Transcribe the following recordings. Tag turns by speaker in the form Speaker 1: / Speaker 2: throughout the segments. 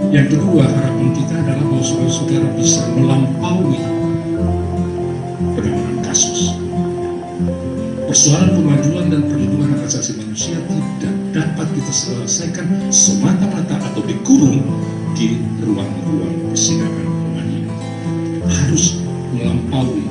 Speaker 1: Yang kedua, harapan kita adalah bahwa saudara-saudara bisa melampaui penanganan kasus. Persoalan kemajuan dan perlindungan hak asasi manusia tidak dapat kita selesaikan semata-mata atau dikurung di ruang-ruang persidangan pengadilan. Harus melampaui.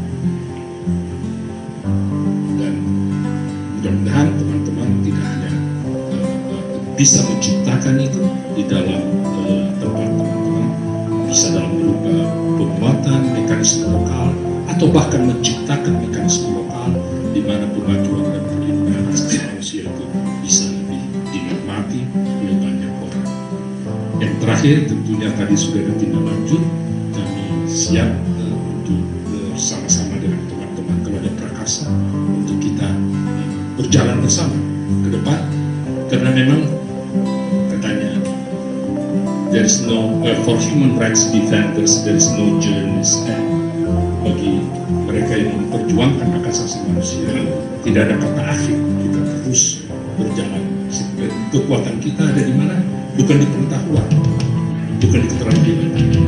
Speaker 1: Dan mudah-mudahan teman-teman tidak hanya bisa menciptakan itu di dalam tempat teman-teman, bisa dalam berupa penguatan mekanisme lokal atau bahkan menciptakan mekanisme lokal di mana kemajuan dan perlindungan hak asasi manusia itu bisa lebih dinikmati oleh banyak orang. Yang terakhir tentunya tadi sudah ditindaklanjut, kami siap untuk bersama-sama dengan teman-teman Keluarga Prakarsa untuk kita berjalan bersama ke depan, karena memang katanya there is no for human rights defenders there is no journey's end. Bagi mereka yang memperjuangkan hak asasi manusia tidak ada kata akhir, kita terus berjalan. Kekuatan kita ada di mana? Bukan di pengetahuan, bukan di keterampilan.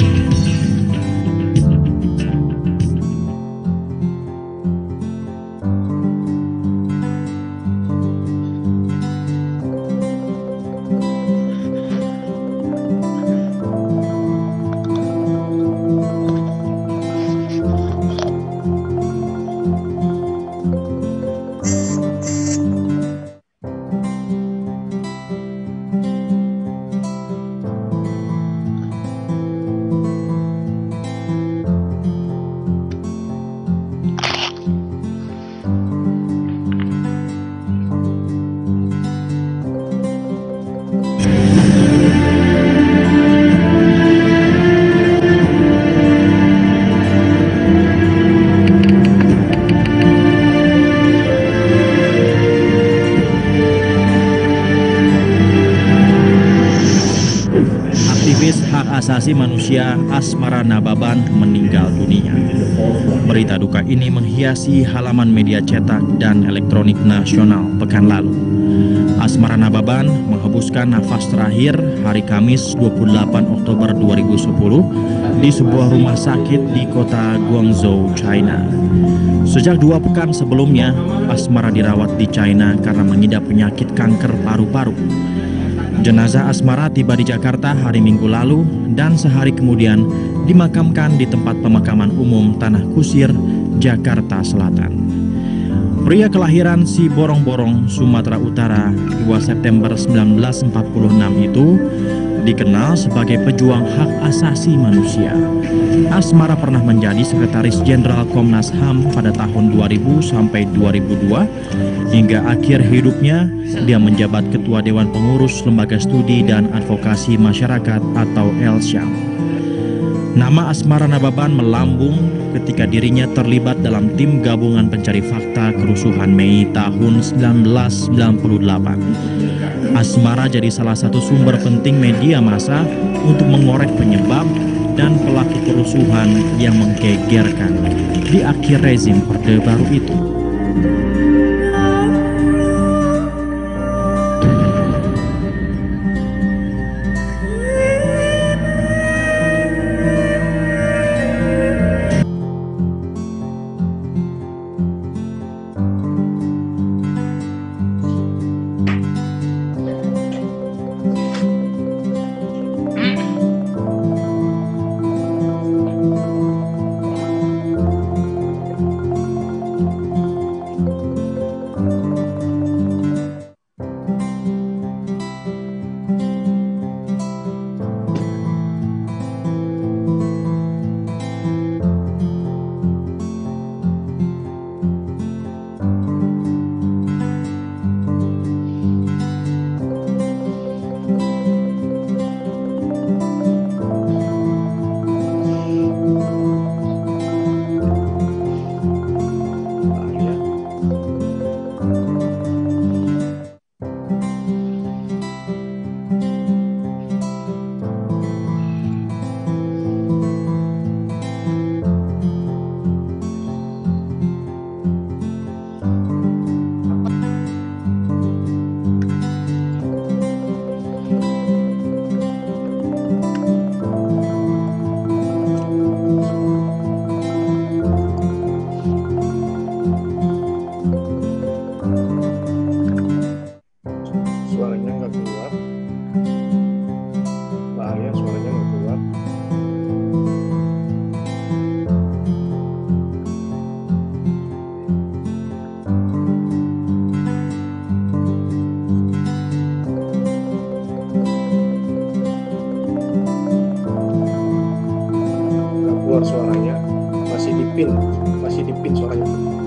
Speaker 2: Asasi manusia Asmara Nababan meninggal dunia. Berita duka ini menghiasi halaman media cetak dan elektronik nasional pekan lalu. Asmara Nababan menghembuskan nafas terakhir hari Kamis 28 Oktober 2010 di sebuah rumah sakit di kota Guangzhou, China. Sejak 2 pekan sebelumnya, Asmara dirawat di China karena mengidap penyakit kanker paru-paru. Jenazah Asmara tiba di Jakarta hari Minggu lalu dan sehari kemudian dimakamkan di tempat pemakaman umum Tanah Kusir, Jakarta Selatan. Pria kelahiran Siborong-Borong, Sumatera Utara 2 September 1946 itu dikenal sebagai pejuang hak asasi manusia. Asmara pernah menjadi Sekretaris Jenderal Komnas HAM pada tahun 2000 sampai 2002. Hingga akhir hidupnya, dia menjabat Ketua Dewan Pengurus Lembaga Studi dan Advokasi Masyarakat atau LSYAM. Nama Asmara Nababan melambung ketika dirinya terlibat dalam tim gabungan pencari fakta kerusuhan Mei tahun 1998. Asmara jadi salah satu sumber penting media massa untuk mengorek penyebab dan pelaku kerusuhan yang menggegerkan di akhir rezim Orde Baru itu.
Speaker 3: dipin, masih dipin suaranya.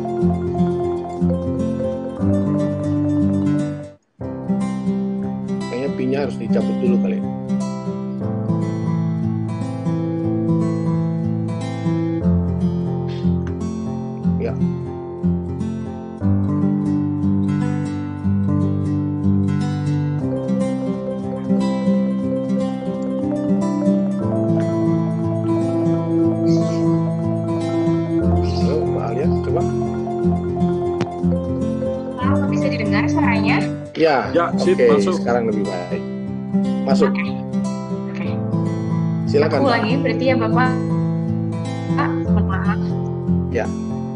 Speaker 3: Kayaknya pinnya harus dicabut dulu kali. Ya. Halo, Mbak Alia, coba.
Speaker 4: Apa bisa didengar suaranya?
Speaker 3: Ya,
Speaker 5: Ya, sip,
Speaker 3: oke,
Speaker 5: masuk.
Speaker 3: sekarang lebih baik. Masuk,
Speaker 4: Oke.
Speaker 3: silakan.
Speaker 4: Aku
Speaker 3: Mbak.
Speaker 4: ulangi, berarti ya Bapak. Pak, mohon maaf.
Speaker 3: Ya.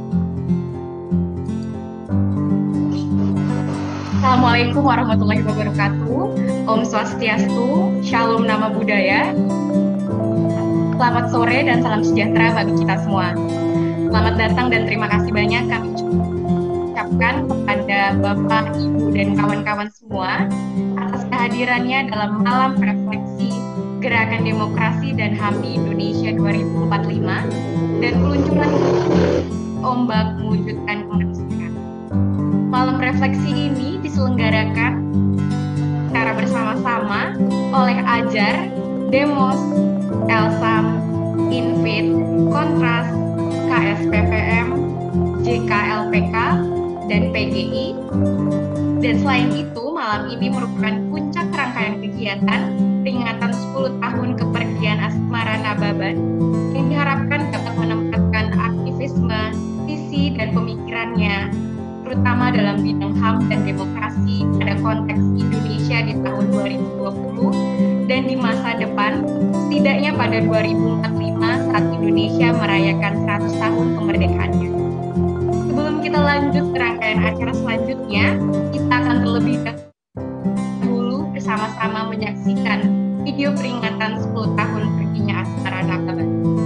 Speaker 4: Assalamualaikum warahmatullahi wabarakatuh. Om Swastiastu, Shalom Nama Budaya. Selamat sore dan salam sejahtera bagi kita semua. Selamat datang dan terima kasih banyak kami ucapkan kepada Bapak, Ibu, dan kawan-kawan semua atas kehadirannya dalam malam refleksi Gerakan Demokrasi dan HAM di Indonesia 2045 dan peluncuran ombak mewujudkan kemanusiaan. Malam refleksi ini diselenggarakan secara bersama-sama oleh Ajar, Demos, Elsam, Infit, Kontras, KSPPM, JKLPK, dan PGI. Dan selain itu, malam ini merupakan puncak rangkaian kegiatan peringatan 10 tahun kepergian Asmara Nababan yang diharapkan dapat menempatkan aktivisme, visi, dan pemikirannya terutama dalam bidang HAM dan demokrasi pada konteks Indonesia di tahun 2020 dan di masa depan, setidaknya pada 2045 saat Indonesia merayakan 100 tahun kemerdekaannya. Sebelum kita lanjut ke rangkaian acara selanjutnya, kita akan terlebih dahulu bersama-sama menyaksikan video peringatan 10 tahun perginya Asmara Nababan.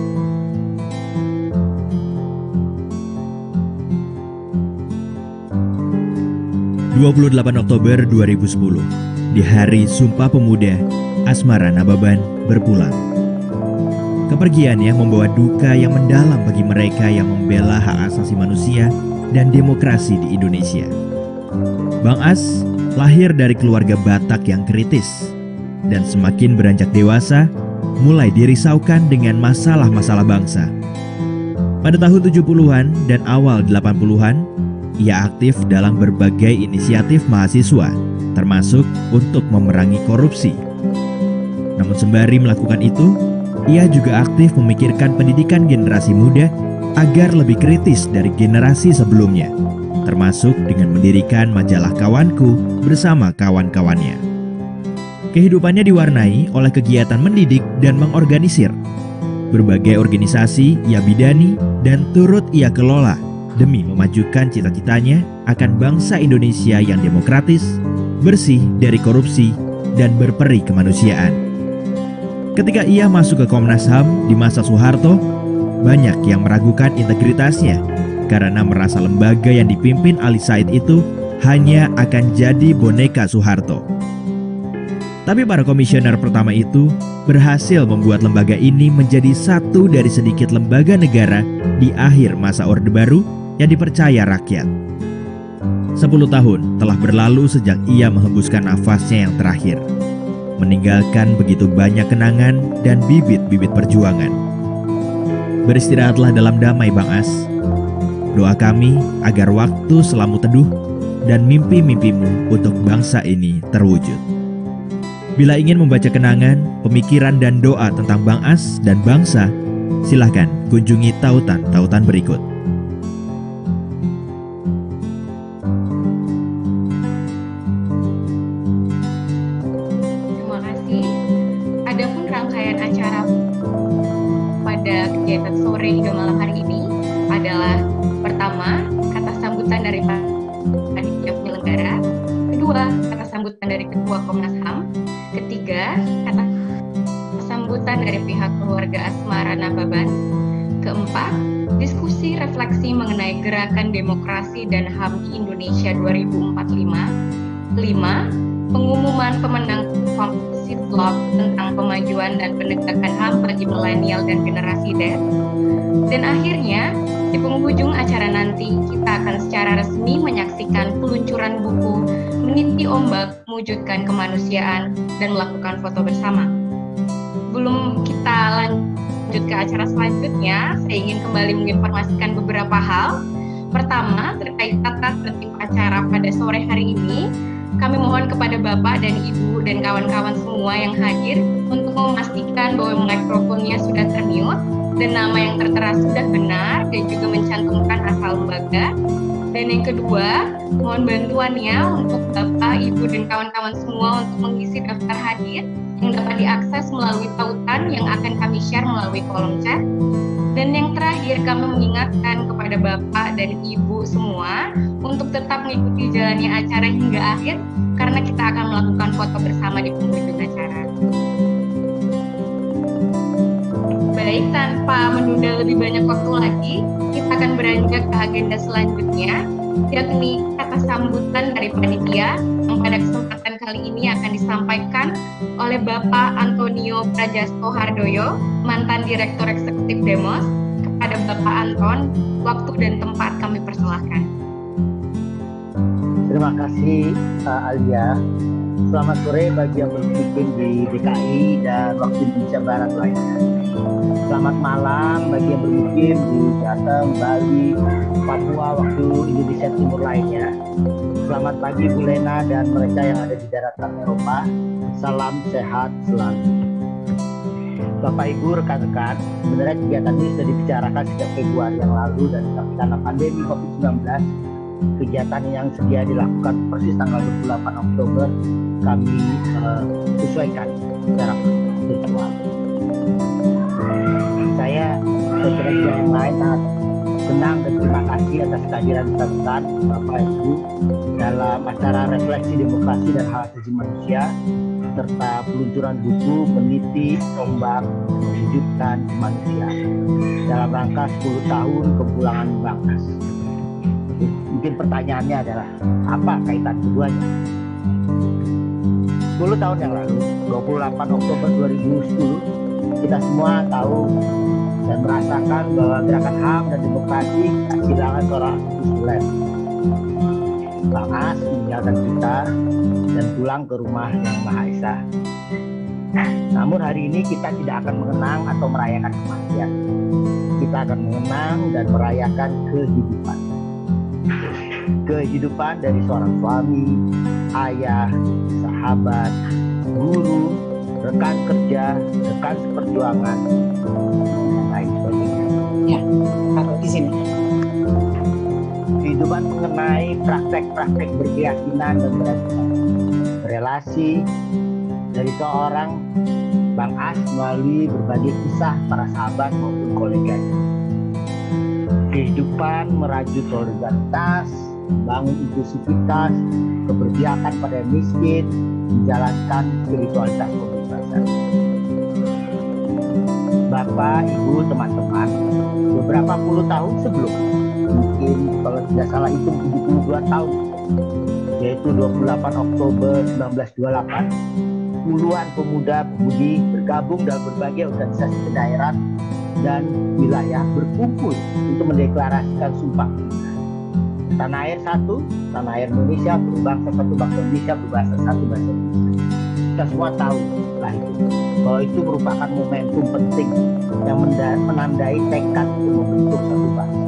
Speaker 2: 28 Oktober 2010, di hari Sumpah Pemuda, Asmara Nababan berpulang. Kepergiannya membawa duka yang mendalam bagi mereka yang membela hak asasi manusia dan demokrasi di Indonesia. Bang As lahir dari keluarga Batak yang kritis, dan semakin beranjak dewasa, mulai dirisaukan dengan masalah-masalah bangsa. Pada tahun 70-an dan awal 80-an, ia aktif dalam berbagai inisiatif mahasiswa, termasuk untuk memerangi korupsi. Namun sembari melakukan itu, ia juga aktif memikirkan pendidikan generasi muda agar lebih kritis dari generasi sebelumnya, termasuk dengan mendirikan majalah Kawanku bersama kawan-kawannya. Kehidupannya diwarnai oleh kegiatan mendidik dan mengorganisir. Berbagai organisasi ia bidani dan turut ia kelola demi memajukan cita-citanya akan bangsa Indonesia yang demokratis, bersih dari korupsi, dan berperi kemanusiaan. Ketika ia masuk ke Komnas HAM di masa Soeharto, banyak yang meragukan integritasnya karena merasa lembaga yang dipimpin Ali Said itu hanya akan jadi boneka Soeharto. Tapi para komisioner pertama itu berhasil membuat lembaga ini menjadi satu dari sedikit lembaga negara di akhir masa Orde Baru yang dipercaya rakyat. 10 tahun telah berlalu sejak ia menghembuskan nafasnya yang terakhir, meninggalkan begitu banyak kenangan dan bibit-bibit perjuangan. Beristirahatlah dalam damai Bang As. Doa kami agar waktu selalu teduh dan mimpi-mimpimu untuk bangsa ini terwujud. Bila ingin membaca kenangan, pemikiran dan doa tentang Bang As dan bangsa, silahkan kunjungi tautan-tautan berikut.
Speaker 4: Terima kasih. Adapun rangkaian acara pada kegiatan sore hingga malam hari ini adalah pertama, kata sambutan dari panitia penyelenggara, kedua, kata sambutan dari Ketua Komnas HAM, ketiga, kata sambutan dari pihak keluarga Asmara Nababan, keempat, diskusi refleksi mengenai gerakan demokrasi dan HAM di Indonesia 2045, lima, pengumuman pemenang kompetisi blog tentang pemajuan dan penegakan HAM bagi milenial dan generasi Z, dan akhirnya Di penghujung acara nanti, kita akan secara resmi menyaksikan peluncuran buku Meniti Ombak Mewujudkan Kemanusiaan dan melakukan foto bersama. Sebelum kita lanjut ke acara selanjutnya, saya ingin kembali menginformasikan beberapa hal. Pertama, terkait tata tertib acara pada sore hari ini, kami mohon kepada Bapak dan Ibu dan kawan-kawan semua yang hadir untuk memastikan bahwa mikrofonnya sudah termute dan nama yang tertera sudah benar dan juga mencantumkan asal lembaga. Dan yang kedua, mohon bantuannya untuk Bapak, Ibu, dan kawan-kawan semua untuk mengisi daftar hadir yang dapat diakses melalui tautan yang akan kami share melalui kolom chat. Dan yang terakhir, kami mengingatkan kepada Bapak dan Ibu semua untuk tetap mengikuti jalannya acara hingga akhir karena kita akan melakukan foto bersama di penghujung acara. Baik, tanpa menunda lebih banyak waktu lagi, kita akan beranjak ke agenda selanjutnya, yakni kata sambutan dari panitia yang pada kesempatan kali ini akan disampaikan oleh Bapak Antonio Prajasto Hardoyo, mantan Direktur Eksekutif Demos. Kepada Bapak Anton, waktu dan tempat kami persilahkan.
Speaker 5: Terima kasih Alia. Selamat sore bagi yang bermukim di DKI dan waktu Indonesia Barat lainnya. Selamat malam bagi yang bermukim di Jateng, Bali, Papua, waktu Indonesia Timur lainnya. Selamat pagi Bu Lena dan mereka yang ada di daratan Eropa. Salam sehat selalu. Bapak Ibu, rekan-rekan, sebenarnya kegiatan ini sudah dibicarakan sejak Februari yang lalu dan karena pandemi COVID-19, kegiatan yang sedia dilakukan persis tanggal 28 Oktober kami sesuaikan secara virtual. Saya bekerja yang lain sangat senang dan terima kasih atas kehadiran rekan-rekan Bapak Ibu dalam acara refleksi demokrasi dan hak asasi manusia serta peluncuran buku Meniti Ombak Mewujudkan Kemanusiaan dalam rangka 10 tahun kepulangan Bangkas. Mungkin pertanyaannya adalah apa kaitan keduanya? 10 tahun yang lalu, 28 Oktober 2010, kita semua tahu dan merasakan bahwa gerakan HAM dan demokrasi kehilangan seorang aktivis. Bang As meninggalkan kita dan pulang ke rumah yang Maha Esa. Namun hari ini kita tidak akan mengenang atau merayakan kematian. Kita akan mengenang dan merayakan kehidupan. Kehidupan dari seorang suami, ayah, sahabat, guru, rekan kerja, rekan seperjuangan, dan lain sebagainya.
Speaker 6: Ya, taruh di sini.
Speaker 5: Kehidupan mengenai praktek-praktek berkeyakinan dan berelasi dari seorang Bang As melalui berbagai kisah para sahabat maupun koleganya. Kehidupan merajut solidaritas, membangun inklusivitas, keberpihakan pada yang miskin, menjalankan spiritualitas kebebasan. Bapak, Ibu, teman-teman, beberapa puluh tahun sebelum, mungkin kalau tidak salah itu 72 tahun, yaitu 28 Oktober 1928, puluhan pemuda-pemudi bergabung dalam berbagai organisasi kedaerahan dan wilayah berkumpul untuk mendeklarasikan Sumpah Pemuda. Tanah air satu, tanah air Indonesia, berbangsa satu, bangsa Indonesia, berbahasa satu, bahasa Indonesia. Kita semua tahu lah itu, bahwa itu merupakan momentum penting yang menandai tekad untuk membentuk satu bangsa.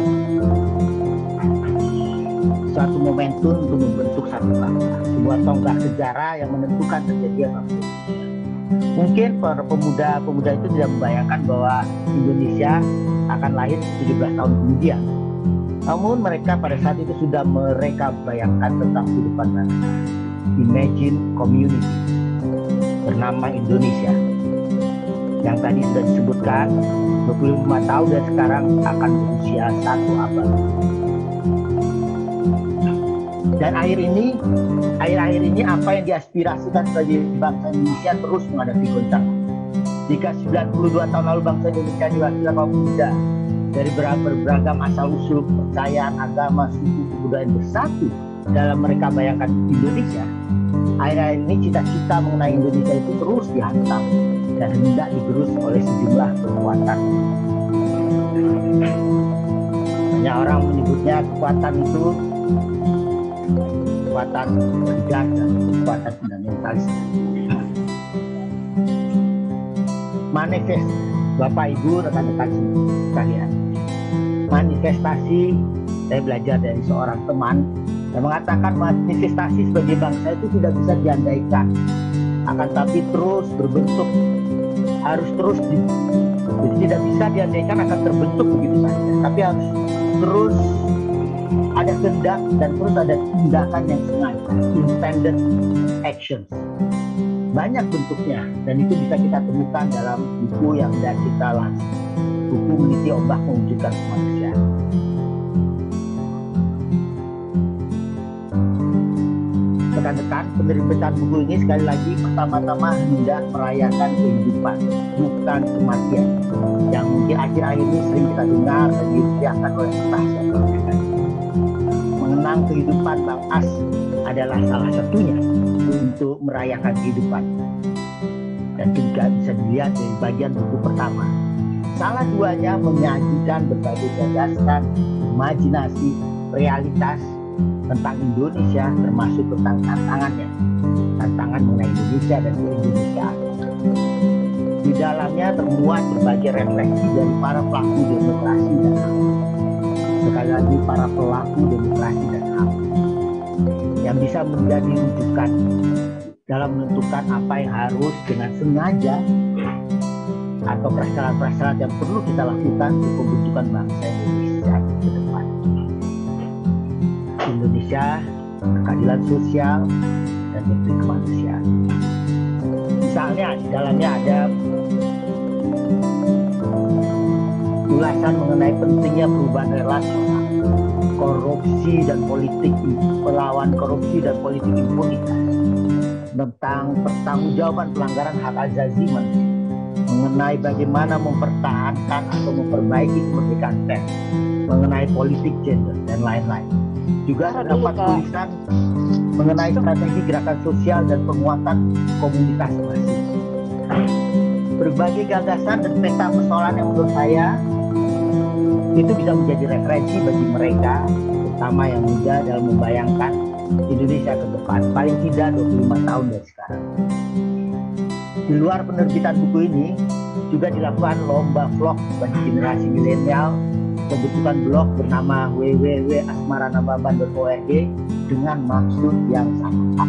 Speaker 5: Suatu momentum untuk membentuk satu bangsa, sebuah tonggak sejarah yang menentukan terjadinya bangsa. Mungkin para pemuda-pemuda itu tidak membayangkan bahwa Indonesia akan lahir 17 tahun kemudian. Namun mereka pada saat itu sudah bayangkan tentang kehidupan bangsa. Imagine Community bernama Indonesia yang tadi sudah disebutkan 25 tahun dan sekarang akan berusia 1 abad. Dan akhir-akhir ini apa yang diaspirasikan sebagai bangsa Indonesia terus menghadapi goncangan. Jika 92 tahun lalu bangsa Indonesia diwakili oleh pemuda dari beragam asal-usul kepercayaan, agama, suku, kebudayaan bersatu dalam mereka bayangkan Indonesia, akhir-akhir ini cita-cita mengenai Indonesia itu terus dihantam dan hendak digerus oleh sejumlah kekuatan. Banyak orang menyebutnya kekuatan itu kekuatan tegas dan kekuatan fundamentalis. Manifest, Bapak Ibu, rekan-rekan sekalian. Manifestasi, saya belajar dari seorang teman yang mengatakan manifestasi sebagai bangsa itu tidak bisa diandaikan, akan tapi terus berbentuk, harus terus jadi tidak bisa diandaikan akan terbentuk begitu saja, tapi harus terus ada kehendak dan terus ada tindakan yang sengaja, intended actions. Banyak bentuknya dan itu bisa kita temukan dalam buku yang sudah kita lansir, buku Meniti Ombak Mewujudkan Kemanusiaan. Rekan-rekan, penerbitan buku ini sekali lagi pertama-tama hendak merayakan kehidupan, bukan kematian, yang mungkin akhir-akhir ini sering kita dengar dan diucapkan oleh penasihat. Mengenang kehidupan Bang As adalah salah satunya untuk merayakan kehidupan, dan juga bisa dilihat dari bagian buku pertama. Salah duanya menyajikan berbagai gagasan, imajinasi, realitas tentang Indonesia, termasuk tentang tantangannya, tantangan mengenai Indonesia dan keindonesiaan. Di dalamnya termuat berbagai refleksi dari para pelaku demokrasi dan HAM. Sekali lagi, para pelaku demokrasi dan HAM yang bisa menjadi rujukan dalam menentukan apa yang harus dengan sengaja atau prasyarat-prasyarat yang perlu kita lakukan untuk pembentukan bangsa Indonesia ke depan. Indonesia, keadilan sosial, dan negeri kemanusiaan. Misalnya di dalamnya ada ulasan mengenai pentingnya perubahan relasional, korupsi dan politik, melawan korupsi dan politik impunitas, tentang pertanggungjawaban pelanggaran hak asasi manusia, mengenai bagaimana mempertahankan atau memperbaiki kemerdekaan pers, mengenai politik gender dan lain-lain. Juga terdapat tulisan mengenai strategi gerakan sosial dan penguatan komunitas mahasiswa. Berbagai gagasan dan peta persoalan yang menurut saya itu bisa menjadi referensi bagi mereka, terutama yang muda, dalam membayangkan Indonesia ke depan, paling tidak 25 tahun dari sekarang. Di luar penerbitan buku ini juga dilakukan lomba vlog bagi generasi milenial, pembentukan blog bernama www.asmaranababan.org dengan maksud yang sama.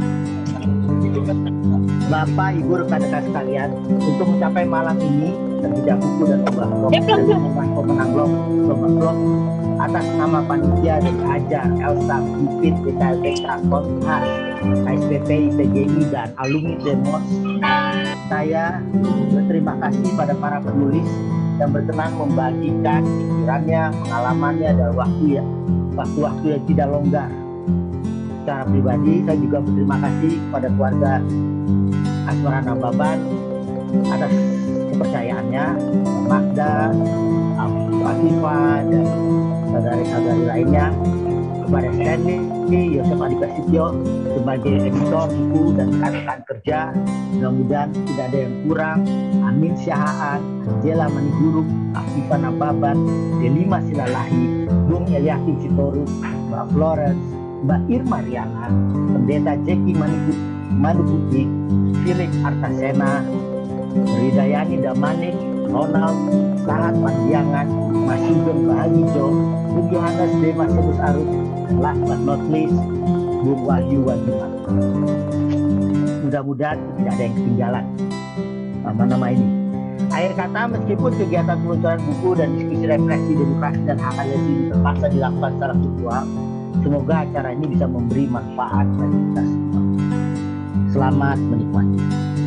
Speaker 5: Bapak, Ibu, rekan-rekan sekalian, untuk mencapai malam ini, terbitnya buku dan lomba vlog dengan pemenang lomba vlog atas nama panitia dan ajar Elsa, Bipit, BKLBK, Konhas, KSPP, IPGI, dan alumni Demos, saya berterima kasih pada para penulis yang berkenan membagikan pikirannya, pengalamannya dalam waktu-waktu yang tidak longgar. Secara pribadi, saya juga berterima kasih kepada keluarga Asmaranababan atas kepercayaannya, Magda, Afifah, dan saudari-saudari lainnya, kepada Stanley, Yosef Adi Prasetyo sebagai editor buku dan rekan-rekan kerja. Mudah-mudahan tidak ada yang kurang. Amin Syahaan, Angela Maniguru, Afifah Nababan, Delima Silalahi, Bung Eliakim Sitorus, Mbak Florence, Mbak Irma Riana, Pendeta Jeki Manuputi, Philip Artasena, Ridayani Damanik, Ronald, Sahat Pandiangan, Mas Sugeng Bahagijo, Bung Yohanes D. Masinus Arus, dan last but not least, Bung Wahyu Wadiman. Mudah-mudahan tidak ada yang ketinggalan nama-nama ini. Akhir kata, meskipun kegiatan peluncuran buku dan diskusi refleksi demokrasi dan hak asasi ini terpaksa dilakukan secara virtual, semoga acara ini bisa memberi manfaat bagi kita semua. Selamat menikmati.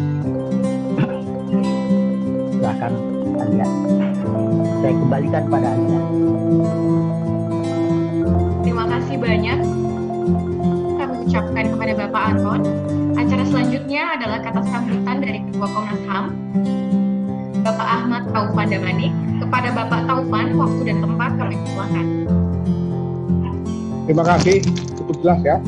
Speaker 5: Silakan Alia. Saya kembalikan pada Alia.
Speaker 4: Terima kasih banyak kami ucapkan kepada Bapak Anton. Acara selanjutnya adalah kata sambutan dari Ketua Komnas HAM, Bapak Ahmad Taufan Damanik. Kepada Bapak Taufan, waktu dan tempat kami persilakan.
Speaker 7: Terima kasih, cukup jelas ya.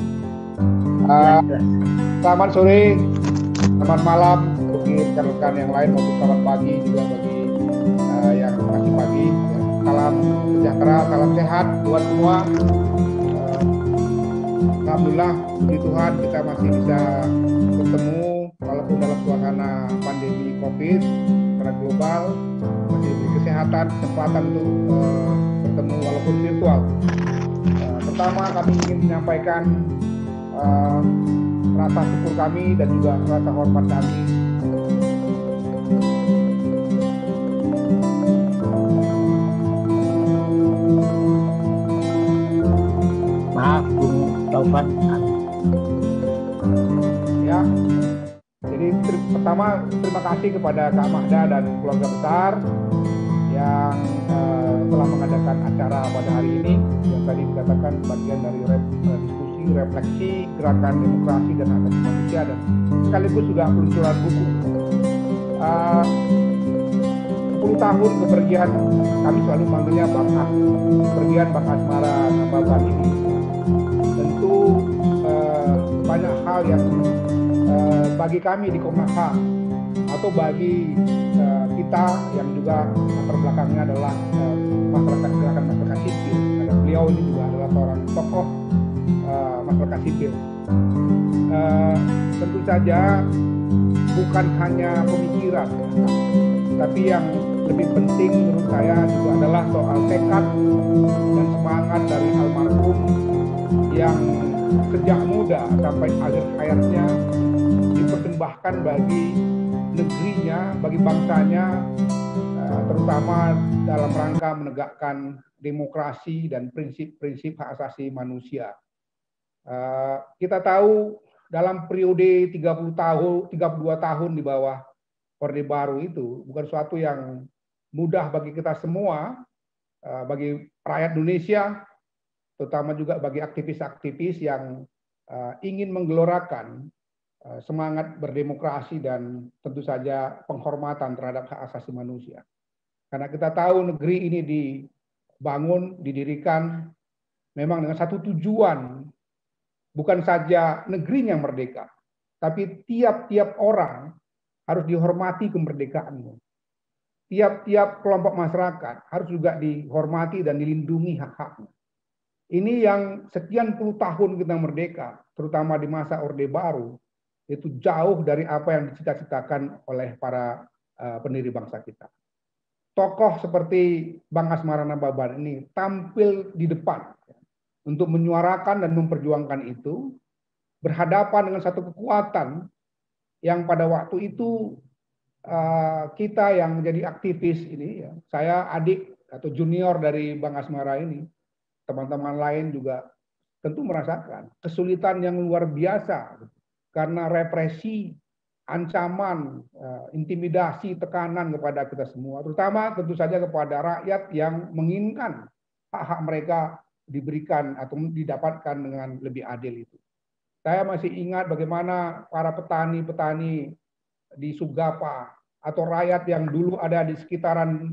Speaker 7: Selamat sore, selamat malam bagi rekan-rekan yang lain, maupun selamat pagi juga bagi yang masih pagi. Ya. salam sejahtera, salam sehat buat semua. Alhamdulillah, puji Tuhan kita masih bisa bertemu walaupun dalam suasana pandemi COVID secara global, masih diberi kesehatan, kesempatan untuk bertemu walaupun virtual. Pertama kami ingin menyampaikan rasa syukur kami dan juga rasa hormat kami
Speaker 5: Taufan.
Speaker 7: Ya, jadi pertama terima kasih kepada Kak Mahda dan keluarga besar yang telah mengadakan acara pada hari ini yang tadi dikatakan bagian dari diskusi, refleksi, gerakan demokrasi dan hak asasi manusia dan sekaligus juga peluncuran buku. 10 tahun kepergian, kami selalu manggilnya Bang As, kepergian Bang Asmara Nababan ini. Tentu banyak hal yang bagi kami di Komnas HAM atau bagi kita yang juga latar belakangnya adalah masyarakat, gerakan masyarakat sipil, karena beliau ini juga adalah seorang tokoh masyarakat sipil. Tentu saja bukan hanya pemikiran, tapi yang lebih penting menurut saya juga adalah soal tekad dan semangat dari almarhum yang sejak muda sampai akhir hayatnya dipersembahkan bagi negerinya, bagi bangsanya, terutama dalam rangka menegakkan demokrasi dan prinsip-prinsip hak asasi manusia. Kita tahu dalam periode 32 tahun di bawah Orde Baru itu bukan suatu yang mudah bagi kita semua, bagi rakyat Indonesia, terutama juga bagi aktivis-aktivis yang ingin menggelorakan semangat berdemokrasi dan tentu saja penghormatan terhadap hak asasi manusia. Karena kita tahu negeri ini dibangun, didirikan memang dengan satu tujuan, bukan saja negerinya merdeka, tapi tiap-tiap orang harus dihormati kemerdekaannya. Tiap-tiap kelompok masyarakat harus juga dihormati dan dilindungi hak-haknya. Ini yang sekian puluh tahun kita merdeka, terutama di masa Orde Baru, itu jauh dari apa yang dicita-citakan oleh para pendiri bangsa kita. Tokoh seperti Bang Asmara Nababan ini tampil di depan untuk menyuarakan dan memperjuangkan itu, berhadapan dengan satu kekuatan yang pada waktu itu kita yang menjadi aktivis ini, ya, saya adik atau junior dari Bang Asmara ini, teman-teman lain juga tentu merasakan kesulitan yang luar biasa karena represi, ancaman, intimidasi, tekanan kepada kita semua, terutama tentu saja kepada rakyat yang menginginkan hak-hak mereka diberikan atau didapatkan dengan lebih adil itu. Saya masih ingat bagaimana para petani-petani di Sugapa atau rakyat yang dulu ada di sekitaran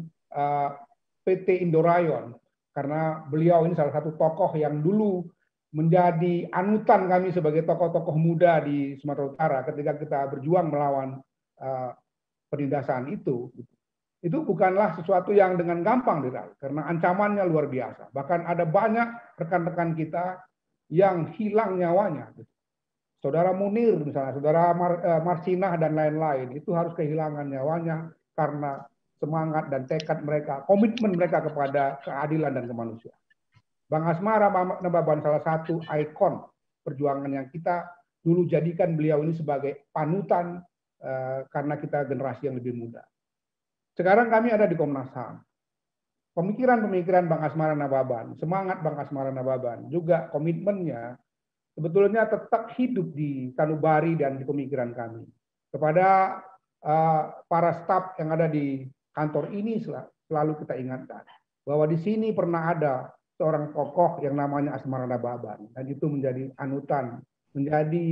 Speaker 7: PT Indorayon, karena beliau ini salah satu tokoh yang dulu menjadi anutan kami sebagai tokoh-tokoh muda di Sumatera Utara ketika kita berjuang melawan penindasan itu. Itu bukanlah sesuatu yang dengan gampang diraih, karena ancamannya luar biasa. Bahkan ada banyak rekan-rekan kita yang hilang nyawanya. Saudara Munir misalnya, saudara Marsinah dan lain-lain, itu harus kehilangan nyawanya karena semangat dan tekad mereka, komitmen mereka kepada keadilan dan kemanusiaan. Bang Asmara Nababan salah satu ikon perjuangan yang kita dulu jadikan beliau ini sebagai panutan karena kita generasi yang lebih muda. Sekarang kami ada di Komnas HAM. Pemikiran-pemikiran Bang Asmara Nababan, semangat Bang Asmara Nababan, juga komitmennya sebetulnya tetap hidup di sanubari dan di pemikiran kami. Kepada para staf yang ada di kantor ini selalu kita ingatkan bahwa di sini pernah ada seorang tokoh yang namanya Asmara Nababan, dan itu menjadi anutan, menjadi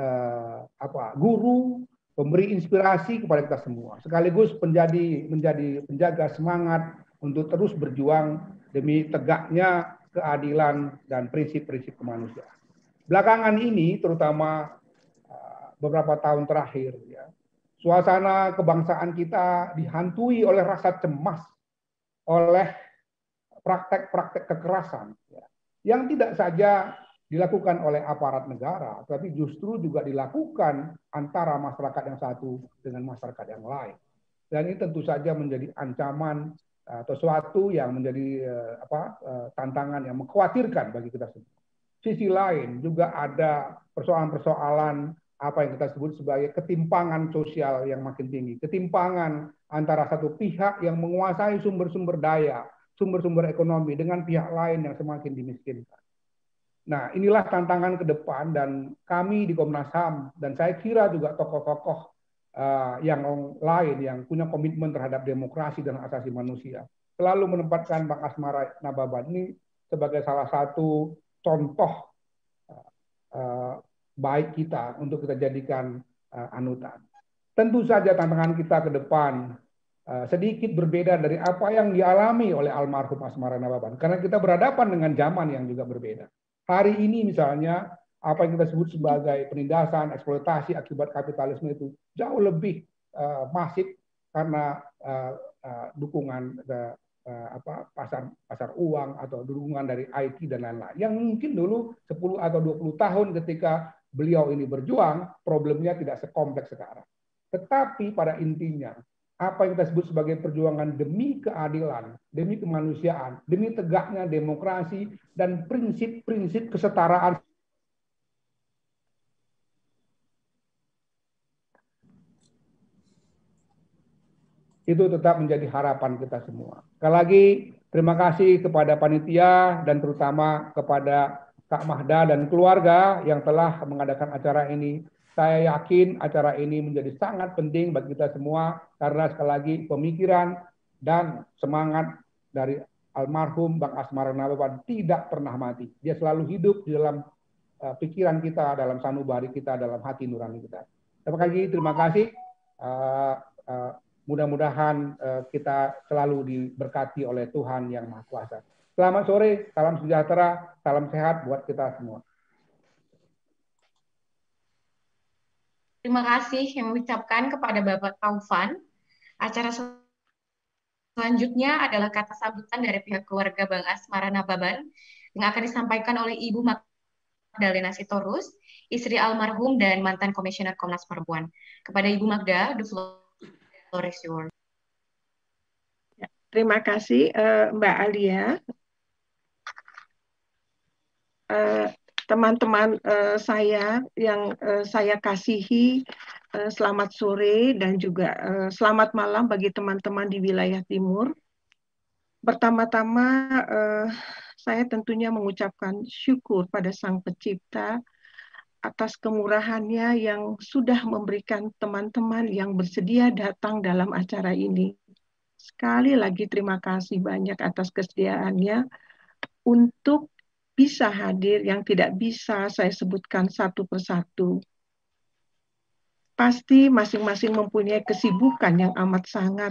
Speaker 7: guru, pemberi inspirasi kepada kita semua, sekaligus menjadi penjaga semangat untuk terus berjuang demi tegaknya keadilan dan prinsip-prinsip kemanusiaan. Belakangan ini, terutama beberapa tahun terakhir, ya, suasana kebangsaan kita dihantui oleh rasa cemas, oleh praktek-praktek kekerasan ya, yang tidak saja dilakukan oleh aparat negara, tapi justru juga dilakukan antara masyarakat yang satu dengan masyarakat yang lain. Dan ini tentu saja menjadi ancaman atau sesuatu yang menjadi tantangan yang mengkhawatirkan bagi kita semua. Sisi lain juga ada persoalan-persoalan apa yang kita sebut sebagai ketimpangan sosial yang makin tinggi. Ketimpangan antara satu pihak yang menguasai sumber-sumber daya, sumber-sumber ekonomi dengan pihak lain yang semakin dimiskinkan. Nah, inilah tantangan ke depan dan kami di Komnas HAM dan saya kira juga tokoh-tokoh yang lain yang punya komitmen terhadap demokrasi dan hak asasi manusia selalu menempatkan Bang Asmara Nababan ini sebagai salah satu contoh baik kita untuk kita jadikan anutan. Tentu saja tantangan kita ke depan sedikit berbeda dari apa yang dialami oleh almarhum Asmara Nababan, karena kita berhadapan dengan zaman yang juga berbeda. Hari ini misalnya apa yang kita sebut sebagai penindasan, eksploitasi akibat kapitalisme itu jauh lebih masif karena dukungan pasar uang atau dukungan dari IT dan lain-lain. Yang mungkin dulu 10 atau 20 tahun ketika beliau ini berjuang, problemnya tidak sekompleks sekarang. Tetapi pada intinya, apa yang kita sebut sebagai perjuangan demi keadilan, demi kemanusiaan, demi tegaknya demokrasi, dan prinsip-prinsip kesetaraan itu tetap menjadi harapan kita semua. Sekali lagi, terima kasih kepada panitia dan terutama kepada Kak Mahda dan keluarga yang telah mengadakan acara ini. Saya yakin acara ini menjadi sangat penting bagi kita semua karena sekali lagi pemikiran dan semangat dari almarhum Bang Asmara Nababan tidak pernah mati. Dia selalu hidup di dalam pikiran kita, dalam sanubari kita, dalam hati nurani kita. Terima kasih. Mudah-mudahan kita selalu diberkati oleh Tuhan Yang Maha Kuasa. Selamat sore, salam sejahtera, salam sehat buat kita semua.
Speaker 4: Terima kasih yang mengucapkan kepada Bapak Taufan. Acara selanjutnya adalah kata sambutan dari pihak keluarga Bang Asmara Nababan yang akan disampaikan oleh Ibu Magdalena Sitorus, istri almarhum dan mantan Komisioner Komnas Perempuan. Kepada Ibu Magda, the floor is yours.
Speaker 6: Terima kasih Mbak Alia. Teman-teman saya yang saya kasihi, selamat sore dan juga selamat malam bagi teman-teman di wilayah timur. Pertama-tama saya tentunya mengucapkan syukur pada Sang Pencipta atas kemurahannya yang sudah memberikan teman-teman yang bersedia datang dalam acara ini. Sekali lagi terima kasih banyak atas kesediaannya untuk bisa hadir, yang tidak bisa saya sebutkan satu persatu. Pasti masing-masing mempunyai kesibukan yang amat sangat,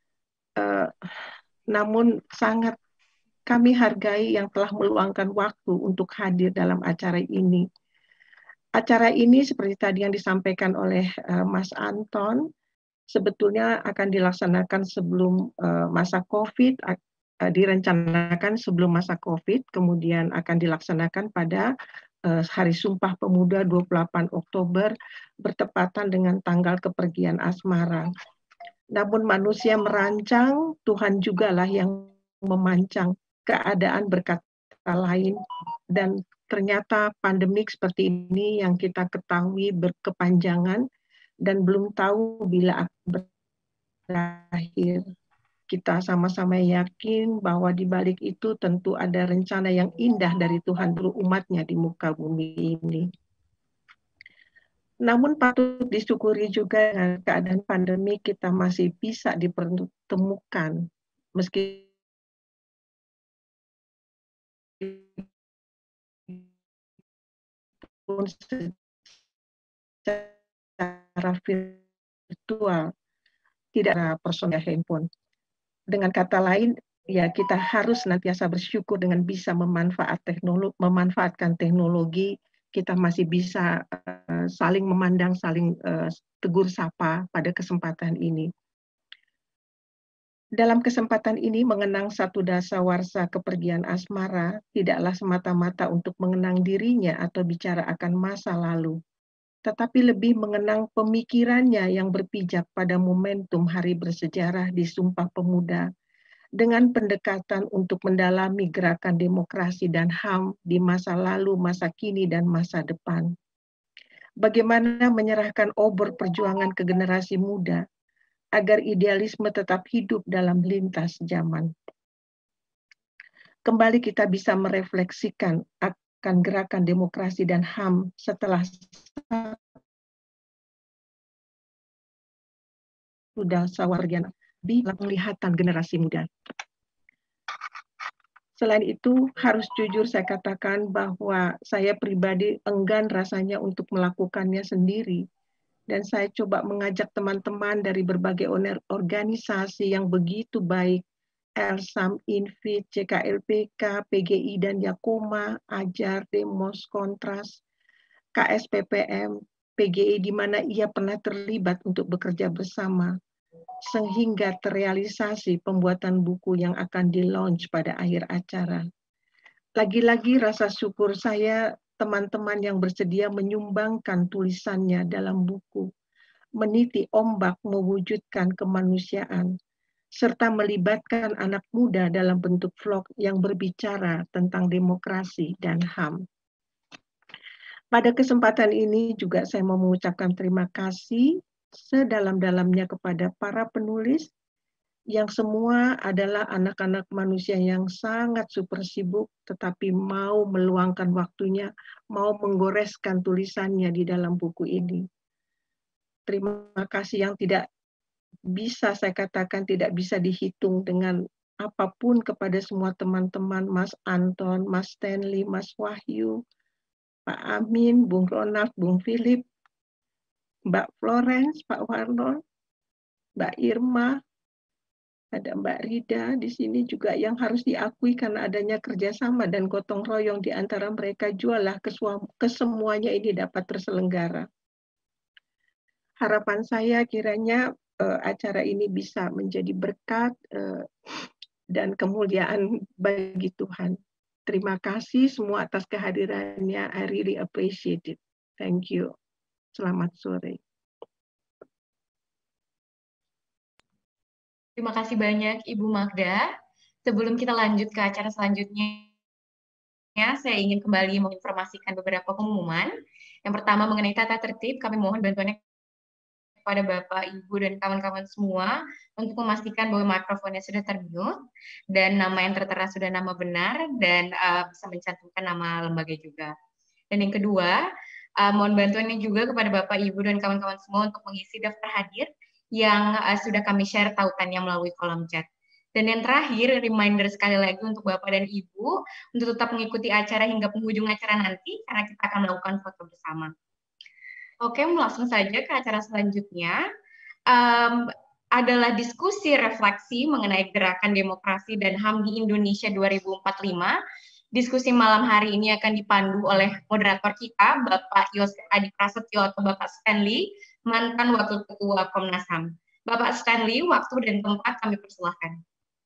Speaker 6: namun sangat kami hargai yang telah meluangkan waktu untuk hadir dalam acara ini. Acara ini seperti tadi yang disampaikan oleh Mas Anton, sebetulnya akan dilaksanakan sebelum masa COVID, direncanakan sebelum masa COVID, kemudian akan dilaksanakan pada Hari Sumpah Pemuda 28 Oktober, bertepatan dengan tanggal kepergian Asmara. Namun manusia merancang, Tuhan jugalah yang memancang keadaan berkata lain, dan ternyata pandemik seperti ini yang kita ketahui berkepanjangan dan belum tahu bila akan berakhir. Kita sama-sama yakin bahwa di balik itu tentu ada rencana yang indah dari Tuhan untuk umatnya di muka bumi ini. Namun patut disyukuri juga dengan keadaan pandemi kita masih bisa dipertemukan meski secara virtual, tidak ada personal handphone. Dengan kata lain, ya kita harus senantiasa bersyukur dengan bisa memanfaatkan teknologi, kita masih bisa saling memandang, saling tegur sapa pada kesempatan ini. Dalam kesempatan ini mengenang satu dasawarsa kepergian Asmara tidaklah semata-mata untuk mengenang dirinya atau bicara akan masa lalu, tetapi lebih mengenang pemikirannya yang berpijak pada momentum hari bersejarah di Sumpah Pemuda dengan pendekatan untuk mendalami gerakan demokrasi dan HAM di masa lalu, masa kini, dan masa depan. Bagaimana menyerahkan obor perjuangan ke generasi muda agar idealisme tetap hidup dalam lintas zaman. Kembali kita bisa merefleksikan akan gerakan demokrasi dan HAM setelah sudah sawargian di penglihatan generasi muda. Selain itu, harus jujur saya katakan bahwa saya pribadi enggan rasanya untuk melakukannya sendiri. Dan saya coba mengajak teman-teman dari berbagai organisasi yang begitu baik, Elsam, Infit, CKLPK, PGI dan Yakoma, Ajar, Demos, Kontras, KSPPM, PGI di mana ia pernah terlibat untuk bekerja bersama, sehingga terrealisasi pembuatan buku yang akan di-launch pada akhir acara. Lagi-lagi rasa syukur saya teman-teman yang bersedia menyumbangkan tulisannya dalam buku, meniti ombak mewujudkan kemanusiaan, serta melibatkan anak muda dalam bentuk vlog yang berbicara tentang demokrasi dan HAM. Pada kesempatan ini juga saya mau mengucapkan terima kasih sedalam-dalamnya kepada para penulis yang semua adalah anak-anak manusia yang sangat super sibuk, tetapi mau meluangkan waktunya, mau menggoreskan tulisannya di dalam buku ini. Terima kasih yang tidak bisa saya katakan tidak bisa dihitung dengan apapun kepada semua teman-teman, Mas Anton, Mas Stanley, Mas Wahyu, Pak Amin, Bung Ronald, Bung Philip, Mbak Florence, Pak Warno, Mbak Irma, ada Mbak Rida di sini juga yang harus diakui karena adanya kerjasama dan gotong royong di antara mereka jualah kesemuanya ini dapat terselenggara. Harapan saya kiranya acara ini bisa menjadi berkat dan kemuliaan bagi Tuhan. Terima kasih semua atas kehadirannya. I really appreciate it. Thank you. Selamat sore.
Speaker 4: Terima kasih banyak Ibu Magda. Sebelum kita lanjut ke acara selanjutnya, saya ingin kembali menginformasikan beberapa pengumuman. Yang pertama mengenai tata tertib, kami mohon bantuannya kepada Bapak, Ibu, dan kawan-kawan semua untuk memastikan bahwa mikrofonnya sudah termute dan nama yang tertera sudah nama benar dan bisa mencantumkan nama lembaga juga. Dan yang kedua, mohon bantuannya juga kepada Bapak, Ibu, dan kawan-kawan semua untuk mengisi daftar hadir yang sudah kami share tautannya melalui kolom chat. Dan yang terakhir, reminder sekali lagi untuk Bapak dan Ibu untuk tetap mengikuti acara hingga penghujung acara nanti karena kita akan melakukan foto bersama. Oke, langsung saja ke acara selanjutnya. Adalah diskusi refleksi mengenai gerakan demokrasi dan HAM di Indonesia 2045. Diskusi malam hari ini akan dipandu oleh moderator kita, Bapak Yosef Adi Prasetyo atau Bapak Stanley, mantan Wakil Ketua Komnas HAM. Bapak Stanley, waktu dan tempat kami persilahkan.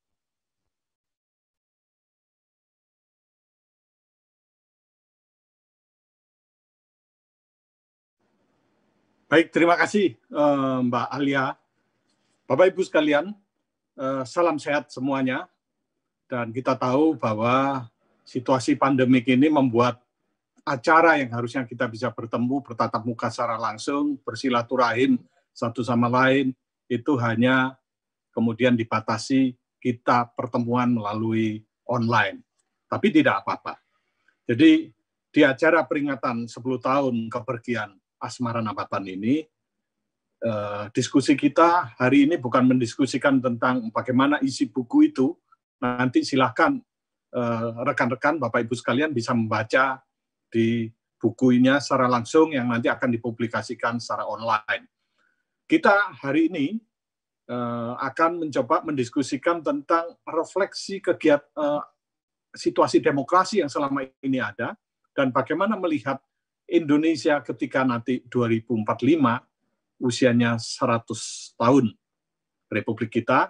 Speaker 8: Baik, terima kasih Mbak Alia. Bapak Ibu sekalian, salam sehat semuanya. Dan kita tahu bahwa situasi pandemik ini membuat acara yang harusnya kita bisa bertemu, bertatap muka secara langsung, bersilaturahim satu sama lain, itu hanya kemudian dibatasi kita pertemuan melalui online. Tapi tidak apa-apa. Jadi di acara peringatan 10 tahun kepergian Asmara Napatan ini, diskusi kita hari ini bukan mendiskusikan tentang bagaimana isi buku itu. Nanti silakan rekan-rekan, Bapak Ibu sekalian bisa membaca di bukunya secara langsung yang nanti akan dipublikasikan secara online. Kita hari ini akan mencoba mendiskusikan tentang refleksi kegiatan situasi demokrasi yang selama ini ada dan bagaimana melihat Indonesia ketika nanti 2045 usianya 100 tahun Republik kita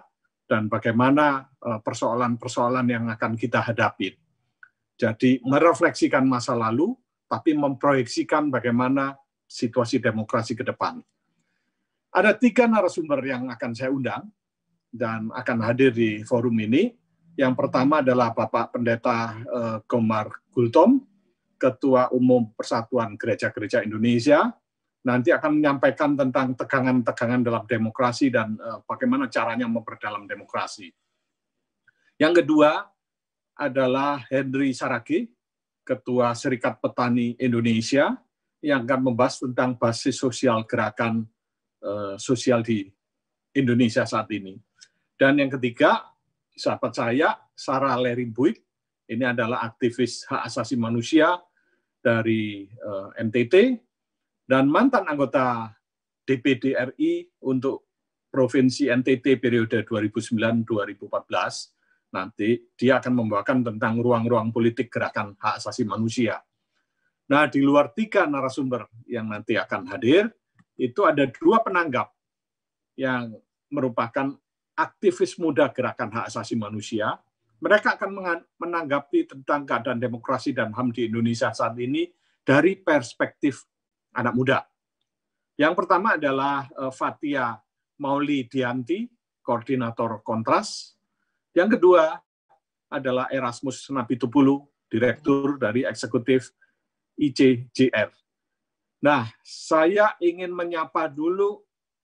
Speaker 8: dan bagaimana persoalan-persoalan yang akan kita hadapi. Jadi merefleksikan masa lalu, tapi memproyeksikan bagaimana situasi demokrasi ke depan. Ada 3 narasumber yang akan saya undang dan akan hadir di forum ini. Yang pertama adalah Bapak Pendeta Komar Gultom, Ketua Umum Persatuan Gereja-Gereja Indonesia, nanti akan menyampaikan tentang tegangan-tegangan dalam demokrasi dan bagaimana caranya memperdalam demokrasi. Yang kedua adalah Henry Saragi, Ketua Serikat Petani Indonesia, yang akan membahas tentang basis sosial gerakan sosial di Indonesia saat ini. Dan yang ketiga, sahabat saya, Sarah Lerimbuik, ini adalah aktivis hak asasi manusia dari NTT, dan mantan anggota DPD RI untuk Provinsi NTT periode 2009-2014, nanti dia akan membawakan tentang ruang-ruang politik gerakan hak asasi manusia. Nah, di luar 3 narasumber yang nanti akan hadir, itu ada 2 penanggap yang merupakan aktivis muda gerakan hak asasi manusia. Mereka akan menanggapi tentang keadaan demokrasi dan HAM di Indonesia saat ini dari perspektif anak muda. Yang pertama adalah Fathia Mauli Dianti, Koordinator Kontras. Yang kedua adalah Erasmus Napitupulu, Direktur dari Eksekutif ICJR. Nah, saya ingin menyapa dulu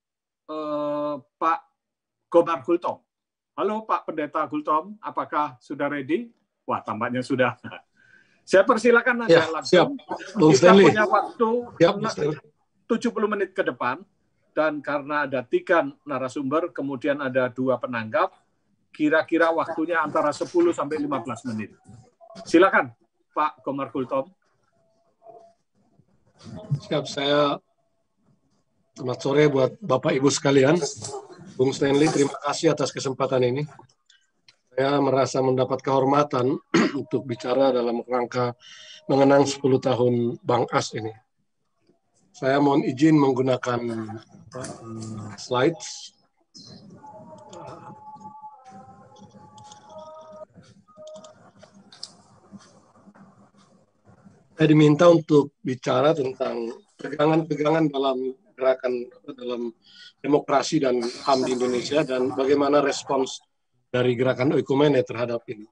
Speaker 8: Pak Komar Gultom. Halo Pak Pendeta Gultom, apakah sudah ready? Wah, tampaknya sudah. Saya persilakan Anda langsung. Kita punya waktu 70 menit ke depan, dan karena ada 3 narasumber, kemudian ada 2 penanggap, kira-kira waktunya antara 10 sampai 15 menit. Silakan, Pak Komar Gultom.
Speaker 9: Siap, selamat sore buat Bapak Ibu sekalian. Bung Stanley, terima kasih atas kesempatan ini. Saya merasa mendapat kehormatan untuk bicara dalam rangka mengenang 10 tahun Bang As ini. Saya mohon izin menggunakan slides. Saya diminta untuk bicara tentang pegangan-pegangan dalam gerakan dalam demokrasi dan HAM di Indonesia dan bagaimana respons dari gerakan Oikumene terhadap ini.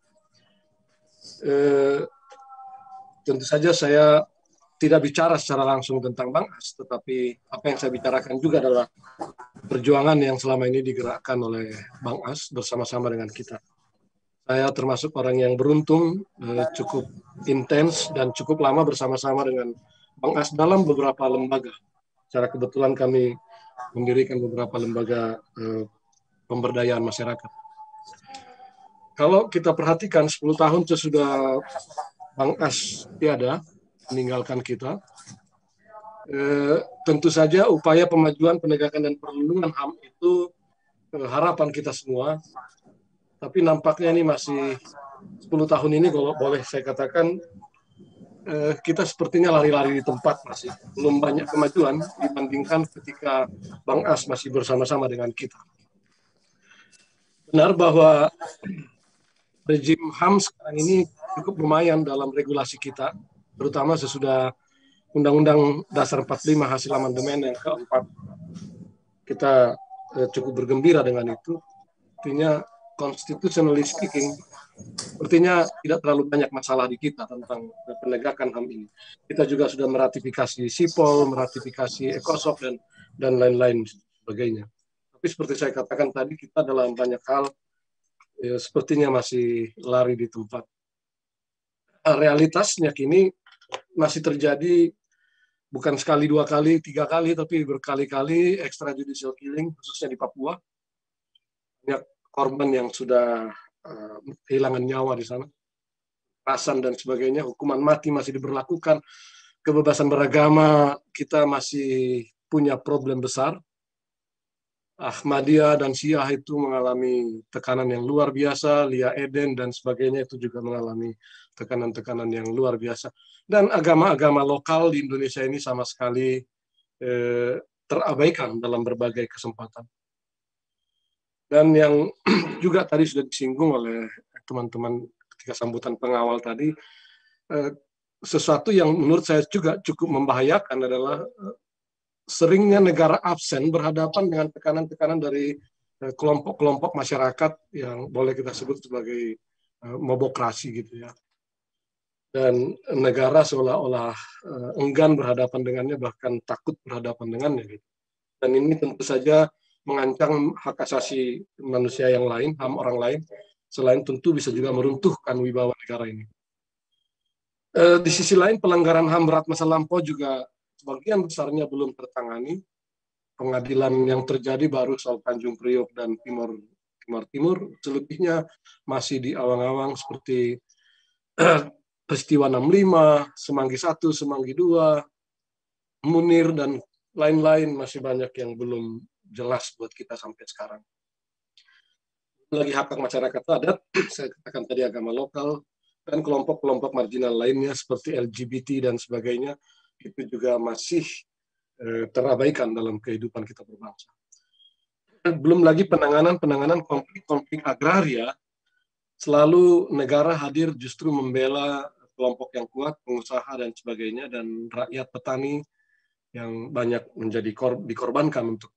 Speaker 9: Tentu saja saya tidak bicara secara langsung tentang Bang As, tetapi apa yang saya bicarakan juga adalah perjuangan yang selama ini digerakkan oleh Bang As bersama-sama dengan kita. Saya termasuk orang yang beruntung, cukup intens dan cukup lama bersama-sama dengan Bang As dalam beberapa lembaga. Secara kebetulan kami mendirikan beberapa lembaga pemberdayaan masyarakat. Kalau kita perhatikan 10 tahun sesudah Bang As tiada, meninggalkan kita, tentu saja upaya pemajuan, penegakan, dan perlindungan HAM itu harapan kita semua. Tapi nampaknya ini masih 10 tahun ini kalau boleh saya katakan kita sepertinya lari-lari di tempat, masih belum banyak kemajuan dibandingkan ketika Bang As masih bersama-sama dengan kita. Benar bahwa rejim HAM sekarang ini cukup lumayan dalam regulasi kita, terutama sesudah Undang-Undang Dasar 45 hasil amandemen yang keempat. Kita cukup bergembira dengan itu. Artinya constitutionally speaking, sepertinya tidak terlalu banyak masalah di kita tentang penegakan HAM ini. Kita juga sudah meratifikasi SIPOL, meratifikasi ECOSOC, dan lain-lain sebagainya. Tapi seperti saya katakan tadi, kita dalam banyak hal sepertinya masih lari di tempat. Realitasnya kini masih terjadi bukan sekali, 2 kali, 3 kali, tapi berkali-kali extrajudicial killing, khususnya di Papua. Banyak korban yang sudah kehilangan nyawa di sana, kekerasan dan sebagainya, hukuman mati masih diberlakukan, kebebasan beragama kita masih punya problem besar. Ahmadiyah dan Syiah itu mengalami tekanan yang luar biasa, Lia Eden dan sebagainya itu juga mengalami tekanan-tekanan yang luar biasa. Dan agama-agama lokal di Indonesia ini sama sekali terabaikan dalam berbagai kesempatan. Dan yang juga tadi sudah disinggung oleh teman-teman ketika sambutan pengawal tadi, sesuatu yang menurut saya juga cukup membahayakan adalah seringnya negara absen berhadapan dengan tekanan-tekanan dari kelompok-kelompok masyarakat yang boleh kita sebut sebagai mobokrasi gitu ya. Dan negara seolah-olah enggan berhadapan dengannya, bahkan takut berhadapan dengannya gitu. Dan ini tentu saja mengancam hak asasi manusia yang lain, HAM orang lain, selain tentu bisa juga meruntuhkan wibawa negara ini. Di sisi lain, pelanggaran HAM berat masa lampau juga sebagian besarnya belum tertangani. Pengadilan yang terjadi baru soal Tanjung Priok dan Timur Timur, selebihnya masih di awang-awang seperti peristiwa 65, Semanggi 1, Semanggi 2, Munir, dan lain-lain masih banyak yang belum jelas buat kita sampai sekarang. Lagi hak masyarakat adat, saya katakan tadi agama lokal, dan kelompok-kelompok marginal lainnya seperti LGBT dan sebagainya, itu juga masih terabaikan dalam kehidupan kita berbangsa. Belum lagi penanganan konflik agraria, selalu negara hadir justru membela kelompok yang kuat, pengusaha dan sebagainya, dan rakyat petani yang banyak menjadi dikorbankan untuk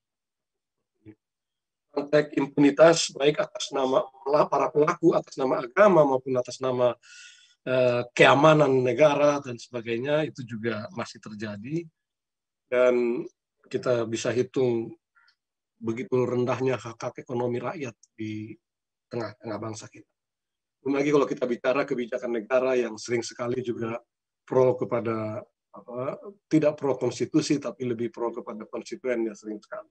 Speaker 9: konteks impunitas, baik atas nama para pelaku, atas nama agama maupun atas nama keamanan negara dan sebagainya, itu juga masih terjadi. Dan kita bisa hitung begitu rendahnya hak ekonomi rakyat di tengah-tengah bangsa kita. Belum lagi kalau kita bicara kebijakan negara yang sering sekali juga pro kepada tidak pro konstitusi tapi lebih pro kepada konstituen ya sering sekali.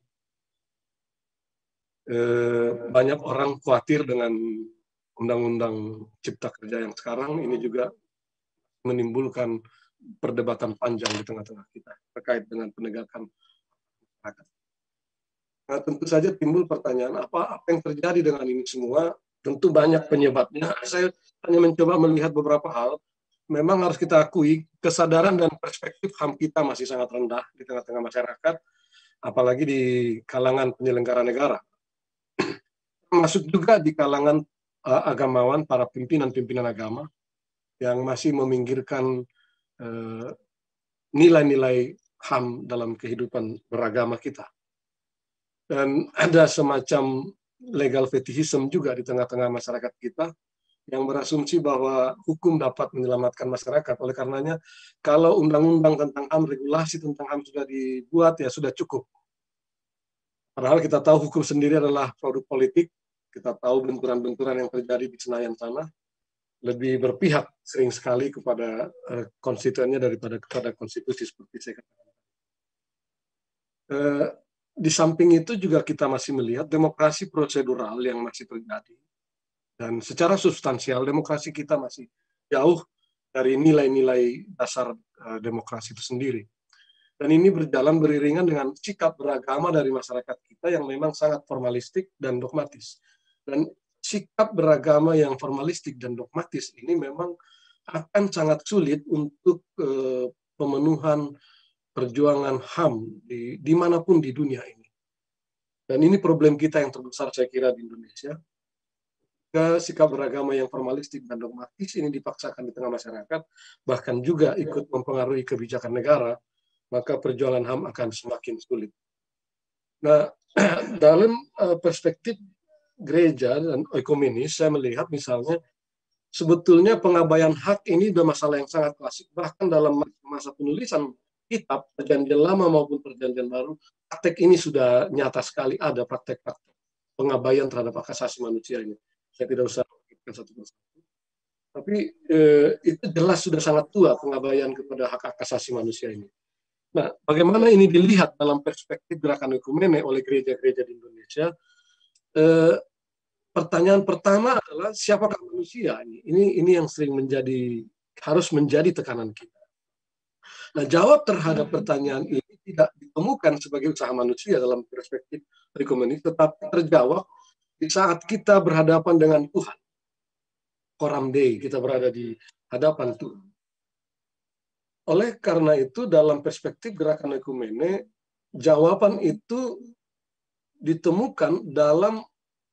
Speaker 9: Banyak orang khawatir dengan undang-undang cipta kerja yang sekarang ini juga menimbulkan perdebatan panjang di tengah-tengah kita terkait dengan penegakan hak. Nah, tentu saja timbul pertanyaan apa yang terjadi dengan ini semua. Tentu banyak penyebabnya. Saya hanya mencoba melihat beberapa hal. Memang harus kita akui kesadaran dan perspektif HAM kita masih sangat rendah di tengah-tengah masyarakat, apalagi di kalangan penyelenggara negara. Masuk juga di kalangan agamawan, para pimpinan-pimpinan agama yang masih meminggirkan nilai-nilai HAM dalam kehidupan beragama kita. Dan ada semacam legal fetishism juga di tengah-tengah masyarakat kita yang berasumsi bahwa hukum dapat menyelamatkan masyarakat. Oleh karenanya, kalau undang-undang tentang HAM, regulasi tentang HAM sudah dibuat, ya sudah cukup. Padahal kita tahu hukum sendiri adalah produk politik. Kita tahu benturan-benturan yang terjadi di Senayan sana lebih berpihak sering sekali kepada konstituennya daripada kepada konstitusi seperti saya katakan. Di samping itu juga kita masih melihat demokrasi prosedural yang masih terjadi. Dan secara substansial demokrasi kita masih jauh dari nilai-nilai dasar demokrasi itu sendiri. Dan ini berjalan beriringan dengan sikap beragama dari masyarakat kita yang memang sangat formalistik dan dogmatis. Dan sikap beragama yang formalistik dan dogmatis ini memang akan sangat sulit untuk pemenuhan perjuangan HAM dimanapun di dunia ini. Dan ini problem kita yang terbesar saya kira di Indonesia. Sikap beragama yang formalistik dan dogmatis ini dipaksakan di tengah masyarakat, bahkan juga ikut mempengaruhi kebijakan negara, maka perjuangan HAM akan semakin sulit. Nah, dalam perspektif gereja dan ekumenis, saya melihat misalnya sebetulnya pengabaian hak ini sudah masalah yang sangat klasik. Bahkan dalam masa penulisan kitab, perjanjian lama maupun perjanjian baru, praktek ini sudah nyata sekali ada praktek-praktek pengabaian terhadap hak asasi manusia ini. Saya tidak usah menyebutkan satu persatu. Tapi itu jelas sudah sangat tua pengabaian kepada hak asasi manusia ini. Nah, bagaimana ini dilihat dalam perspektif gerakan ekumene oleh gereja-gereja di Indonesia? Pertanyaan pertama adalah siapakah manusia ini? Ini yang sering harus menjadi tekanan kita. Nah, jawab terhadap pertanyaan ini tidak ditemukan sebagai usaha manusia dalam perspektif ekumenik, tetapi terjawab di saat kita berhadapan dengan Tuhan. Coram Dei, kita berada di hadapan Tuhan. Oleh karena itu, dalam perspektif gerakan ekumene, jawaban itu ditemukan dalam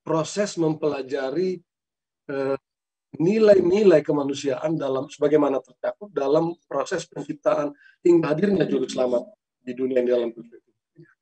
Speaker 9: proses mempelajari nilai-nilai kemanusiaan dalam sebagaimana tercakup dalam proses penciptaan hingga hadirnya juru selamat di dunia yang dalam perspektif.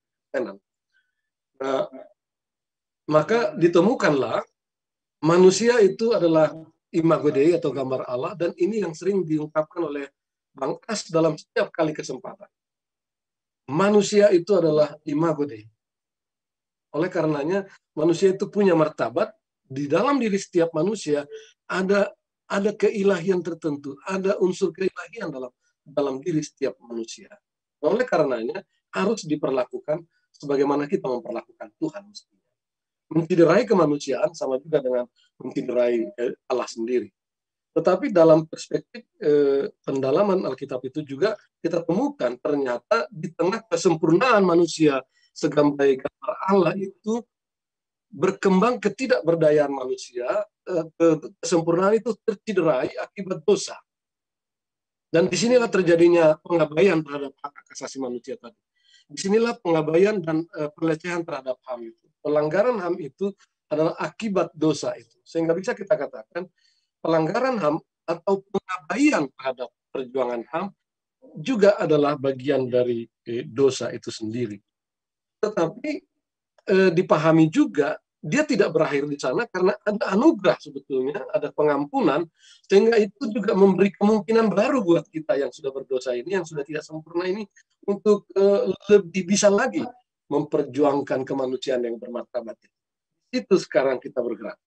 Speaker 9: Nah, maka ditemukanlah manusia itu adalah imago Dei atau gambar Allah, dan ini yang sering diungkapkan oleh Bang As dalam setiap kali kesempatan. Manusia itu adalah imago Dei. Oleh karenanya manusia itu punya martabat. Di dalam diri setiap manusia ada keilahian tertentu, ada unsur keilahian dalam diri setiap manusia. Oleh karenanya harus diperlakukan sebagaimana kita memperlakukan Tuhan mestinya. Menciderai kemanusiaan sama juga dengan menciderai Allah sendiri. Tetapi dalam perspektif pendalaman Alkitab itu juga kita temukan ternyata di tengah kesempurnaan manusia sebagai gambar Allah itu berkembang ketidakberdayaan manusia, kesempurnaan itu terciderai akibat dosa. Dan disinilah terjadinya pengabaian terhadap hak asasi manusia tadi. Disinilah pengabaian dan pelecehan terhadap HAM itu. Pelanggaran HAM itu adalah akibat dosa itu. Sehingga bisa kita katakan pelanggaran HAM atau pengabaian terhadap perjuangan HAM juga adalah bagian dari dosa itu sendiri. Tetapi dipahami juga dia tidak berakhir di sana karena ada anugerah sebetulnya, ada pengampunan, sehingga itu juga memberi kemungkinan baru buat kita yang sudah berdosa ini, yang sudah tidak sempurna ini, untuk lebih bisa lagi memperjuangkan kemanusiaan yang bermartabat. Itu sekarang kita bergerak.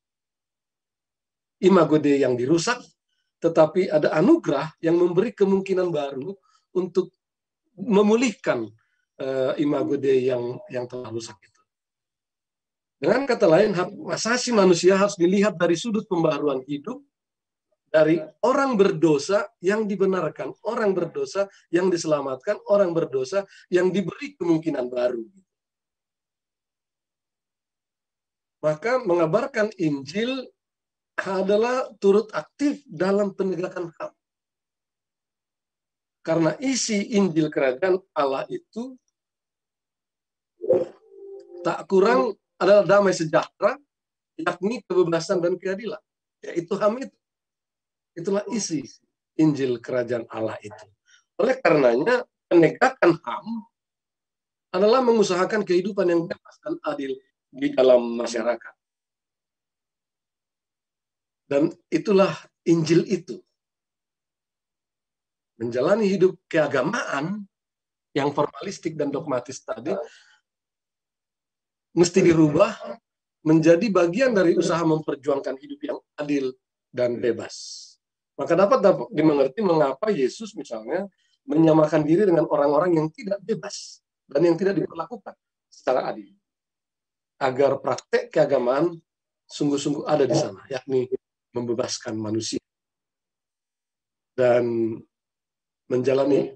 Speaker 9: Imago Dei yang dirusak, tetapi ada anugerah yang memberi kemungkinan baru untuk memulihkan imago Dei yang telah rusak itu. Dengan kata lain, hak asasi manusia harus dilihat dari sudut pembaharuan hidup, dari orang berdosa yang dibenarkan, orang berdosa yang diselamatkan, orang berdosa yang diberi kemungkinan baru. Maka mengabarkan Injil adalah turut aktif dalam penegakan HAM. Karena isi Injil Kerajaan Allah itu tak kurang adalah damai sejahtera, yakni kebebasan dan keadilan. Yaitu HAM itu. Itulah isi Injil Kerajaan Allah itu. Oleh karenanya, penegakan HAM adalah mengusahakan kehidupan yang bebas dan adil di dalam masyarakat. Dan itulah Injil itu. Menjalani hidup keagamaan yang formalistik dan dogmatis tadi mesti dirubah menjadi bagian dari usaha memperjuangkan hidup yang adil dan bebas. Maka dapat dimengerti mengapa Yesus misalnya menyamakan diri dengan orang-orang yang tidak bebas dan yang tidak diperlakukan secara adil. Agar praktek keagamaan sungguh-sungguh ada di sana, yakni membebaskan manusia. Dan menjalani,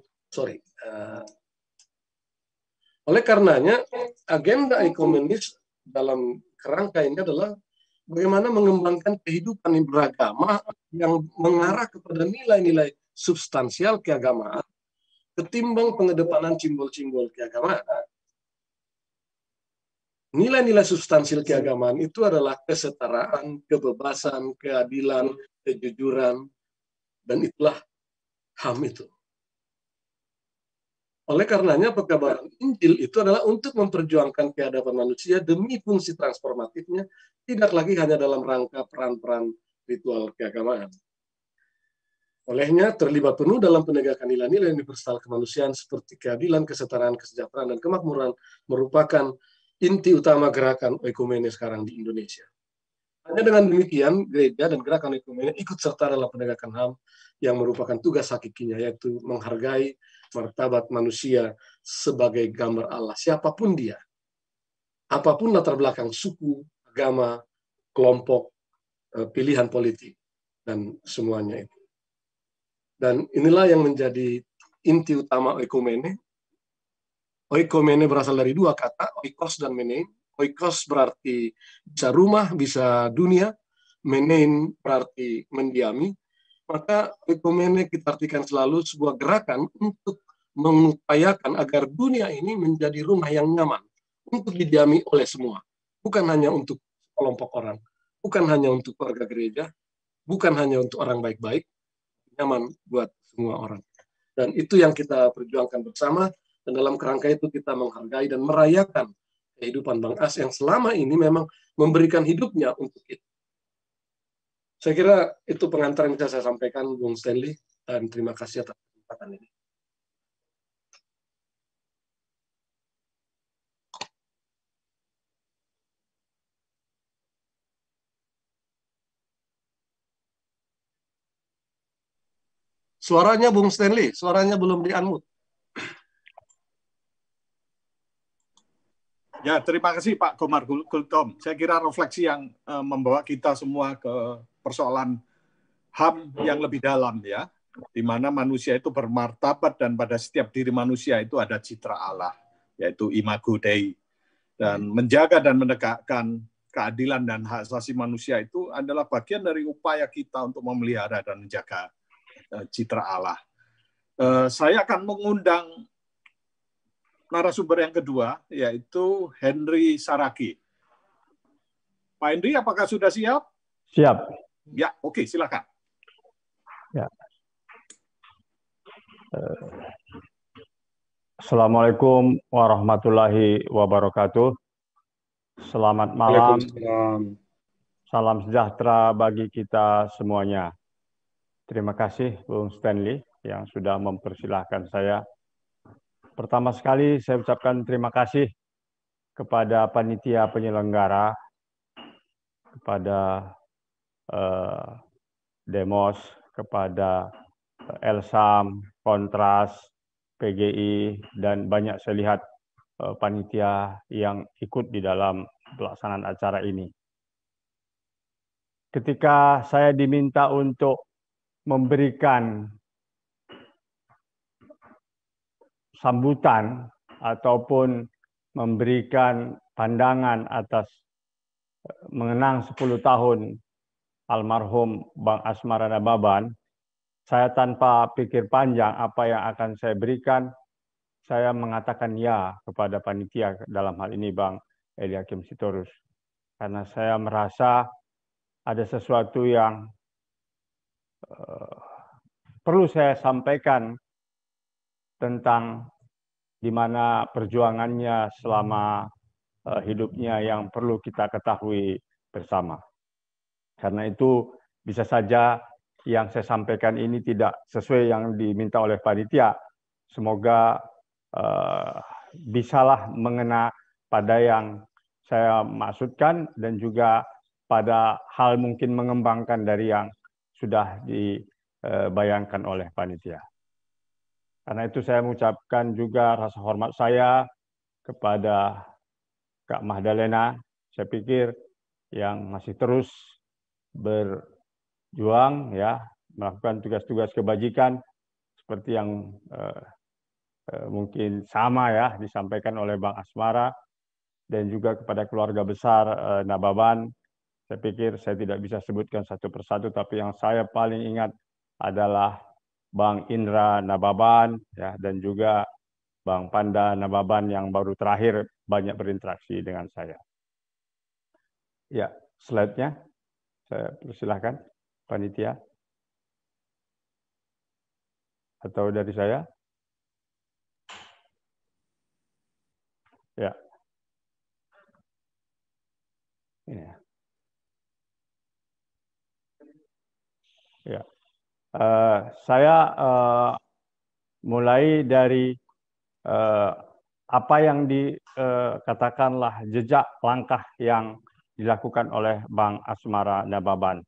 Speaker 9: oleh karenanya, agenda ekumenis dalam kerangka ini adalah bagaimana mengembangkan kehidupan yang beragama yang mengarah kepada nilai-nilai substansial keagamaan ketimbang pengedepanan simbol-simbol keagamaan. Nilai-nilai substansial keagamaan itu adalah kesetaraan, kebebasan, keadilan, kejujuran, dan itulah HAM itu. Oleh karenanya, pekabaran Injil itu adalah untuk memperjuangkan kehidupan manusia demi fungsi transformatifnya, tidak lagi hanya dalam rangka peran-peran ritual keagamaan. Olehnya, terlibat penuh dalam penegakan nilai-nilai universal kemanusiaan seperti keadilan, kesetaraan, kesejahteraan, dan kemakmuran merupakan inti utama gerakan ekumene sekarang di Indonesia. Hanya dengan demikian, gereja dan gerakan ekumene ikut serta dalam penegakan HAM yang merupakan tugas hakikinya, yaitu menghargai martabat manusia sebagai gambar Allah, siapapun dia. Apapun latar belakang suku, agama, kelompok, pilihan politik, dan semuanya itu. Dan inilah yang menjadi inti utama ekumene. Oikomene berasal dari dua kata, oikos dan menein. Oikos berarti bisa rumah, bisa dunia. Menein berarti mendiami. Maka oikomene kita artikan selalu sebuah gerakan untuk mengupayakan agar dunia ini menjadi rumah yang nyaman untuk didiami oleh semua. Bukan hanya untuk kelompok orang. Bukan hanya untuk warga gereja, bukan hanya untuk orang baik-baik, nyaman buat semua orang. Dan itu yang kita perjuangkan bersama, dan dalam kerangka itu kita menghargai dan merayakan kehidupan Bang As yang selama ini memang memberikan hidupnya untuk itu. Saya kira itu pengantar yang bisa saya sampaikan, Bung Stanley, dan terima kasih atas kesempatan ini. Suaranya Bung Stanley, suaranya belum di-unmute.
Speaker 8: Ya, terima kasih Pak Komar Gultom. Saya kira refleksi yang membawa kita semua ke persoalan HAM yang lebih dalam ya, di mana manusia itu bermartabat dan pada setiap diri manusia itu ada citra Allah, yaitu imago Dei. Dan menjaga dan menegakkan keadilan dan hak asasi manusia itu adalah bagian dari upaya kita untuk memelihara dan menjaga citra Allah. Saya akan mengundang narasumber yang kedua, yaitu Henry Saragi. Pak Henry, apakah sudah siap?
Speaker 10: Siap.
Speaker 8: Ya, oke, silakan.
Speaker 10: Ya. Assalamualaikum warahmatullahi wabarakatuh. Selamat malam. Salam sejahtera bagi kita semuanya. Terima kasih Bung Stanley yang sudah mempersilahkan saya. Pertama sekali saya ucapkan terima kasih kepada panitia penyelenggara, kepada Demos, kepada Elsam, Kontras, PGI, dan banyak saya lihat panitia yang ikut di dalam pelaksanaan acara ini. Ketika saya diminta untuk memberikan sambutan ataupun memberikan pandangan atas mengenang 10 tahun almarhum Bang Asmara Nababan, saya tanpa pikir panjang apa yang akan saya berikan, saya mengatakan ya kepada panitia, dalam hal ini Bang Eliakim Sitorus. Karena saya merasa ada sesuatu yang perlu saya sampaikan tentang di mana perjuangannya selama hidupnya yang perlu kita ketahui bersama. Karena itu bisa saja yang saya sampaikan ini tidak sesuai yang diminta oleh panitia. Semoga bisalah mengena pada yang saya maksudkan dan juga pada hal mungkin mengembangkan dari yang sudah dibayangkan oleh panitia. Karena itu saya mengucapkan juga rasa hormat saya kepada Kak Mahdalena. Saya pikir yang masih terus berjuang ya, melakukan tugas-tugas kebajikan seperti yang mungkin sama ya disampaikan oleh Bang Asmara, dan juga kepada keluarga besar Nababan. Saya pikir saya tidak bisa sebutkan satu persatu, tapi yang saya paling ingat adalah Bang Indra Nababan ya, dan juga Bang Panda Nababan yang baru terakhir banyak berinteraksi dengan saya. Ya, slide-nya saya persilahkan panitia. Atau dari saya? Ya. Ya. Ya. Saya mulai dari apa yang dikatakanlah jejak langkah yang dilakukan oleh Bang Asmara Nababan.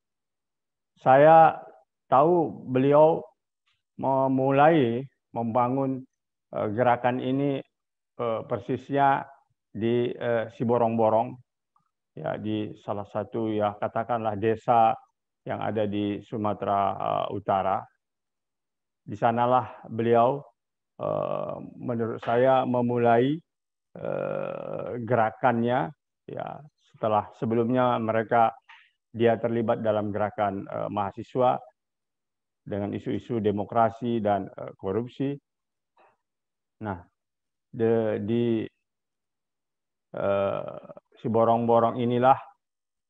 Speaker 10: Saya tahu beliau memulai membangun gerakan ini persisnya di Siborong-Borong, ya, di salah satu ya katakanlah desa yang ada di Sumatera Utara. Di sanalah beliau menurut saya memulai gerakannya ya, setelah sebelumnya dia terlibat dalam gerakan mahasiswa dengan isu-isu demokrasi dan korupsi. Nah, di Siborong-Borong inilah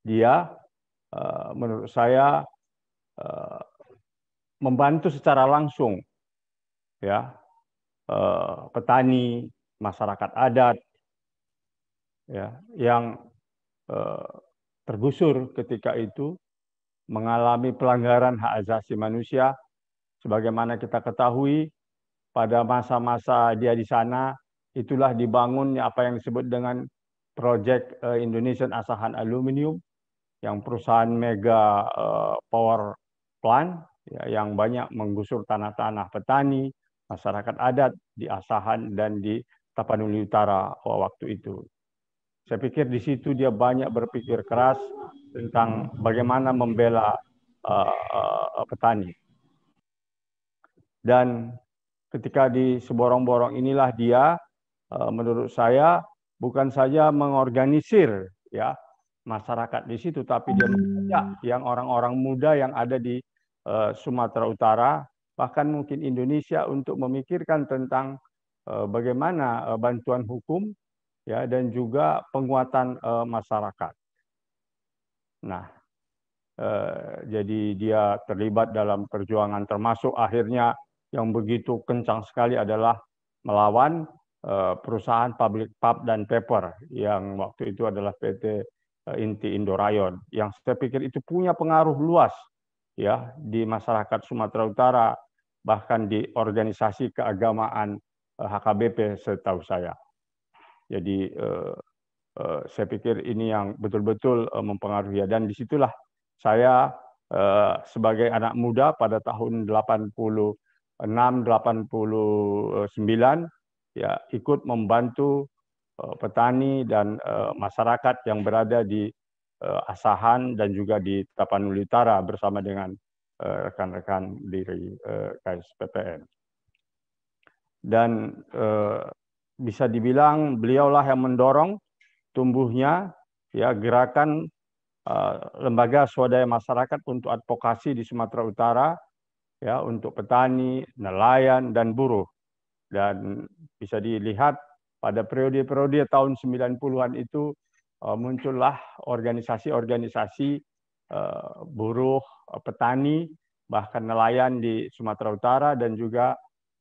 Speaker 10: dia menurut saya membantu secara langsung ya petani, masyarakat adat ya yang tergusur ketika itu mengalami pelanggaran hak asasi manusia. Sebagaimana kita ketahui, pada masa-masa dia di sana, itulah dibangunnya apa yang disebut dengan Project Indonesian Asahan Aluminium, yang perusahaan mega power plant ya, yang banyak menggusur tanah-tanah petani, masyarakat adat di Asahan dan di Tapanuli Utara waktu itu. Saya pikir di situ dia banyak berpikir keras tentang bagaimana membela petani. Dan ketika di seborong-borong inilah dia, menurut saya, bukan saja mengorganisir ya masyarakat di situ, tapi dia mengajak yang orang-orang muda yang ada di Sumatera Utara, bahkan mungkin Indonesia, untuk memikirkan tentang bagaimana bantuan hukum ya dan juga penguatan masyarakat. Nah, jadi dia terlibat dalam perjuangan, termasuk akhirnya yang begitu kencang sekali adalah melawan perusahaan pabrik pulp dan paper yang waktu itu adalah PT Inti Indorayon, yang saya pikir itu punya pengaruh luas ya di masyarakat Sumatera Utara, bahkan di organisasi keagamaan HKBP setahu saya. Jadi saya pikir ini yang betul-betul mempengaruhi, dan disitulah saya sebagai anak muda pada tahun 86-89 ya ikut membantu petani dan masyarakat yang berada di Asahan dan juga di Tapanuli Utara bersama dengan rekan-rekan dari KSPPN. Dan bisa dibilang beliaulah yang mendorong tumbuhnya ya gerakan lembaga swadaya masyarakat untuk advokasi di Sumatera Utara ya untuk petani, nelayan dan buruh. Dan bisa dilihat pada periode-periode tahun 90-an itu muncullah organisasi-organisasi buruh, petani, bahkan nelayan di Sumatera Utara, dan juga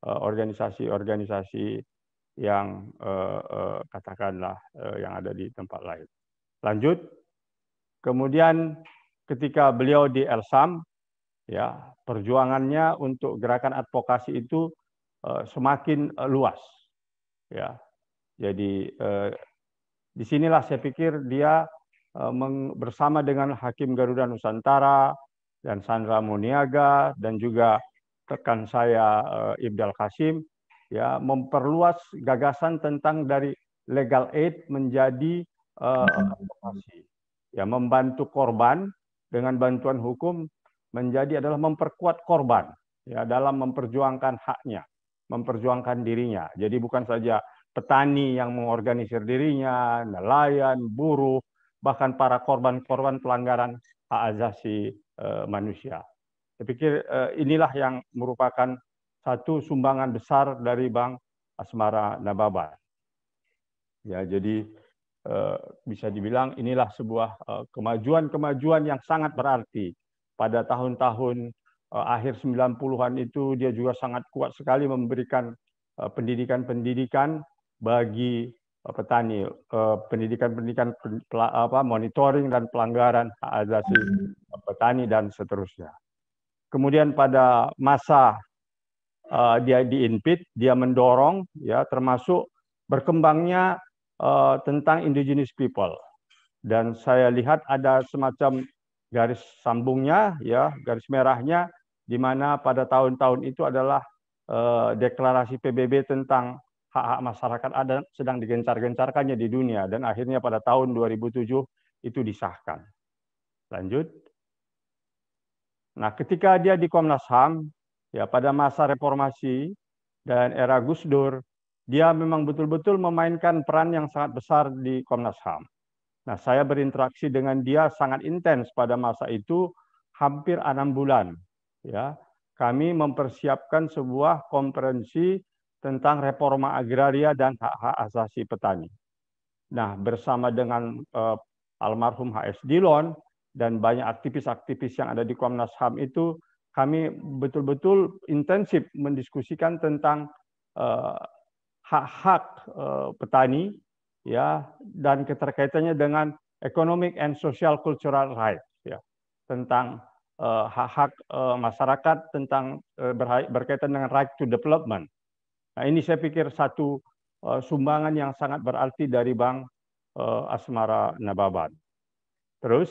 Speaker 10: organisasi-organisasi yang katakanlah yang ada di tempat lain. Lanjut, kemudian ketika beliau di Elsam, ya perjuangannya untuk gerakan advokasi itu semakin luas. Ya, jadi disinilah saya pikir dia bersama dengan Hakim Garuda Nusantara dan Sandra Muniaga dan juga rekan saya Ibdal Kasim, ya memperluas gagasan tentang dari legal aid menjadi advokasi. Ya, membantu korban dengan bantuan hukum menjadi adalah memperkuat korban ya dalam memperjuangkan haknya, memperjuangkan dirinya. Jadi bukan saja petani yang mengorganisir dirinya, nelayan, buruh, bahkan para korban-korban pelanggaran hak asasi manusia. Saya pikir inilah yang merupakan satu sumbangan besar dari Bang Asmara Nababan. Ya, jadi bisa dibilang inilah sebuah kemajuan-kemajuan yang sangat berarti. Pada tahun-tahun akhir 90-an itu dia juga sangat kuat sekali memberikan pendidikan-pendidikan bagi petani, pendidikan-pendidikan monitoring dan pelanggaran hak asasi petani dan seterusnya. Kemudian pada masa dia di INPIT, dia mendorong ya termasuk berkembangnya tentang indigenous people. Dan saya lihat ada semacam garis sambungnya ya, garis merahnya, di mana pada tahun-tahun itu adalah deklarasi PBB tentang hak-hak masyarakat adat sedang digencar-gencarkannya di dunia, dan akhirnya pada tahun 2007 itu disahkan. Lanjut. Nah, ketika dia di Komnas HAM, ya pada masa reformasi dan era Gus Dur, dia memang betul-betul memainkan peran yang sangat besar di Komnas HAM. Nah, saya berinteraksi dengan dia sangat intens pada masa itu, hampir 6 bulan. Ya, kami mempersiapkan sebuah konferensi tentang reforma agraria dan hak-hak asasi petani. Nah, bersama dengan almarhum HS Dillon dan banyak aktivis-aktivis yang ada di Komnas HAM itu, kami betul-betul intensif mendiskusikan tentang hak-hak petani, ya, dan keterkaitannya dengan economic and social cultural rights, ya, tentang hak-hak masyarakat, tentang berkaitan dengan right to development. Nah, ini saya pikir satu sumbangan yang sangat berarti dari Bang Asmara Nababan. Terus,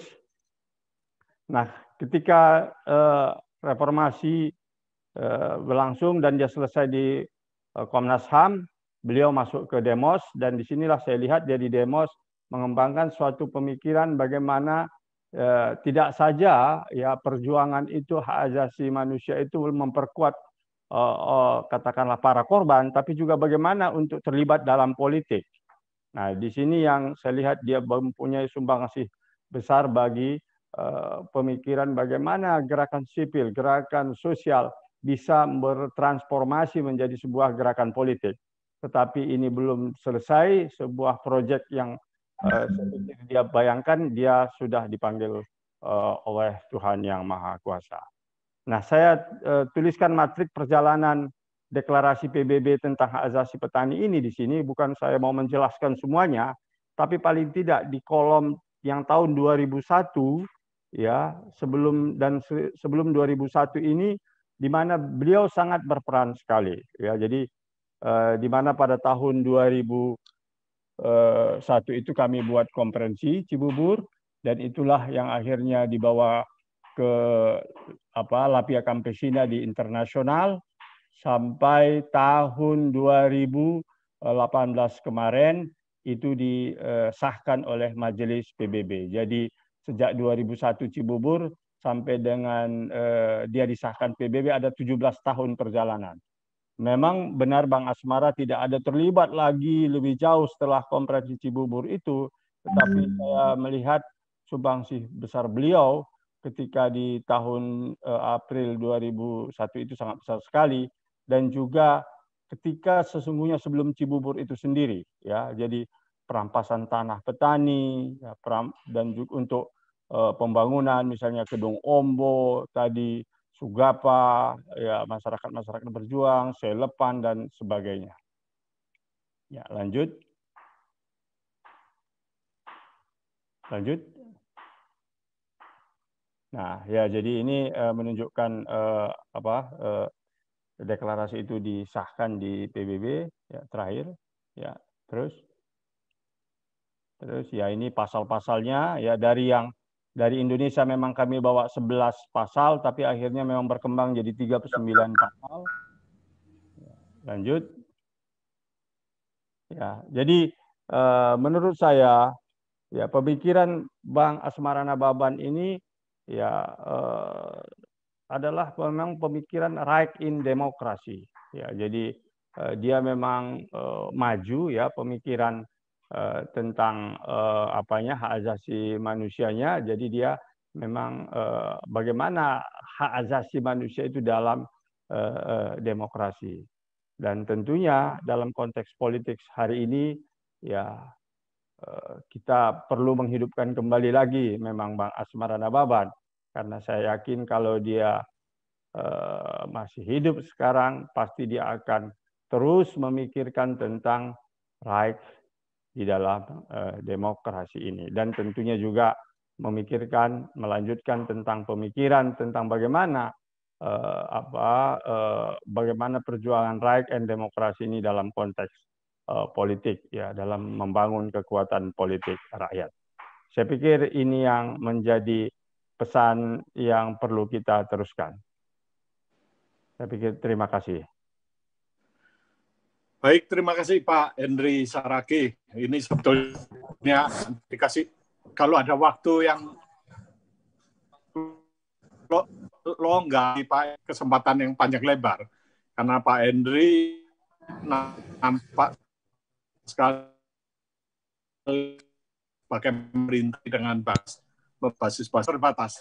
Speaker 10: nah, ketika reformasi berlangsung dan dia selesai di Komnas HAM, beliau masuk ke Demos, dan disinilah saya lihat dia di Demos mengembangkan suatu pemikiran bagaimana tidak saja ya perjuangan itu, hak asasi manusia itu memperkuat katakanlah para korban, tapi juga bagaimana untuk terlibat dalam politik. Nah, di sini yang saya lihat dia mempunyai sumbangsih besar bagi pemikiran bagaimana gerakan sipil, gerakan sosial bisa bertransformasi menjadi sebuah gerakan politik. Tetapi ini belum selesai, sebuah proyek yang seperti dia bayangkan, dia sudah dipanggil oleh Tuhan Yang Maha Kuasa. Nah, saya tuliskan matrik perjalanan deklarasi PBB tentang hak asasi petani ini di sini, bukan saya mau menjelaskan semuanya, tapi paling tidak di kolom yang tahun 2001, ya, sebelum 2001 ini, di mana beliau sangat berperan sekali, ya. Jadi di mana pada tahun 2001 itu kami buat konferensi Cibubur, dan itulah yang akhirnya dibawa ke Lapia Campesina di internasional sampai tahun 2018 kemarin itu disahkan oleh Majelis PBB. Jadi sejak 2001 Cibubur sampai dengan dia disahkan PBB ada 17 tahun perjalanan. Memang benar Bang Asmara tidak ada terlibat lagi lebih jauh setelah konferensi Cibubur itu, tetapi saya melihat sumbangsih besar beliau ketika di tahun April 2001 itu sangat besar sekali, dan juga ketika sesungguhnya sebelum Cibubur itu sendiri, ya, jadi perampasan tanah petani, ya, dan juga untuk pembangunan misalnya Kedung Ombo tadi, Sugapa, ya, masyarakat berjuang, Selepan dan sebagainya. Ya, lanjut. Nah, ya, jadi ini menunjukkan deklarasi itu disahkan di PBB, ya, terakhir, ya. Terus ya, ini pasal-pasalnya, ya, dari Indonesia memang kami bawa 11 pasal, tapi akhirnya memang berkembang jadi 39 pasal. Lanjut. Ya, jadi menurut saya, ya, pemikiran Bang Asmara Nababan ini, ya, adalah memang pemikiran right in demokrasi. Ya, jadi dia memang maju, ya, pemikiran tentang hak asasi manusianya. Jadi dia memang bagaimana hak asasi manusia itu dalam demokrasi. Dan tentunya dalam konteks politik hari ini, ya, kita perlu menghidupkan kembali lagi memang Bang Asmara Nababan, karena saya yakin kalau dia masih hidup sekarang, pasti dia akan terus memikirkan tentang right di dalam demokrasi ini, dan tentunya juga memikirkan, melanjutkan tentang pemikiran tentang bagaimana bagaimana perjuangan right and demokrasi ini dalam konteks politik, ya, dalam membangun kekuatan politik rakyat. Saya pikir ini yang menjadi pesan yang perlu kita teruskan. Saya pikir terima kasih.
Speaker 8: Baik, terima kasih Pak Henry Saragi. Ini sebetulnya dikasih, kalau ada waktu yang longgar, Pak, kesempatan yang panjang lebar, karena Pak Henry nampak sekali sebagai pemerintah dengan basis terbatas.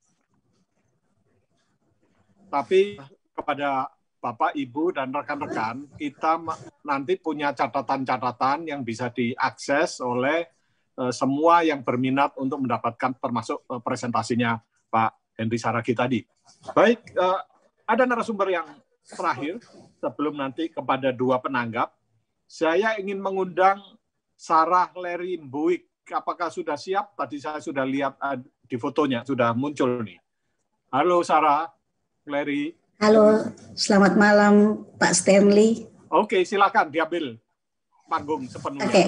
Speaker 8: Tapi kepada Bapak, Ibu, dan rekan-rekan, kita nanti punya catatan-catatan yang bisa diakses oleh semua yang berminat untuk mendapatkan termasuk presentasinya Pak Henry Saragi tadi. Baik, ada narasumber yang terakhir sebelum nanti kepada dua penanggap. Saya ingin mengundang Sarah Leri Mbuik. Apakah sudah siap? Tadi saya sudah lihat di fotonya, sudah muncul nih. Halo Sarah, Leri.
Speaker 11: Halo, selamat malam Pak Stanley.
Speaker 8: Oke, silakan diambil panggung sepenuhnya.
Speaker 11: Oke.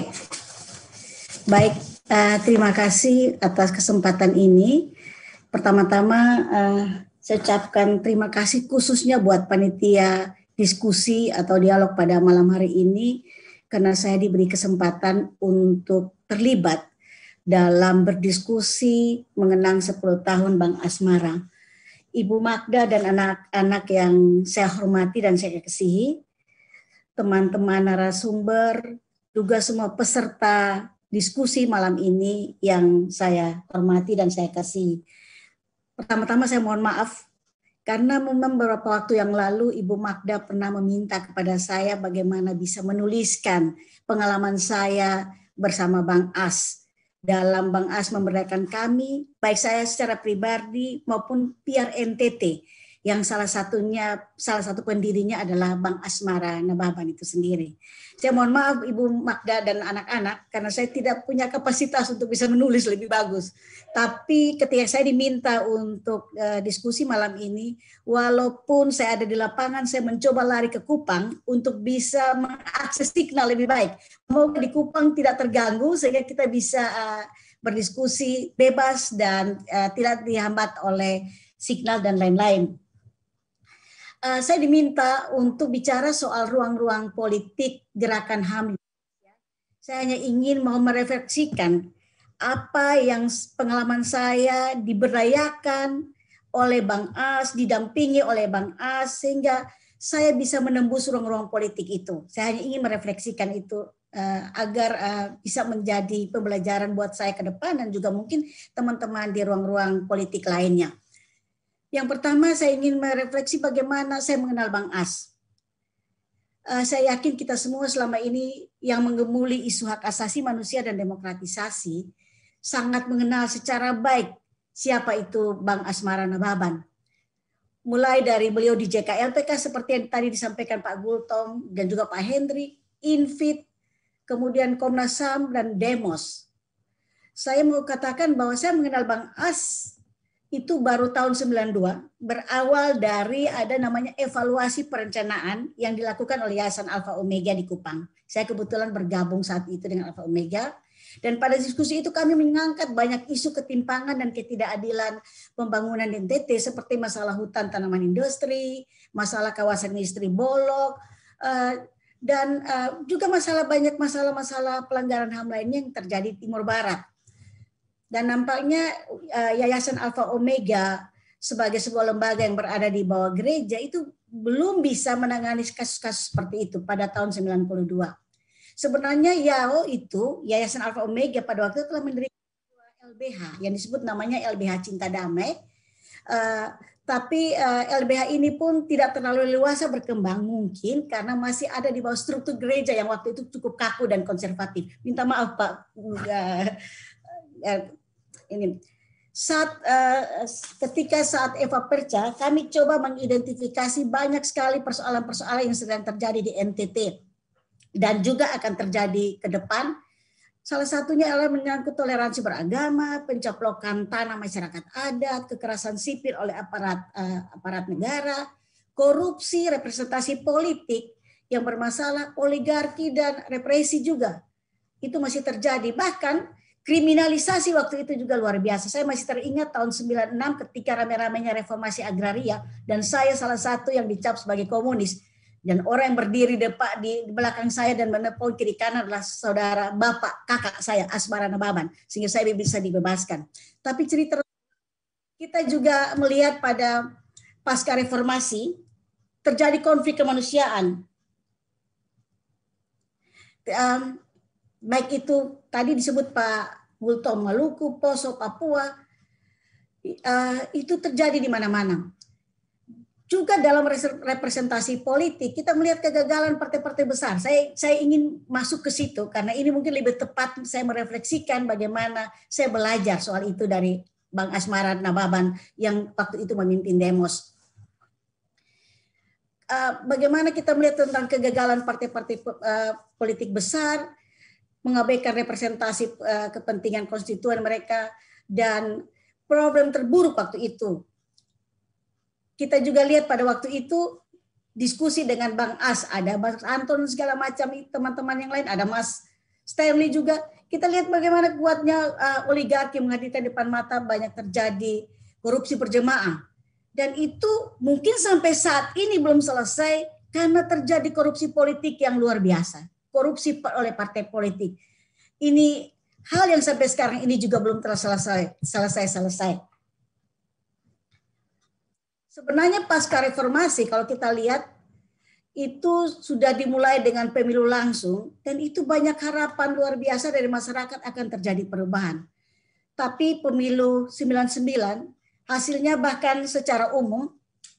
Speaker 11: Baik, terima kasih atas kesempatan ini. Pertama-tama saya ucapkan terima kasih khususnya buat panitia diskusi atau dialog pada malam hari ini karena saya diberi kesempatan untuk terlibat dalam berdiskusi mengenang 10 tahun Bank Asmara. Ibu Magda dan anak-anak yang saya hormati dan saya kasihi, teman-teman narasumber, juga semua peserta diskusi malam ini yang saya hormati dan saya kasihi. Pertama-tama saya mohon maaf karena memang beberapa waktu yang lalu Ibu Magda pernah meminta kepada saya bagaimana bisa menuliskan pengalaman saya bersama Bang As. Dalam Bang As memberdayakan kami, baik saya secara pribadi maupun PR NTT, yang salah satu pendirinya adalah Bang Asmara Nababan itu sendiri. Saya mohon maaf Ibu Magda dan anak-anak karena saya tidak punya kapasitas untuk bisa menulis lebih bagus. Tapi ketika saya diminta untuk diskusi malam ini, walaupun saya ada di lapangan, saya mencoba lari ke Kupang untuk bisa mengakses signal lebih baik. Semoga di Kupang tidak terganggu sehingga kita bisa berdiskusi bebas dan tidak dihambat oleh signal dan lain-lain. Saya diminta untuk bicara soal ruang-ruang politik gerakan HAM. Saya hanya ingin mau merefleksikan apa yang pengalaman saya diberdayakan oleh Bang As, didampingi oleh Bang As, sehingga saya bisa menembus ruang-ruang politik itu. Saya hanya ingin merefleksikan itu agar bisa menjadi pembelajaran buat saya ke depan dan juga mungkin teman-teman di ruang-ruang politik lainnya. Yang pertama saya ingin merefleksi bagaimana saya mengenal Bang As. Saya yakin kita semua selama ini yang menggemuli isu hak asasi manusia dan demokratisasi sangat mengenal secara baik siapa itu Bang Asmara Nababan. Mulai dari beliau di JKLPK seperti yang tadi disampaikan Pak Gultom dan juga Pak Henry, Infit, kemudian Komnas HAM dan Demos. Saya mau katakan bahwa saya mengenal Bang As itu baru tahun 92, berawal dari ada namanya evaluasi perencanaan yang dilakukan oleh Yayasan Alpha Omega di Kupang. Saya kebetulan bergabung saat itu dengan Alpha Omega, dan pada diskusi itu kami mengangkat banyak isu ketimpangan dan ketidakadilan pembangunan di NTT seperti masalah hutan tanaman industri, masalah kawasan industri Bolok, dan juga banyak masalah-masalah pelanggaran HAM lainnya yang terjadi di Timur Barat. Dan nampaknya Yayasan Alpha Omega sebagai sebuah lembaga yang berada di bawah gereja itu belum bisa menangani kasus-kasus seperti itu pada tahun 92. Sebenarnya YAO itu, Yayasan Alpha Omega pada waktu itu telah mendirikan LBH yang disebut namanya LBH Cinta Damai. Tapi LBH ini pun tidak terlalu leluasa berkembang mungkin karena masih ada di bawah struktur gereja yang waktu itu cukup kaku dan konservatif. Minta maaf Pak. Ini ketika saat Eva Perca kami coba mengidentifikasi banyak sekali persoalan-persoalan yang sedang terjadi di NTT dan juga akan terjadi ke depan. Salah satunya adalah menyangkut toleransi beragama, pencaplokan tanah masyarakat adat, kekerasan sipil oleh aparat negara, korupsi, representasi politik yang bermasalah, oligarki dan represi juga. Itu masih terjadi. Bahkan kriminalisasi waktu itu juga luar biasa. Saya masih teringat tahun 96 ketika rame-ramenya reformasi agraria dan saya salah satu yang dicap sebagai komunis. Dan orang yang berdiri di belakang saya dan menepuk kiri kanan adalah saudara bapak kakak saya Asmara Nababan sehingga saya bisa dibebaskan. Tapi cerita kita juga melihat pada pasca reformasi terjadi konflik kemanusiaan. Baik itu tadi disebut Pak Gultom Maluku, Poso, Papua, itu terjadi di mana-mana. juga dalam representasi politik kita melihat kegagalan partai-partai besar. Saya ingin masuk ke situ karena ini mungkin lebih tepat saya merefleksikan bagaimana saya belajar soal itu dari Bang Asmara Nababan yang waktu itu memimpin Demos. Bagaimana kita melihat tentang kegagalan partai-partai politik besar, mengabaikan representasi kepentingan konstituen mereka, dan problem terburuk waktu itu. Kita juga lihat pada waktu itu diskusi dengan Bang As, ada Bang Anton segala macam teman-teman yang lain, ada Mas Stanley juga. Kita lihat bagaimana kuatnya oligarki menghadirkan depan mata banyak terjadi korupsi berjemaah. Dan itu mungkin sampai saat ini belum selesai karena terjadi korupsi politik yang luar biasa. Korupsi oleh partai politik. Ini hal yang sampai sekarang ini juga belum selesai. Sebenarnya pasca reformasi kalau kita lihat itu sudah dimulai dengan pemilu langsung dan itu banyak harapan luar biasa dari masyarakat akan terjadi perubahan. Tapi pemilu 99 hasilnya bahkan secara umum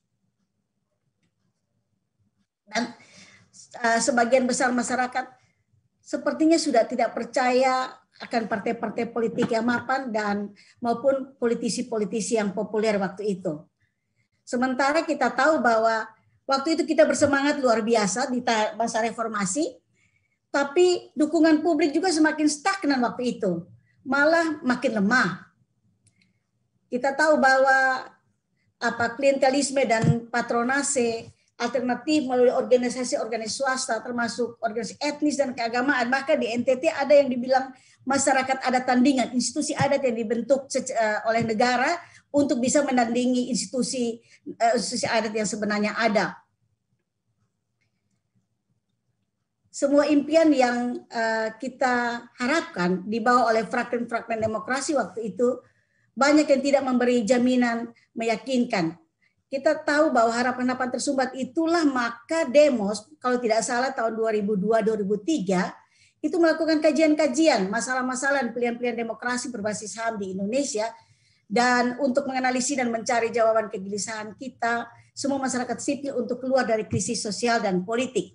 Speaker 11: dan sebagian besar masyarakat sepertinya sudah tidak percaya akan partai-partai politik yang mapan dan maupun politisi-politisi yang populer waktu itu. Sementara kita tahu bahwa waktu itu kita bersemangat luar biasa di masa reformasi, tapi dukungan publik juga semakin stagnan waktu itu, malah makin lemah. Kita tahu bahwa klientelisme dan patronase alternatif melalui organisasi swasta, termasuk organisasi etnis dan keagamaan, maka di NTT ada yang dibilang masyarakat adat tandingan, institusi adat yang dibentuk oleh negara untuk bisa menandingi institusi adat yang sebenarnya ada. Semua impian yang kita harapkan dibawa oleh fragmen-fragmen demokrasi waktu itu, banyak yang tidak memberi jaminan meyakinkan. Kita tahu bahwa harapan-harapan tersumbat itulah maka Demos, kalau tidak salah tahun 2002-2003, itu melakukan kajian-kajian masalah-masalah dan pilihan-pilihan demokrasi berbasis HAM di Indonesia. Dan untuk menganalisis dan mencari jawaban kegelisahan kita, semua masyarakat sipil untuk keluar dari krisis sosial dan politik.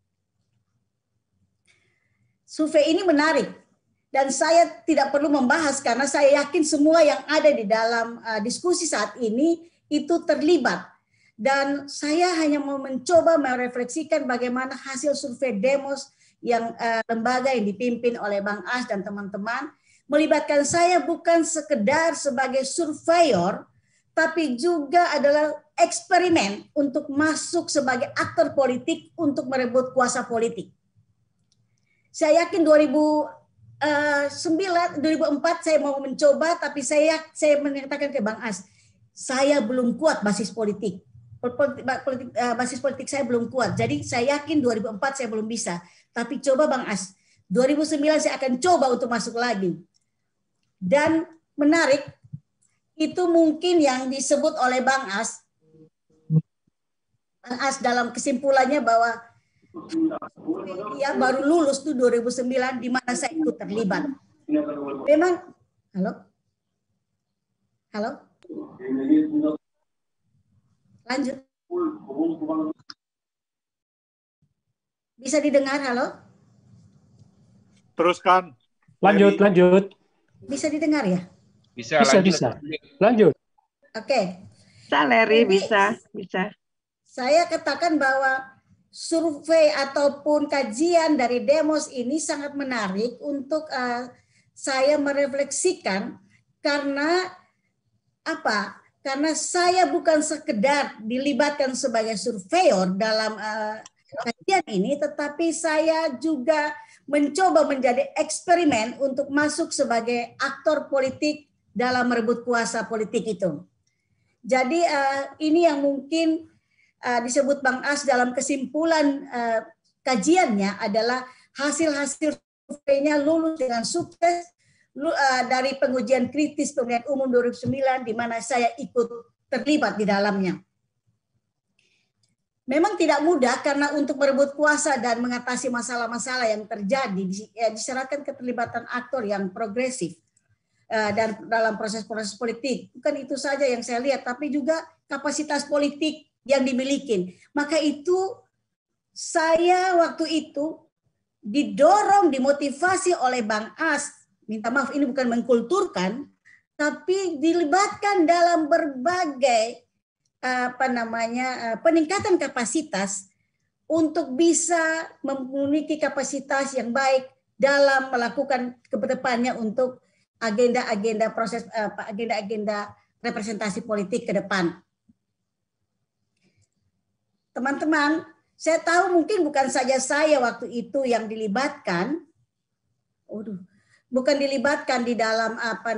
Speaker 11: Survei ini menarik dan saya tidak perlu membahas karena saya yakin semua yang ada di dalam diskusi saat ini itu terlibat. Dan saya hanya mau mencoba merefleksikan bagaimana hasil survei Demos yang lembaga yang dipimpin oleh Bang As dan teman-teman melibatkan saya bukan sekedar sebagai surveyor, tapi juga adalah eksperimen untuk masuk sebagai aktor politik untuk merebut kuasa politik. Saya yakin 2004 saya mau mencoba, tapi saya menyatakan ke Bang As, saya belum kuat basis politik. Basis politik saya belum kuat. Jadi saya yakin 2004 saya belum bisa. Tapi coba Bang As, 2009 saya akan coba untuk masuk lagi. Dan menarik, itu mungkin yang disebut oleh Bang As dalam kesimpulannya bahwa dia baru lulus tuh 2009 di mana saya ikut terlibat. Memang, halo? Lanjut. Bisa didengar, halo?
Speaker 8: Teruskan.
Speaker 9: Lanjut.
Speaker 11: Bisa didengar ya?
Speaker 9: Bisa. Lanjut.
Speaker 11: Oke.
Speaker 6: Bisa, Larry, bisa.
Speaker 11: Saya katakan bahwa survei ataupun kajian dari Demos ini sangat menarik untuk saya merefleksikan karena apa? Karena saya bukan sekedar dilibatkan sebagai surveyor dalam kajian ini, tetapi saya juga mencoba menjadi eksperimen untuk masuk sebagai aktor politik dalam merebut kuasa politik itu. Jadi ini yang mungkin disebut Bang As dalam kesimpulan kajiannya adalah hasil-hasil surveinya lulus dengan sukses dari pengujian kritis pemilihan umum 2009 di mana saya ikut terlibat di dalamnya. Memang tidak mudah karena untuk merebut kuasa dan mengatasi masalah-masalah yang terjadi disyaratkan keterlibatan aktor yang progresif dan dalam proses-proses politik. Bukan itu saja yang saya lihat, tapi juga kapasitas politik yang dimiliki. Maka itu saya waktu itu didorong, dimotivasi oleh Bang As, minta maaf ini bukan mengkulturkan, tapi dilibatkan dalam berbagai peningkatan kapasitas untuk bisa memiliki kapasitas yang baik dalam melakukan kedepannya untuk agenda-agenda proses agenda-agenda representasi politik ke depan. Teman-teman, saya tahu mungkin bukan saja saya waktu itu yang dilibatkan, bukan dilibatkan di dalam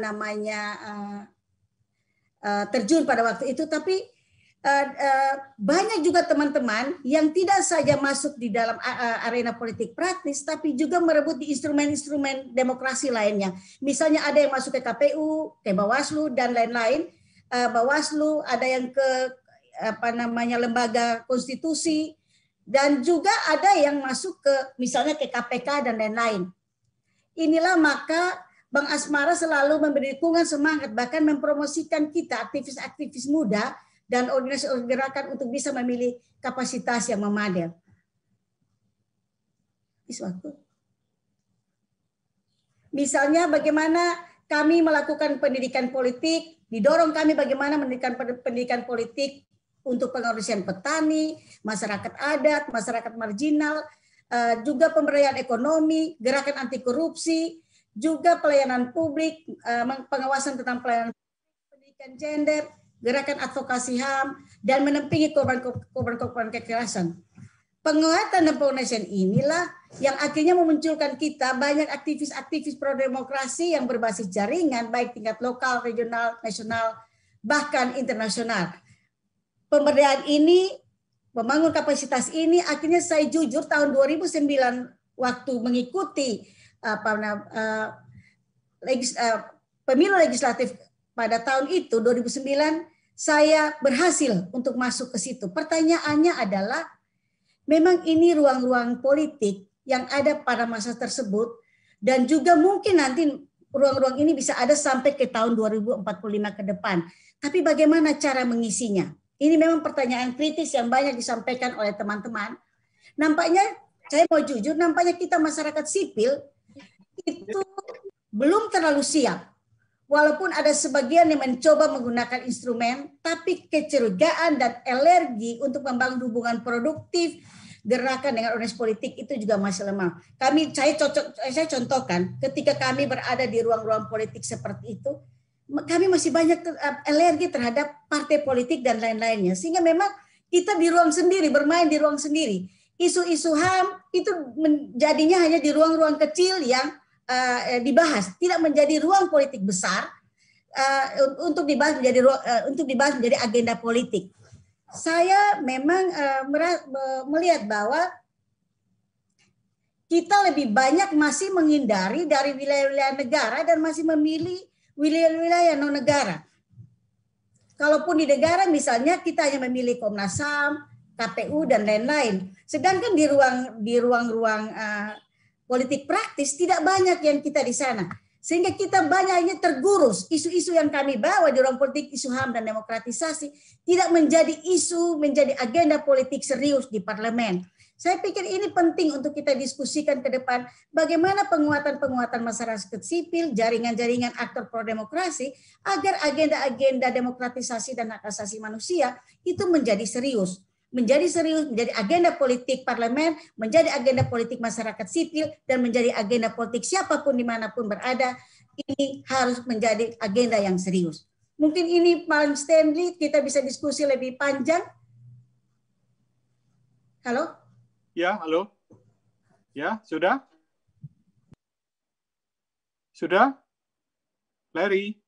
Speaker 11: terjun pada waktu itu, tapi banyak juga teman-teman yang tidak saja masuk di dalam arena politik praktis, tapi juga merebut di instrumen-instrumen demokrasi lainnya. Misalnya ada yang masuk ke KPU, ke Bawaslu dan lain-lain. Bawaslu ada yang ke lembaga konstitusi, dan juga ada yang masuk ke misalnya ke KPK dan lain-lain. Inilah maka Bang Asmara selalu memberi dukungan semangat, bahkan mempromosikan kita aktivis-aktivis muda dan organisasi gerakan untuk bisa memilih kapasitas yang memadai. Misalnya bagaimana kami melakukan pendidikan politik, didorong kami bagaimana mendirikan pendidikan politik untuk pengorganisasian petani, masyarakat adat, masyarakat marginal, juga pemberdayaan ekonomi, gerakan anti korupsi, juga pelayanan publik, pengawasan tentang pelayanan publik, pendidikan gender, gerakan advokasi HAM, dan menampingi korban-korban kekerasan. Penguatan dan pengorganisasian inilah yang akhirnya memunculkan kita banyak aktivis-aktivis pro-demokrasi yang berbasis jaringan, baik tingkat lokal, regional, nasional, bahkan internasional. Pemberdayaan ini, membangun kapasitas ini, akhirnya saya jujur tahun 2009 waktu mengikuti pemilu legislatif pada tahun itu 2009, saya berhasil untuk masuk ke situ. Pertanyaannya adalah, memang ini ruang-ruang politik yang ada pada masa tersebut, dan juga mungkin nanti ruang-ruang ini bisa ada sampai ke tahun 2045 ke depan. Tapi bagaimana cara mengisinya? Ini memang pertanyaan kritis yang banyak disampaikan oleh teman-teman. Nampaknya, saya mau jujur, nampaknya kita masyarakat sipil itu belum terlalu siap. Walaupun ada sebagian yang mencoba menggunakan instrumen, tapi kecurigaan dan alergi untuk membangun hubungan produktif, gerakan dengan organisasi politik itu juga masih lemah. Saya contohkan, ketika kami berada di ruang-ruang politik seperti itu, kami masih banyak alergi terhadap partai politik dan lain-lainnya. Sehingga memang kita di ruang sendiri, bermain di ruang sendiri. Isu-isu HAM itu menjadinya hanya di ruang-ruang kecil yang dibahas, tidak menjadi ruang politik besar untuk dibahas menjadi agenda politik. Saya memang melihat bahwa kita lebih banyak masih menghindari dari wilayah-wilayah negara dan masih memilih wilayah-wilayah non-negara. Kalaupun di negara misalnya kita hanya memilih Komnas HAM, KPU dan lain-lain. Sedangkan di ruang-ruang politik praktis tidak banyak yang kita di sana. Sehingga kita banyaknya tergurus. Isu-isu yang kami bawa di ruang politik, isu HAM dan demokratisasi, tidak menjadi isu, menjadi agenda politik serius di parlemen. Saya pikir ini penting untuk kita diskusikan ke depan, bagaimana penguatan-penguatan masyarakat sipil, jaringan-jaringan aktor pro-demokrasi, agar agenda-agenda demokratisasi dan hak asasi manusia itu menjadi serius, menjadi agenda politik parlemen, menjadi agenda politik masyarakat sipil, dan menjadi agenda politik siapapun dimanapun berada. Ini harus menjadi agenda yang serius. Mungkin ini Pak Stanley, kita bisa diskusi lebih panjang. Halo?
Speaker 8: Ya, halo. Ya, sudah? Sudah? Larry?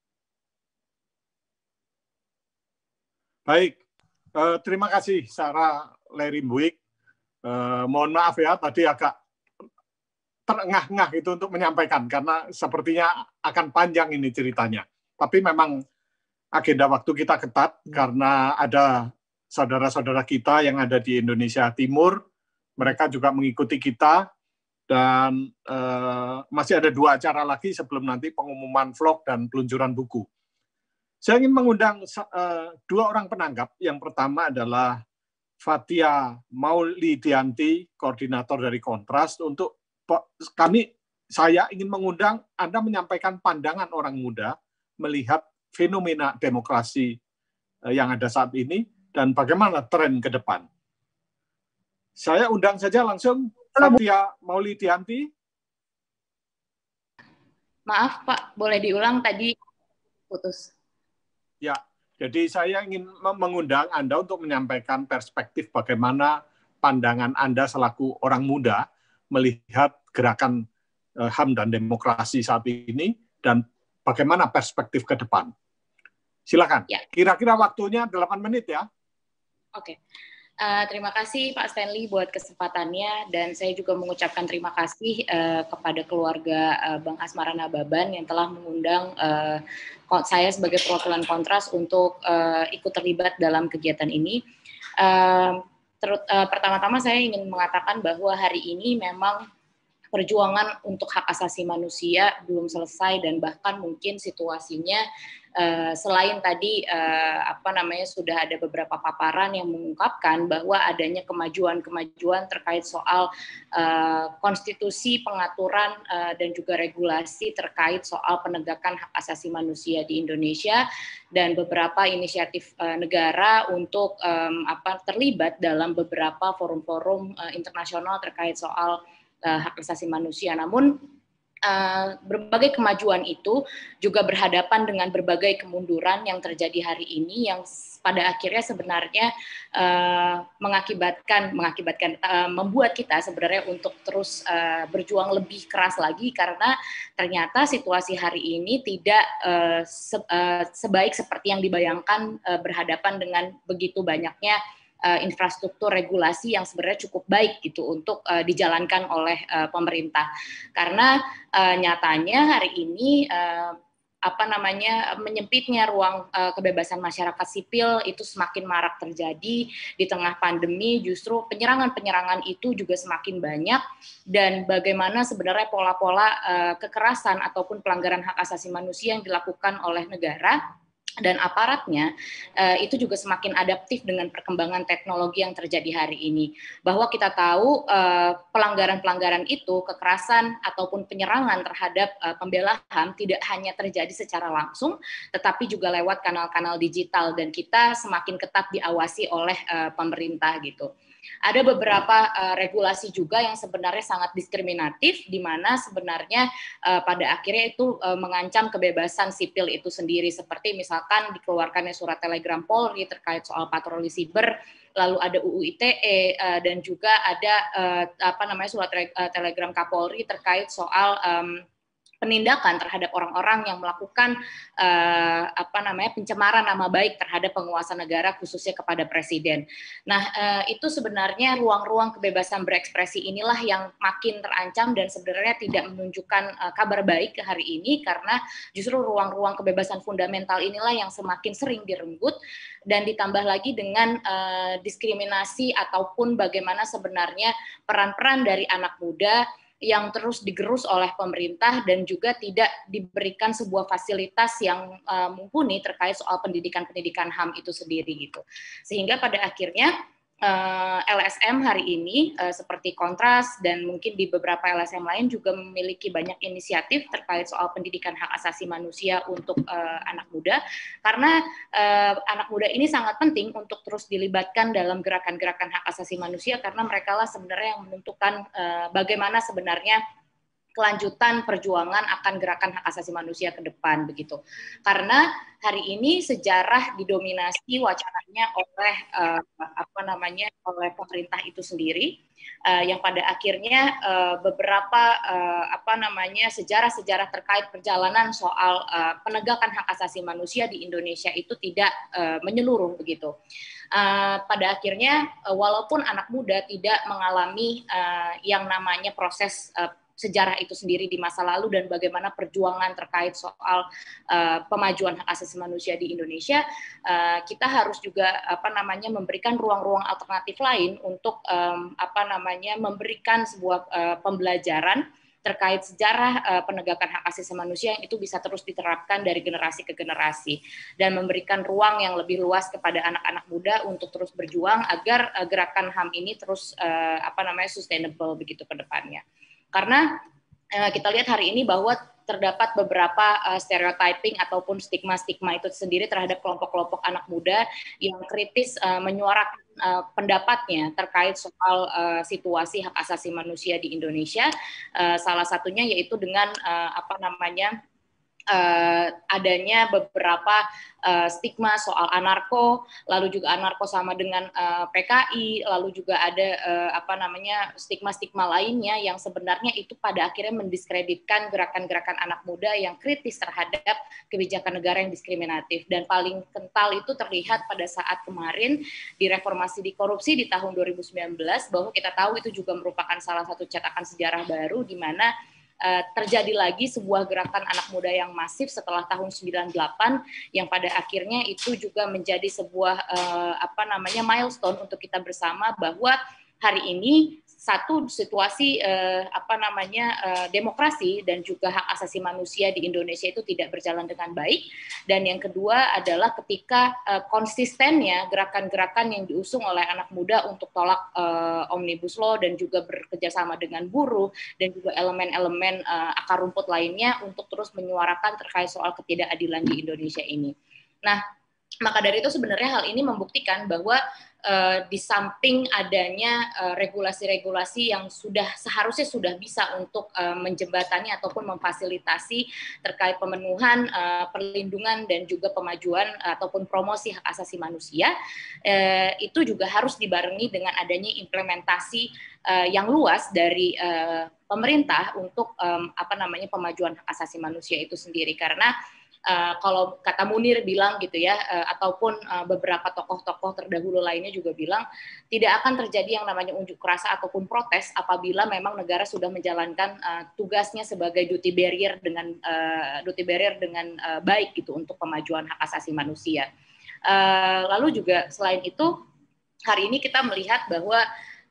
Speaker 8: Baik. Terima kasih, Sarah Larry Buik. Mohon maaf ya, tadi agak terengah-engah itu untuk menyampaikan, karena sepertinya akan panjang ini ceritanya. Tapi memang agenda waktu kita ketat, karena ada saudara-saudara kita yang ada di Indonesia Timur, mereka juga mengikuti kita, dan masih ada 2 acara lagi sebelum nanti pengumuman vlog dan peluncuran buku. Saya ingin mengundang dua orang penanggap. Yang pertama adalah Fathia Maulidianti, koordinator dari Kontras. Untuk saya ingin mengundang Anda menyampaikan pandangan orang muda melihat fenomena demokrasi yang ada saat ini dan bagaimana tren ke depan. Saya undang saja langsung Fathia Maulidianti.
Speaker 12: Maaf Pak, boleh diulang tadi putus.
Speaker 8: Ya, jadi saya ingin mengundang Anda untuk menyampaikan perspektif bagaimana pandangan Anda selaku orang muda melihat gerakan HAM dan demokrasi saat ini dan bagaimana perspektif ke depan. Silakan. Ya. Kira-kira waktunya 8 menit ya.
Speaker 12: Oke. Terima kasih Pak Stanley buat kesempatannya, dan saya juga mengucapkan terima kasih kepada keluarga Bang Asmara Nababan yang telah mengundang saya sebagai perwakilan Kontras untuk ikut terlibat dalam kegiatan ini. Pertama-tama saya ingin mengatakan bahwa hari ini memang perjuangan untuk hak asasi manusia belum selesai, dan bahkan mungkin situasinya selain tadi sudah ada beberapa paparan yang mengungkapkan bahwa adanya kemajuan-kemajuan terkait soal konstitusi, pengaturan dan juga regulasi terkait soal penegakan hak asasi manusia di Indonesia, dan beberapa inisiatif negara untuk terlibat dalam beberapa forum-forum internasional terkait soal hak asasi manusia. Namun berbagai kemajuan itu juga berhadapan dengan berbagai kemunduran yang terjadi hari ini, yang pada akhirnya sebenarnya membuat kita sebenarnya untuk terus berjuang lebih keras lagi, karena ternyata situasi hari ini tidak sebaik seperti yang dibayangkan, berhadapan dengan begitu banyaknya infrastruktur regulasi yang sebenarnya cukup baik gitu untuk dijalankan oleh pemerintah. Karena nyatanya hari ini menyempitnya ruang kebebasan masyarakat sipil itu semakin marak terjadi di tengah pandemi. Justru penyerangan-penyerangan itu juga semakin banyak, dan bagaimana sebenarnya pola-pola kekerasan ataupun pelanggaran hak asasi manusia yang dilakukan oleh negara dan aparatnya itu juga semakin adaptif dengan perkembangan teknologi yang terjadi hari ini. Bahwa kita tahu pelanggaran-pelanggaran itu, kekerasan ataupun penyerangan terhadap pembela HAM tidak hanya terjadi secara langsung, tetapi juga lewat kanal-kanal digital, dan kita semakin ketat diawasi oleh pemerintah gitu. Ada beberapa regulasi juga yang sebenarnya sangat diskriminatif, di mana sebenarnya pada akhirnya itu mengancam kebebasan sipil itu sendiri, seperti misalkan dikeluarkannya surat telegram Polri terkait soal patroli siber, lalu ada UU ITE, dan juga ada surat telegram Kapolri terkait soal penindakan terhadap orang-orang yang melakukan pencemaran nama baik terhadap penguasa negara, khususnya kepada presiden. Nah, itu sebenarnya ruang-ruang kebebasan berekspresi inilah yang makin terancam dan sebenarnya tidak menunjukkan kabar baik ke hari ini, karena justru ruang-ruang kebebasan fundamental inilah yang semakin sering direnggut, dan ditambah lagi dengan diskriminasi ataupun bagaimana sebenarnya peran-peran dari anak muda yang terus digerus oleh pemerintah dan juga tidak diberikan sebuah fasilitas yang mumpuni terkait soal pendidikan HAM itu sendiri gitu. Sehingga pada akhirnya LSM hari ini seperti Kontras dan mungkin di beberapa LSM lain juga memiliki banyak inisiatif terkait soal pendidikan hak asasi manusia untuk anak muda, karena anak muda ini sangat penting untuk terus dilibatkan dalam gerakan-gerakan hak asasi manusia, karena mereka lah sebenarnya yang menentukan bagaimana sebenarnya kelanjutan perjuangan akan gerakan hak asasi manusia ke depan begitu. Karena hari ini sejarah didominasi wacananya oleh oleh pemerintah itu sendiri, yang pada akhirnya beberapa sejarah-sejarah terkait perjalanan soal penegakan hak asasi manusia di Indonesia itu tidak menyeluruh begitu. Pada akhirnya walaupun anak muda tidak mengalami yang namanya proses sejarah itu sendiri di masa lalu dan bagaimana perjuangan terkait soal pemajuan hak asasi manusia di Indonesia, kita harus juga memberikan ruang-ruang alternatif lain untuk memberikan sebuah pembelajaran terkait sejarah penegakan hak asasi manusia yang itu bisa terus diterapkan dari generasi ke generasi dan memberikan ruang yang lebih luas kepada anak-anak muda untuk terus berjuang agar gerakan HAM ini terus sustainable begitu ke depannya. Karena kita lihat hari ini bahwa terdapat beberapa stereotyping ataupun stigma-stigma itu sendiri terhadap kelompok-kelompok anak muda yang kritis menyuarakan pendapatnya terkait soal situasi hak asasi manusia di Indonesia. Salah satunya yaitu dengan adanya beberapa stigma soal anarko, lalu juga anarko sama dengan PKI, lalu juga ada stigma-stigma lainnya yang sebenarnya itu pada akhirnya mendiskreditkan gerakan-gerakan anak muda yang kritis terhadap kebijakan negara yang diskriminatif. Dan paling kental itu terlihat pada saat kemarin di reformasi di korupsi di tahun 2019, bahwa kita tahu itu juga merupakan salah satu cetakan sejarah baru di mana terjadi lagi sebuah gerakan anak muda yang masif setelah tahun 98 yang pada akhirnya itu juga menjadi sebuah milestone untuk kita bersama bahwa hari ini satu situasi demokrasi dan juga hak asasi manusia di Indonesia itu tidak berjalan dengan baik, dan yang kedua adalah ketika konsistennya gerakan-gerakan yang diusung oleh anak muda untuk tolak Omnibus Law dan juga bekerjasama dengan buruh dan juga elemen-elemen akar rumput lainnya untuk terus menyuarakan terkait soal ketidakadilan di Indonesia ini. Nah, maka dari itu sebenarnya hal ini membuktikan bahwa di samping adanya regulasi-regulasi yang seharusnya sudah bisa untuk menjembatani ataupun memfasilitasi terkait pemenuhan, perlindungan dan juga pemajuan ataupun promosi hak asasi manusia, itu juga harus dibarengi dengan adanya implementasi yang luas dari pemerintah untuk pemajuan hak asasi manusia itu sendiri. Karena kalau kata Munir bilang gitu ya, ataupun beberapa tokoh-tokoh terdahulu lainnya juga bilang, tidak akan terjadi yang namanya unjuk rasa ataupun protes apabila memang negara sudah menjalankan tugasnya sebagai duty barrier dengan baik gitu untuk pemajuan hak asasi manusia. Lalu juga selain itu, hari ini kita melihat bahwa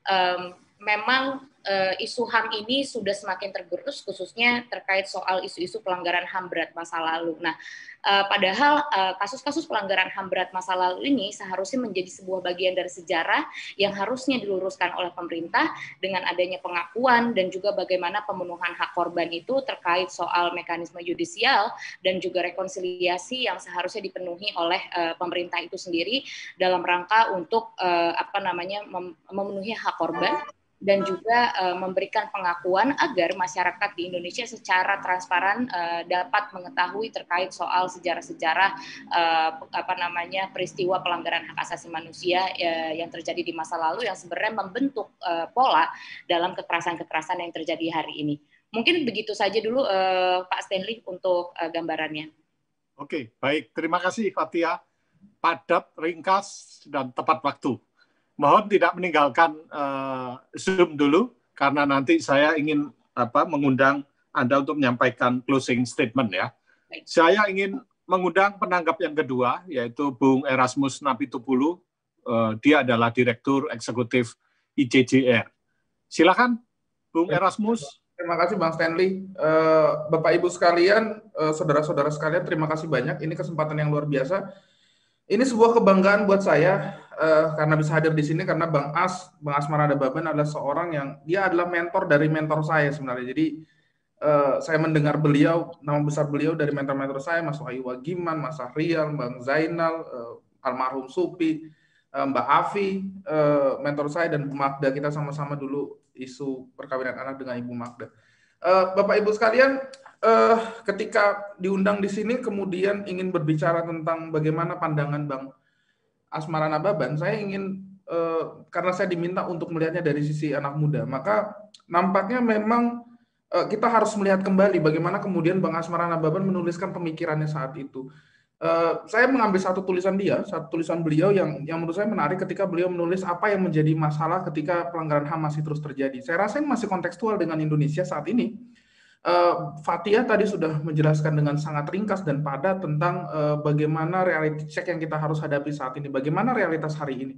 Speaker 12: memang isu HAM ini sudah semakin tergerus, khususnya terkait soal isu-isu pelanggaran HAM berat masa lalu. Nah, padahal kasus-kasus pelanggaran HAM berat masa lalu ini seharusnya menjadi sebuah bagian dari sejarah yang harusnya diluruskan oleh pemerintah dengan adanya pengakuan dan juga bagaimana pemenuhan hak korban itu terkait soal mekanisme yudisial dan juga rekonsiliasi yang seharusnya dipenuhi oleh pemerintah itu sendiri dalam rangka untuk memenuhi hak korban dan juga memberikan pengakuan agar masyarakat di Indonesia secara transparan dapat mengetahui terkait soal sejarah-sejarah peristiwa pelanggaran hak asasi manusia yang terjadi di masa lalu yang sebenarnya membentuk pola dalam kekerasan-kekerasan yang terjadi hari ini. Mungkin begitu saja dulu Pak Stanley untuk gambarannya.
Speaker 8: Oke, baik. Terima kasih Fathia. Padat, ringkas, dan tepat waktu. Mohon tidak meninggalkan Zoom dulu, karena nanti saya ingin mengundang Anda untuk menyampaikan closing statement ya. Saya ingin mengundang penanggap yang kedua, yaitu Bung Erasmus Napitupulu. Dia adalah Direktur Eksekutif ICJR. Silakan, Bung Erasmus.
Speaker 7: Terima kasih Bang Stanley. Bapak Ibu sekalian, saudara-saudara sekalian, terima kasih banyak. Ini kesempatan yang luar biasa. Ini sebuah kebanggaan buat saya karena bisa hadir di sini, karena Bang Asmara Nababan adalah seorang yang dia adalah mentor dari mentor saya sebenarnya. Jadi saya mendengar beliau, nama besar beliau dari mentor-mentor saya, Mas Wahyu Wagiman, Mas Sahrial, Bang Zainal, almarhum Supi, Mbak Afi, mentor saya, dan Bu Magda. Kita sama-sama dulu isu perkawinan anak dengan Ibu Magda. Bapak Ibu sekalian, ketika diundang di sini kemudian ingin berbicara tentang bagaimana pandangan Bang Asmara Nababan, saya ingin karena saya diminta untuk melihatnya dari sisi anak muda, maka nampaknya memang kita harus melihat kembali bagaimana kemudian Bang Asmara Nababan menuliskan pemikirannya saat itu. Saya mengambil satu tulisan beliau yang menurut saya menarik ketika beliau menulis apa yang menjadi masalah ketika pelanggaran HAM masih terus terjadi. Saya rasa ini masih kontekstual dengan Indonesia saat ini. Fathia tadi sudah menjelaskan dengan sangat ringkas dan padat tentang bagaimana reality check yang kita harus hadapi saat ini, bagaimana realitas hari ini.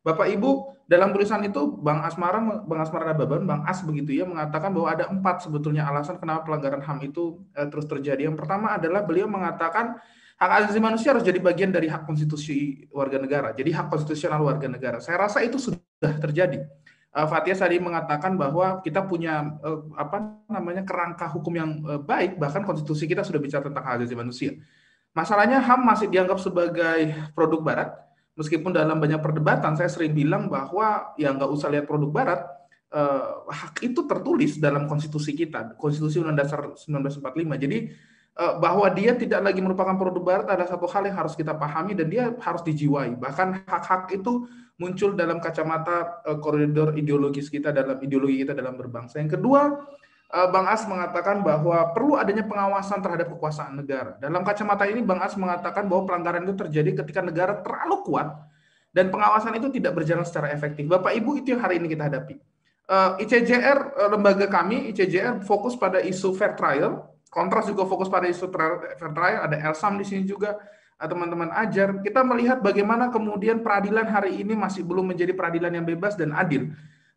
Speaker 13: Bapak Ibu, dalam tulisan itu Bang Asmara Nababan, Bang As begitu ya, mengatakan bahwa ada 4 sebetulnya alasan kenapa pelanggaran HAM itu terus terjadi. Yang pertama adalah beliau mengatakan hak asasi manusia harus jadi bagian dari hak konstitusi warga negara, jadi hak konstitusional warga negara. Saya rasa itu sudah terjadi. Fathia tadi mengatakan bahwa kita punya kerangka hukum yang baik, bahkan konstitusi kita sudah bicara tentang hak asasi manusia. Masalahnya HAM masih dianggap sebagai produk Barat. Meskipun dalam banyak perdebatan saya sering bilang bahwa ya nggak usah lihat produk Barat, hak itu tertulis dalam konstitusi kita, Konstitusi Undang-Undang Dasar 1945. Jadi bahwa dia tidak lagi merupakan produk Barat ada satu hal yang harus kita pahami dan dia harus dijiwai. Bahkan hak-hak itu muncul dalam kacamata koridor ideologis kita dalam ideologi kita dalam berbangsa. Yang kedua, Bang As mengatakan bahwa perlu adanya pengawasan terhadap kekuasaan negara. Dalam kacamata ini Bang As mengatakan bahwa pelanggaran itu terjadi ketika negara terlalu kuat dan pengawasan itu tidak berjalan secara efektif. Bapak Ibu, itu yang hari ini kita hadapi. ICJR, lembaga kami, ICJR fokus pada isu fair trial, Kontras juga fokus pada isu fair trial, ada Elsam di sini juga, teman-teman ajar. Kita melihat bagaimana kemudian peradilan hari ini masih belum menjadi peradilan yang bebas dan adil.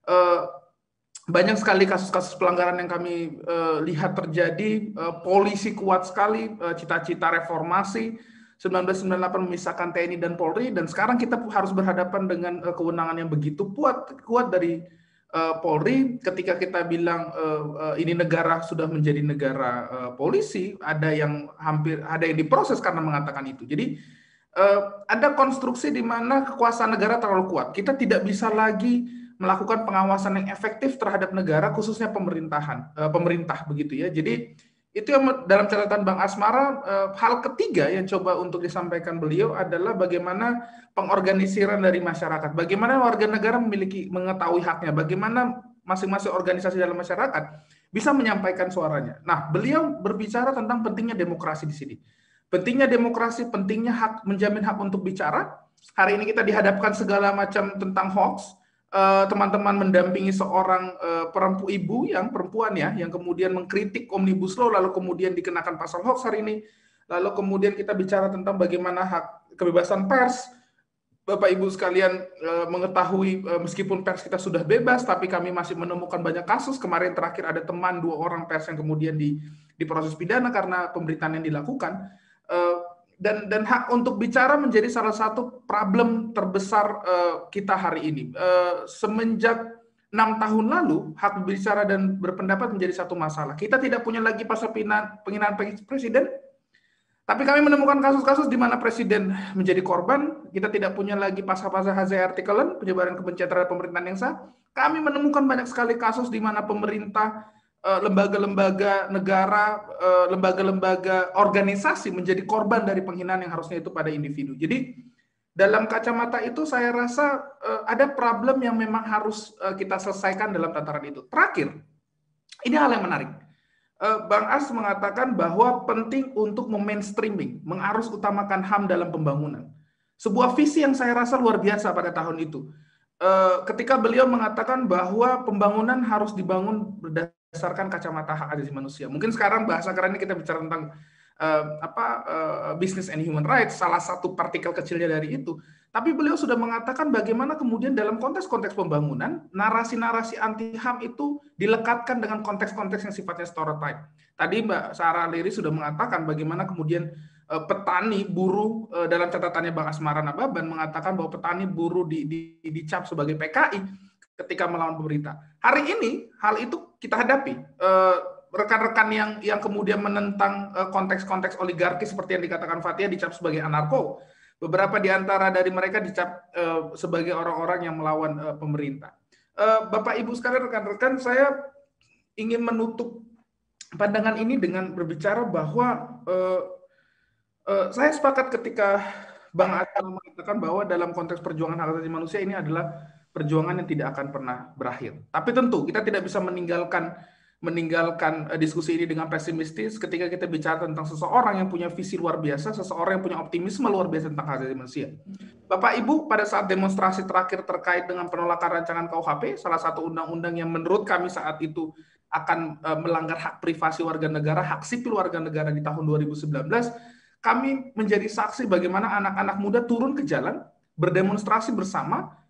Speaker 13: Banyak sekali kasus-kasus pelanggaran yang kami lihat terjadi, polisi kuat sekali, cita-cita reformasi, 1998 memisahkan TNI dan Polri, dan sekarang kita harus berhadapan dengan kewenangan yang begitu kuat dari Polri. Ketika kita bilang ini negara sudah menjadi negara polisi, ada yang diproses karena mengatakan itu. Jadi ada konstruksi di mana kekuasaan negara terlalu kuat. Kita tidak bisa lagi melakukan pengawasan yang efektif terhadap negara, khususnya pemerintah begitu ya. Jadi itu yang dalam catatan Bang Asmara. Hal ketiga yang coba untuk disampaikan beliau adalah bagaimana pengorganisiran dari masyarakat, bagaimana warga negara mengetahui haknya, bagaimana masing-masing organisasi dalam masyarakat bisa menyampaikan suaranya. Nah, beliau berbicara tentang pentingnya demokrasi di sini, pentingnya demokrasi, pentingnya hak, menjamin hak untuk bicara. Hari ini kita dihadapkan segala macam tentang hoax. Teman-teman mendampingi seorang perempuan yang kemudian mengkritik Omnibus Law, lalu kemudian dikenakan pasal hoax hari ini. Lalu kemudian kita bicara tentang bagaimana hak kebebasan pers. Bapak Ibu sekalian mengetahui meskipun pers kita sudah bebas, tapi kami masih menemukan banyak kasus. Kemarin terakhir ada teman 2 orang pers yang kemudian diproses pidana karena pemberitaan yang dilakukan. Dan hak untuk bicara menjadi salah satu problem terbesar kita hari ini. Semenjak 6 tahun lalu, hak bicara dan berpendapat menjadi satu masalah. Kita tidak punya lagi pasal penghinaan presiden, tapi kami menemukan kasus-kasus di mana presiden menjadi korban. Kita tidak punya lagi pasal-pasal hazae artikelen, penyebaran kebencian terhadap pemerintahan yang sah. Kami menemukan banyak sekali kasus di mana pemerintah, lembaga-lembaga negara, lembaga-lembaga organisasi menjadi korban dari penghinaan yang harusnya itu pada individu. Jadi dalam kacamata itu saya rasa ada problem yang memang harus kita selesaikan dalam tataran itu. Terakhir, ini hal yang menarik. Bang As mengatakan bahwa penting untuk memainstreaming, mengarus utamakan HAM dalam pembangunan. Sebuah visi yang saya rasa luar biasa pada tahun itu. Ketika beliau mengatakan bahwa pembangunan harus dibangun berdasarkan kacamata hak asasi manusia. Mungkin sekarang bahasa kerennya kita bicara tentang business and human rights, salah satu partikel kecilnya dari itu. Tapi beliau sudah mengatakan bagaimana kemudian dalam konteks-konteks pembangunan, narasi-narasi anti-HAM itu dilekatkan dengan konteks-konteks yang sifatnya stereotype. Tadi Mbak Sarah Liri sudah mengatakan bagaimana kemudian petani, buruh, dalam catatannya Bang Asmara Nababan mengatakan bahwa petani, buruh dicap sebagai PKI ketika melawan pemerintah. Hari ini hal itu kita hadapi. Rekan-rekan yang kemudian menentang konteks-konteks oligarki seperti yang dikatakan Fathia dicap sebagai anarko. Beberapa di antara dari mereka dicap sebagai orang-orang yang melawan pemerintah. Bapak Ibu sekalian, rekan-rekan, saya ingin menutup pandangan ini dengan berbicara bahwa saya sepakat ketika Bang Adel mengatakan bahwa dalam konteks perjuangan hak asasi manusia ini adalah perjuangan yang tidak akan pernah berakhir. Tapi tentu kita tidak bisa meninggalkan diskusi ini dengan pesimistis ketika kita bicara tentang seseorang yang punya visi luar biasa, seseorang yang punya optimisme luar biasa tentang hak asasi manusia. Bapak Ibu, pada saat demonstrasi terakhir terkait dengan penolakan rancangan KUHP, salah satu undang-undang yang menurut kami saat itu akan melanggar hak privasi warga negara, hak sipil warga negara di tahun 2019, kami menjadi saksi bagaimana anak-anak muda turun ke jalan, berdemonstrasi bersama,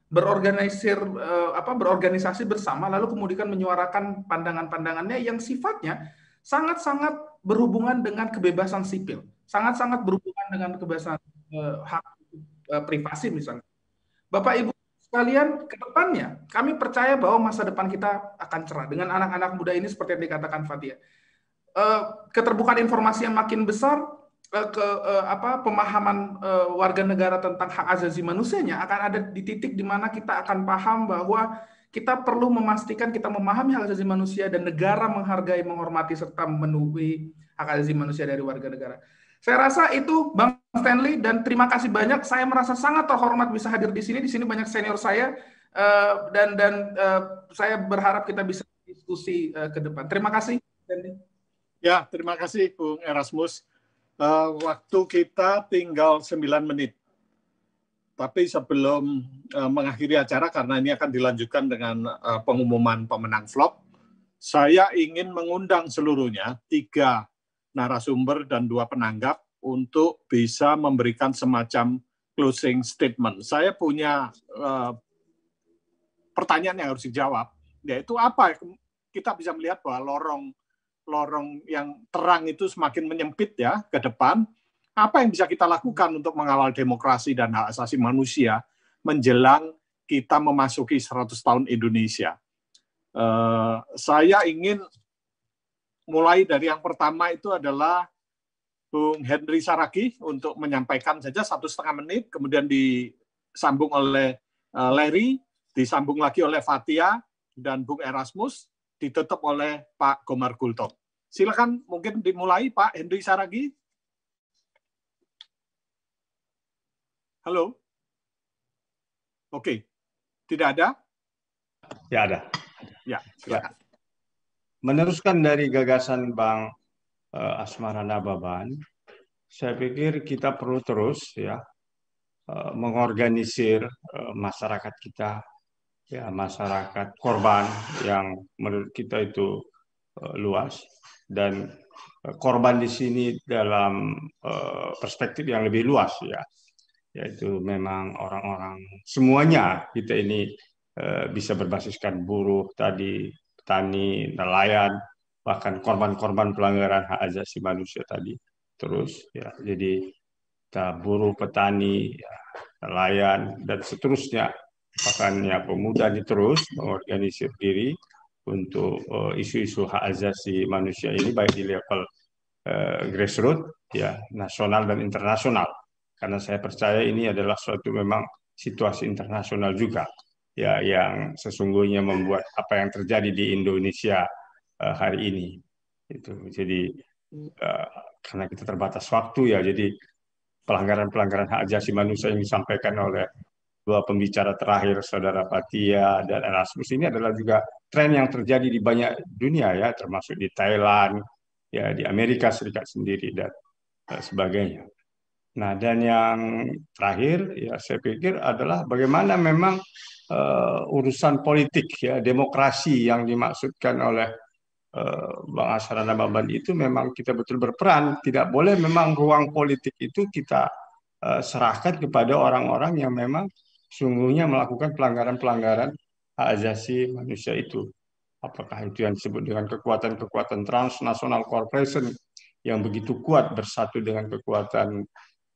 Speaker 13: berorganisasi bersama, lalu kemudian menyuarakan pandangan-pandangannya yang sifatnya sangat-sangat berhubungan dengan kebebasan sipil, sangat-sangat berhubungan dengan kebebasan hak privasi misalnya. Bapak Ibu sekalian, ke depannya kami percaya bahwa masa depan kita akan cerah dengan anak-anak muda ini seperti yang dikatakan Fathia. Keterbukaan informasi yang makin besar, pemahaman warga negara tentang hak asasi manusianya akan ada di titik di mana kita akan paham bahwa kita perlu memastikan kita memahami hak asasi manusia dan negara menghargai, menghormati serta memenuhi hak asasi manusia dari warga negara. Saya rasa itu Bang Stanley, dan terima kasih banyak. Saya merasa sangat terhormat bisa hadir di sini. Di sini banyak senior saya, dan saya berharap kita bisa diskusi ke depan. Terima kasih.
Speaker 8: Ya, terima kasih Bung Erasmus. Waktu kita tinggal 9 menit. Tapi sebelum mengakhiri acara, karena ini akan dilanjutkan dengan pengumuman pemenang vlog, saya ingin mengundang seluruhnya 3 narasumber dan 2 penanggap untuk bisa memberikan semacam closing statement. Saya punya pertanyaan yang harus dijawab, yaitu apa kita bisa melihat bahwa lorong yang terang itu semakin menyempit ya ke depan. Apa yang bisa kita lakukan untuk mengawal demokrasi dan hak asasi manusia menjelang kita memasuki 100 tahun Indonesia? Saya ingin mulai dari yang pertama itu adalah Bung Henry Saragih untuk menyampaikan saja 1,5 menit, kemudian disambung oleh Larry, disambung lagi oleh Fathia, dan Bung Erasmus, ditutup oleh Pak Komar Gultom. Silakan mungkin dimulai Pak Henry Saragih. Halo? Oke. Tidak ada?
Speaker 10: Ya ada.
Speaker 8: Ya, silakan.
Speaker 10: Meneruskan dari gagasan Bang Asmara Nababan, saya pikir kita perlu terus ya mengorganisir masyarakat kita, ya masyarakat korban yang menurut kita itu luas, dan korban di sini dalam perspektif yang lebih luas ya, yaitu memang orang-orang semuanya kita ini bisa berbasiskan buruh tadi, petani, nelayan, bahkan korban-korban pelanggaran hak asasi manusia tadi. Terus ya, jadi kita buruh, petani, ya, nelayan dan seterusnya, bahkan ya pemuda ini terus mengorganisir diri untuk isu-isu hak asasi manusia ini baik di level grassroots ya, nasional dan internasional. Karena saya percaya ini adalah suatu memang situasi internasional juga ya, yang sesungguhnya membuat apa yang terjadi di Indonesia hari ini. Itu jadi karena kita terbatas waktu ya, jadi pelanggaran-pelanggaran hak asasi manusia yang disampaikan oleh 2 pembicara terakhir, Saudara Fathia dan Erasmus, ini adalah juga tren yang terjadi di banyak dunia ya, termasuk di Thailand, ya di Amerika Serikat sendiri dan sebagainya. Nah, dan yang terakhir ya saya pikir adalah bagaimana memang urusan politik ya, demokrasi yang dimaksudkan oleh Bang Asmara Nababan itu memang kita betul berperan. Tidak boleh memang ruang politik itu kita serahkan kepada orang-orang yang memang sungguhnya melakukan pelanggaran-pelanggaran hak asasi manusia itu. Apakah itu yang disebut dengan kekuatan-kekuatan transnational corporation yang begitu kuat bersatu dengan kekuatan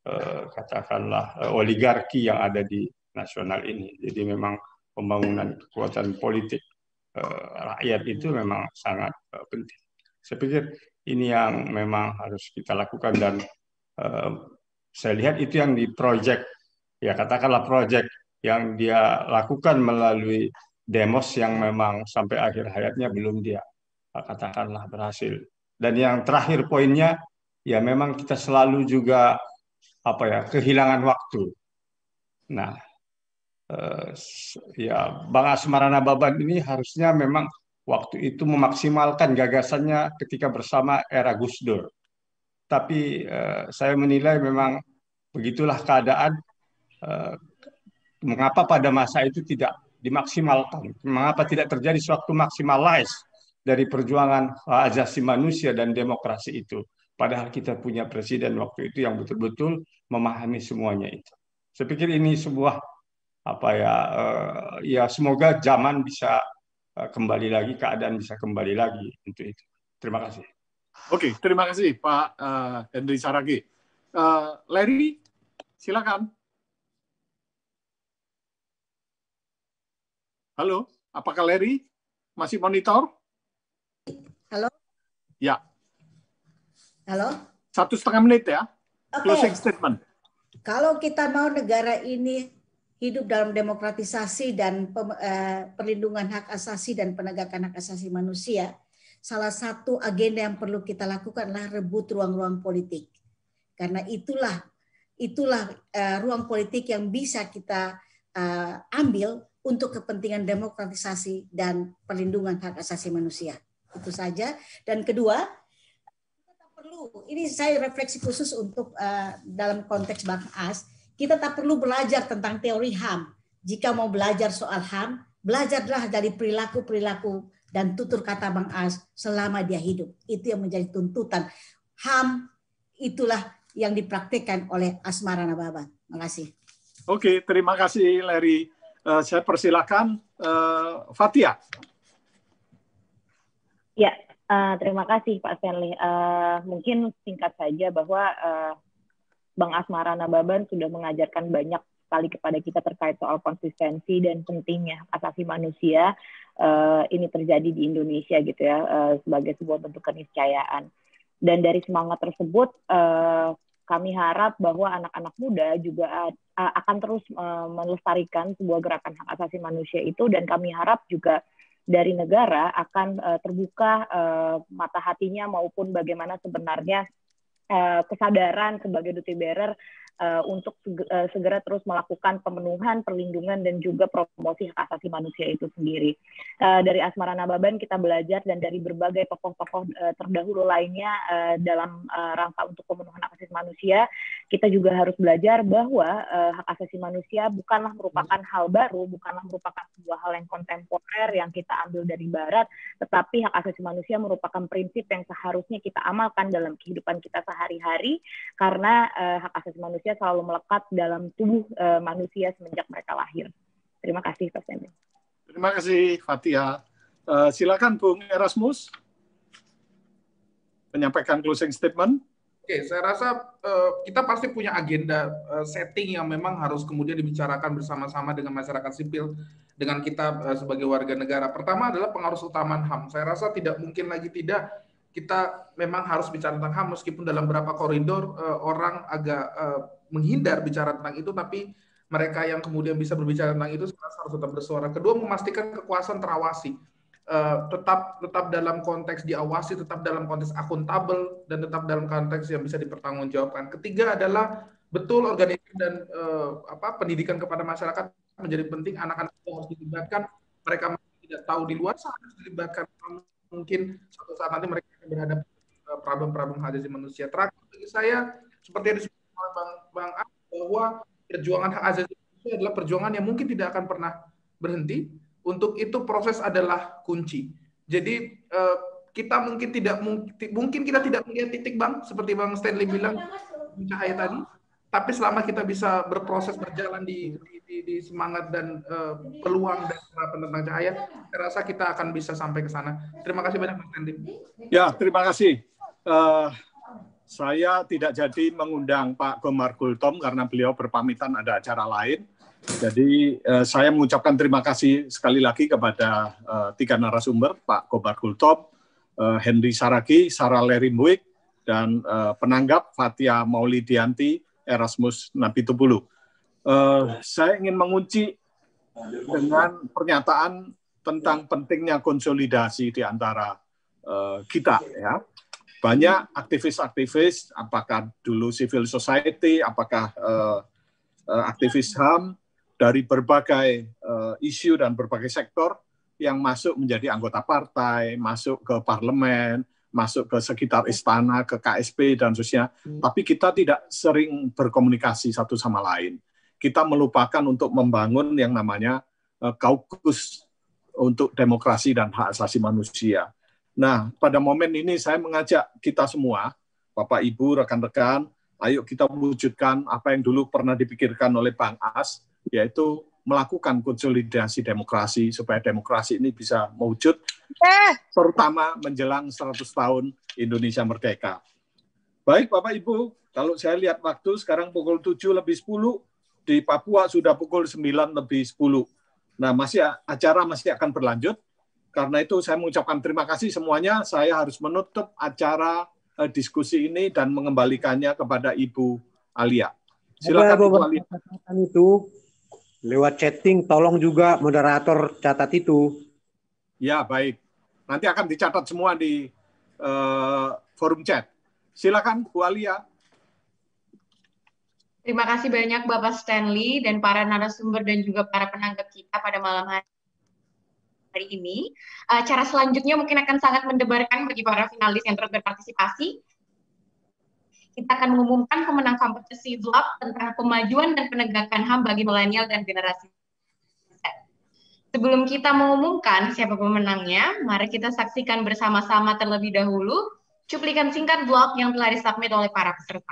Speaker 10: katakanlah oligarki yang ada di nasional ini. Jadi memang pembangunan kekuatan politik rakyat itu memang sangat penting. Saya pikir ini yang memang harus kita lakukan, dan saya lihat itu yang di project, ya katakanlah project yang dia lakukan melalui demos yang memang sampai akhir hayatnya belum dia katakanlah berhasil. Dan yang terakhir poinnya, ya memang kita selalu juga kehilangan waktu. Nah, ya Bang Asmara Nababan ini harusnya memang waktu itu memaksimalkan gagasannya ketika bersama era Gus Dur. Tapi saya menilai memang begitulah keadaan. Mengapa pada masa itu tidak dimaksimalkan? Mengapa tidak terjadi suatu maximalize dari perjuangan hak asasi manusia dan demokrasi itu? Padahal kita punya presiden waktu itu yang betul-betul memahami semuanya itu. Saya pikir ini sebuah ya semoga zaman bisa kembali lagi, keadaan bisa kembali lagi untuk itu. Terima kasih.
Speaker 8: Oke, terima kasih Pak Henry Saragi. Larry, silakan. Halo, apakah Larry masih monitor?
Speaker 11: Halo?
Speaker 8: Ya.
Speaker 11: Halo?
Speaker 8: 1,5 menit ya.
Speaker 11: Oke.
Speaker 8: Closing statement.
Speaker 11: Kalau kita mau negara ini hidup dalam demokratisasi dan perlindungan hak asasi dan penegakan hak asasi manusia, salah satu agenda yang perlu kita lakukan adalah rebut ruang-ruang politik. Karena itulah ruang politik yang bisa kita ambil untuk kepentingan demokratisasi dan perlindungan hak asasi manusia. Itu saja. Dan kedua, kita perlu, ini saya refleksi khusus untuk dalam konteks Bang As, kita tak perlu belajar tentang teori HAM. Jika mau belajar soal HAM, belajarlah dari perilaku-perilaku dan tutur kata Bang As selama dia hidup. Itu yang menjadi tuntutan. HAM itulah yang dipraktikkan oleh Asmara Nababan. Terima kasih.
Speaker 8: Oke, terima kasih Larry. Saya persilakan Fathia.
Speaker 14: Ya, terima kasih Pak Stanley. Mungkin singkat saja bahwa Bang Asmara Nababan sudah mengajarkan banyak sekali kepada kita terkait soal konsistensi dan pentingnya asasi manusia ini terjadi di Indonesia gitu ya, sebagai sebuah bentuk keniscayaan. Dan dari semangat tersebut kami harap bahwa anak-anak muda juga akan terus melestarikan sebuah gerakan hak asasi manusia itu, dan kami harap juga dari negara akan terbuka mata hatinya maupun bagaimana sebenarnya kesadaran sebagai duty bearer untuk segera terus melakukan pemenuhan, perlindungan, dan juga promosi hak asasi manusia itu sendiri. Dari Asmara Nababan kita belajar, dan dari berbagai tokoh-tokoh terdahulu lainnya dalam rangka untuk pemenuhan hak asasi manusia, kita juga harus belajar bahwa hak asasi manusia bukanlah merupakan hal baru, bukanlah merupakan sebuah hal yang kontemporer yang kita ambil dari Barat, tetapi hak asasi manusia merupakan prinsip yang seharusnya kita amalkan dalam kehidupan kita sehari-hari, karena hak asasi manusia selalu melekat dalam tubuh manusia semenjak mereka lahir. Terima kasih, Pak Stanley.
Speaker 8: Terima kasih, Fathia. Silakan, Bung Erasmus, menyampaikan closing statement.
Speaker 13: Oke, saya rasa kita pasti punya agenda setting yang memang harus kemudian dibicarakan bersama-sama dengan masyarakat sipil, dengan kita sebagai warga negara. Pertama adalah pengaruh utamaan HAM. Saya rasa tidak mungkin lagi tidak kita memang harus bicara tentang HAM, meskipun dalam beberapa koridor orang agak menghindar bicara tentang itu, tapi mereka yang kemudian bisa berbicara tentang itu harus tetap bersuara. Kedua, memastikan kekuasaan terawasi, tetap dalam konteks diawasi, tetap dalam konteks akuntabel, dan tetap dalam konteks yang bisa dipertanggungjawabkan. Ketiga adalah betul organisasi dan pendidikan kepada masyarakat menjadi penting. Anak-anak harus dilibatkan, mereka tidak tahu di luar sana harus dilibatkan. Mungkin suatu saat nanti mereka akan berhadapan problem-problem hak asasi manusia. Terakhir bagi saya, seperti yang disebut oleh Bang A, bahwa perjuangan hak asasi manusia adalah perjuangan yang mungkin tidak akan pernah berhenti. Untuk itu proses adalah kunci. Jadi kita mungkin kita tidak melihat titik, Bang, seperti Bang Stanley bilang cahaya tadi. Tapi selama kita bisa berproses berjalan di semangat dan peluang dan harapan tentang cahaya, saya rasa kita akan bisa sampai ke sana. Terima kasih banyak, Bang Stanley.
Speaker 8: Ya, terima kasih. Saya tidak jadi mengundang Pak Komar Gultom karena beliau berpamitan ada acara lain. Jadi saya mengucapkan terima kasih sekali lagi kepada 3 narasumber, Pak Komar Gultom, Henry Saragi, Sarah Lerimbuik, dan penanggap Fathia Maulidianti, Erasmus Napitupulu. Saya ingin mengunci dengan pernyataan tentang pentingnya konsolidasi di antara kita, ya. Banyak aktivis-aktivis, apakah dulu civil society, apakah aktivis HAM, dari berbagai isu dan berbagai sektor yang masuk menjadi anggota partai, masuk ke parlemen, masuk ke sekitar istana, ke KSP, dan seterusnya. Tapi kita tidak sering berkomunikasi satu sama lain. Kita melupakan untuk membangun yang namanya kaukus untuk demokrasi dan hak asasi manusia. Nah, pada momen ini saya mengajak kita semua, Bapak, Ibu, rekan-rekan, ayo kita wujudkan apa yang dulu pernah dipikirkan oleh Bang As, yaitu melakukan konsolidasi demokrasi supaya demokrasi ini bisa mewujud, terutama menjelang 100 tahun Indonesia merdeka. Baik Bapak Ibu, kalau saya lihat waktu sekarang pukul 7:10, di Papua sudah pukul 9:10. Nah, acara masih akan berlanjut. Karena itu saya mengucapkan terima kasih semuanya. Saya harus menutup acara diskusi ini dan mengembalikannya kepada Ibu Alia. Silakan Ibu Alia.
Speaker 15: Itu lewat chatting, tolong juga moderator catat itu.
Speaker 8: Ya, baik. Nanti akan dicatat semua di forum chat. Silakan Bu Alia.
Speaker 4: Terima kasih banyak Bapak Stanley dan para narasumber dan juga para penanggap kita pada malam hari ini. Cara selanjutnya mungkin akan sangat mendebarkan bagi para finalis yang terus berpartisipasi. Kita akan mengumumkan pemenang kompetisi vlog tentang pemajuan dan penegakan HAM bagi milenial dan generasi Z. Sebelum kita mengumumkan siapa pemenangnya, mari kita saksikan bersama-sama terlebih dahulu cuplikan singkat vlog yang telah disubmit oleh para peserta.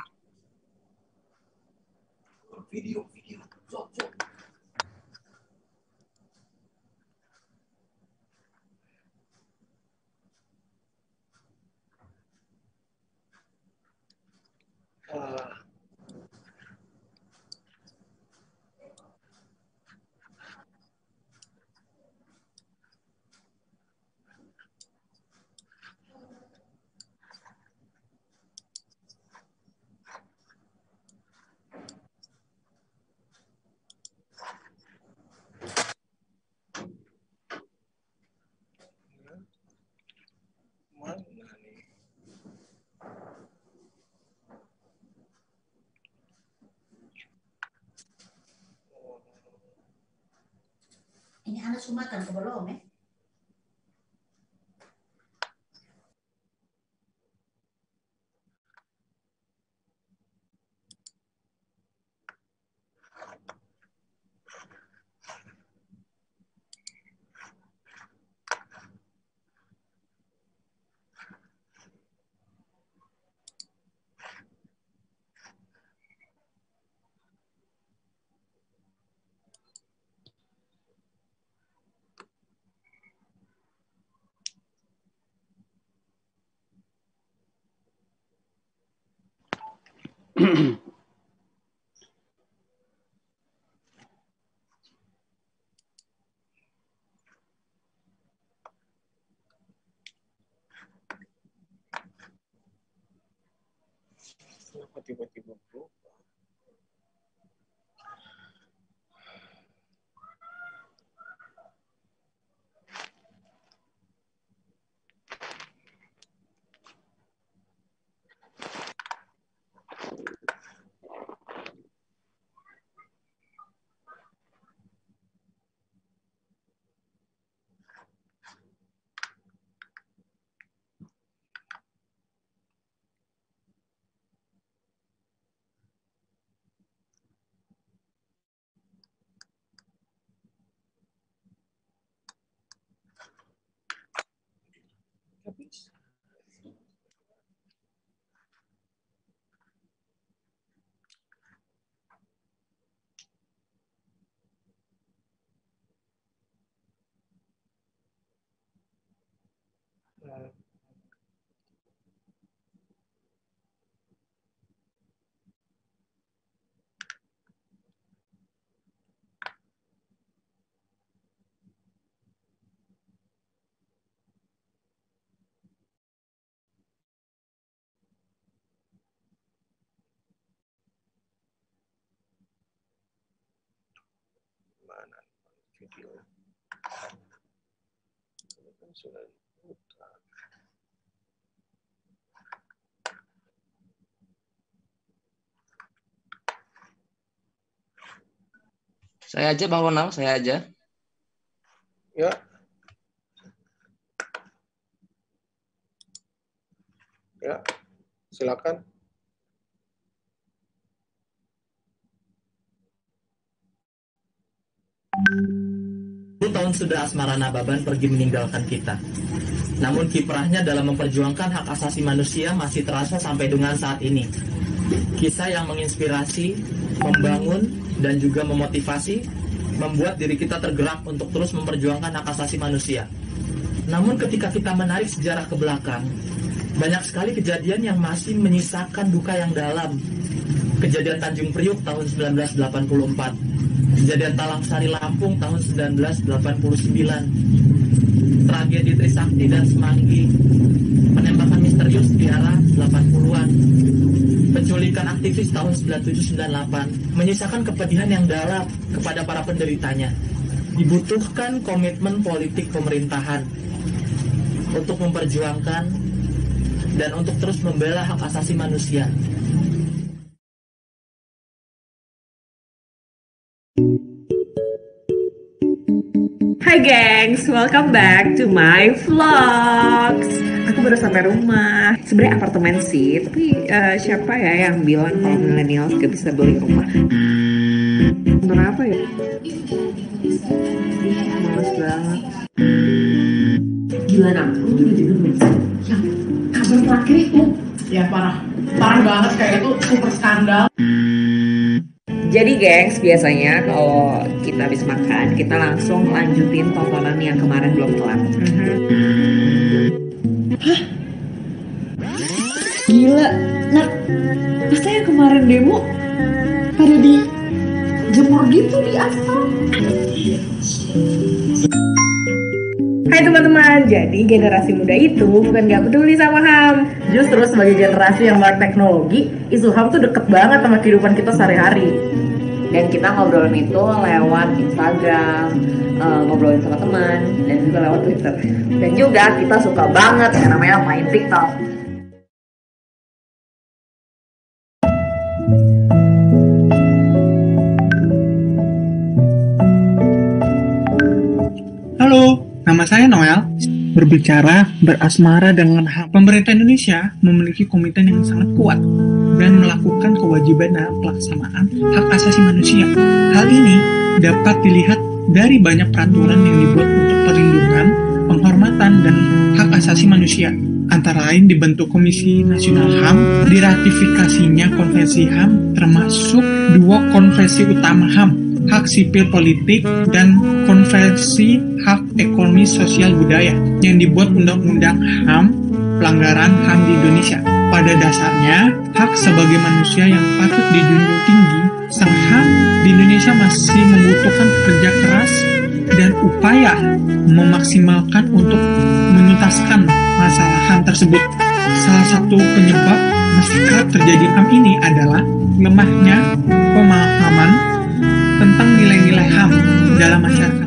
Speaker 16: Video.
Speaker 11: Ini anak sumakan ke belum ya?
Speaker 3: Kenapa tiba-tiba berubah? Mana video? Ini kan sudah diputar.
Speaker 17: Saya aja Bang Ronald, saya aja.
Speaker 3: Ya. Ya, silakan.
Speaker 18: 10 tahun sudah Asmara Nababan pergi meninggalkan kita. Namun kiprahnya dalam memperjuangkan hak asasi manusia masih terasa sampai dengan saat ini. Kisah yang menginspirasi, membangun, dan juga memotivasi membuat diri kita tergerak untuk terus memperjuangkan hak asasi manusia. Namun ketika kita menarik sejarah ke belakang, banyak sekali kejadian yang masih menyisakan duka yang dalam. Kejadian Tanjung Priuk tahun 1984, kejadian Talang Sari Lampung tahun 1989, tragedi Trisakti dan Semanggi, penembakan misterius di era 80-an, penculikan aktivis tahun 97-98, menyisakan kepedihan yang dalam kepada para penderitanya. Dibutuhkan komitmen politik pemerintahan untuk memperjuangkan dan untuk terus membela hak asasi manusia.
Speaker 16: Hai gengs, welcome back to my vlogs. Aku baru sampai rumah. Sebenarnya apartemen sih, tapi siapa ya yang bilang kalau millennials gak bisa beli rumah? Untuk apa ya? Males banget.
Speaker 19: Gila nak, lu juga denger nih yang kabar terakhir itu ya parah banget, kayak itu super skandal.
Speaker 16: Jadi gengs, biasanya kalau kita habis makan, kita langsung lanjutin tontonan yang kemarin belum kelar.
Speaker 19: Hah? Gila, nah, masa yang kemarin demo pada di jemur gitu di aspal?
Speaker 16: Hai teman-teman, jadi generasi muda itu bukan gak peduli sama HAM. Justru sebagai generasi yang melek teknologi, isu HAM tuh deket banget sama kehidupan kita sehari-hari. Dan kita ngobrolin itu lewat Instagram, ngobrolin sama teman, dan juga lewat Twitter. Dan juga kita suka banget yang namanya main TikTok.
Speaker 20: Halo, nama saya Noel. Berbicara berasmara dengan HAM. Pemerintah Indonesia memiliki komitmen yang sangat kuat dan melakukan kewajiban dalam pelaksanaan hak asasi manusia. Hal ini dapat dilihat dari banyak peraturan yang dibuat untuk perlindungan, penghormatan, dan hak asasi manusia. Antara lain dibentuk Komisi Nasional HAM, diratifikasinya Konvensi HAM, termasuk 2 konvensi utama HAM, hak sipil politik, dan konvensi hak ekonomi sosial budaya yang dibuat Undang-Undang HAM, pelanggaran HAM di Indonesia. Pada dasarnya, hak sebagai manusia yang patut dijunjung tinggi, sang HAM di Indonesia masih membutuhkan kerja keras dan upaya memaksimalkan untuk menuntaskan masalah HAM tersebut. Salah satu penyebab masih kerap terjadi HAM ini adalah lemahnya pemahaman tentang nilai-nilai HAM dalam masyarakat.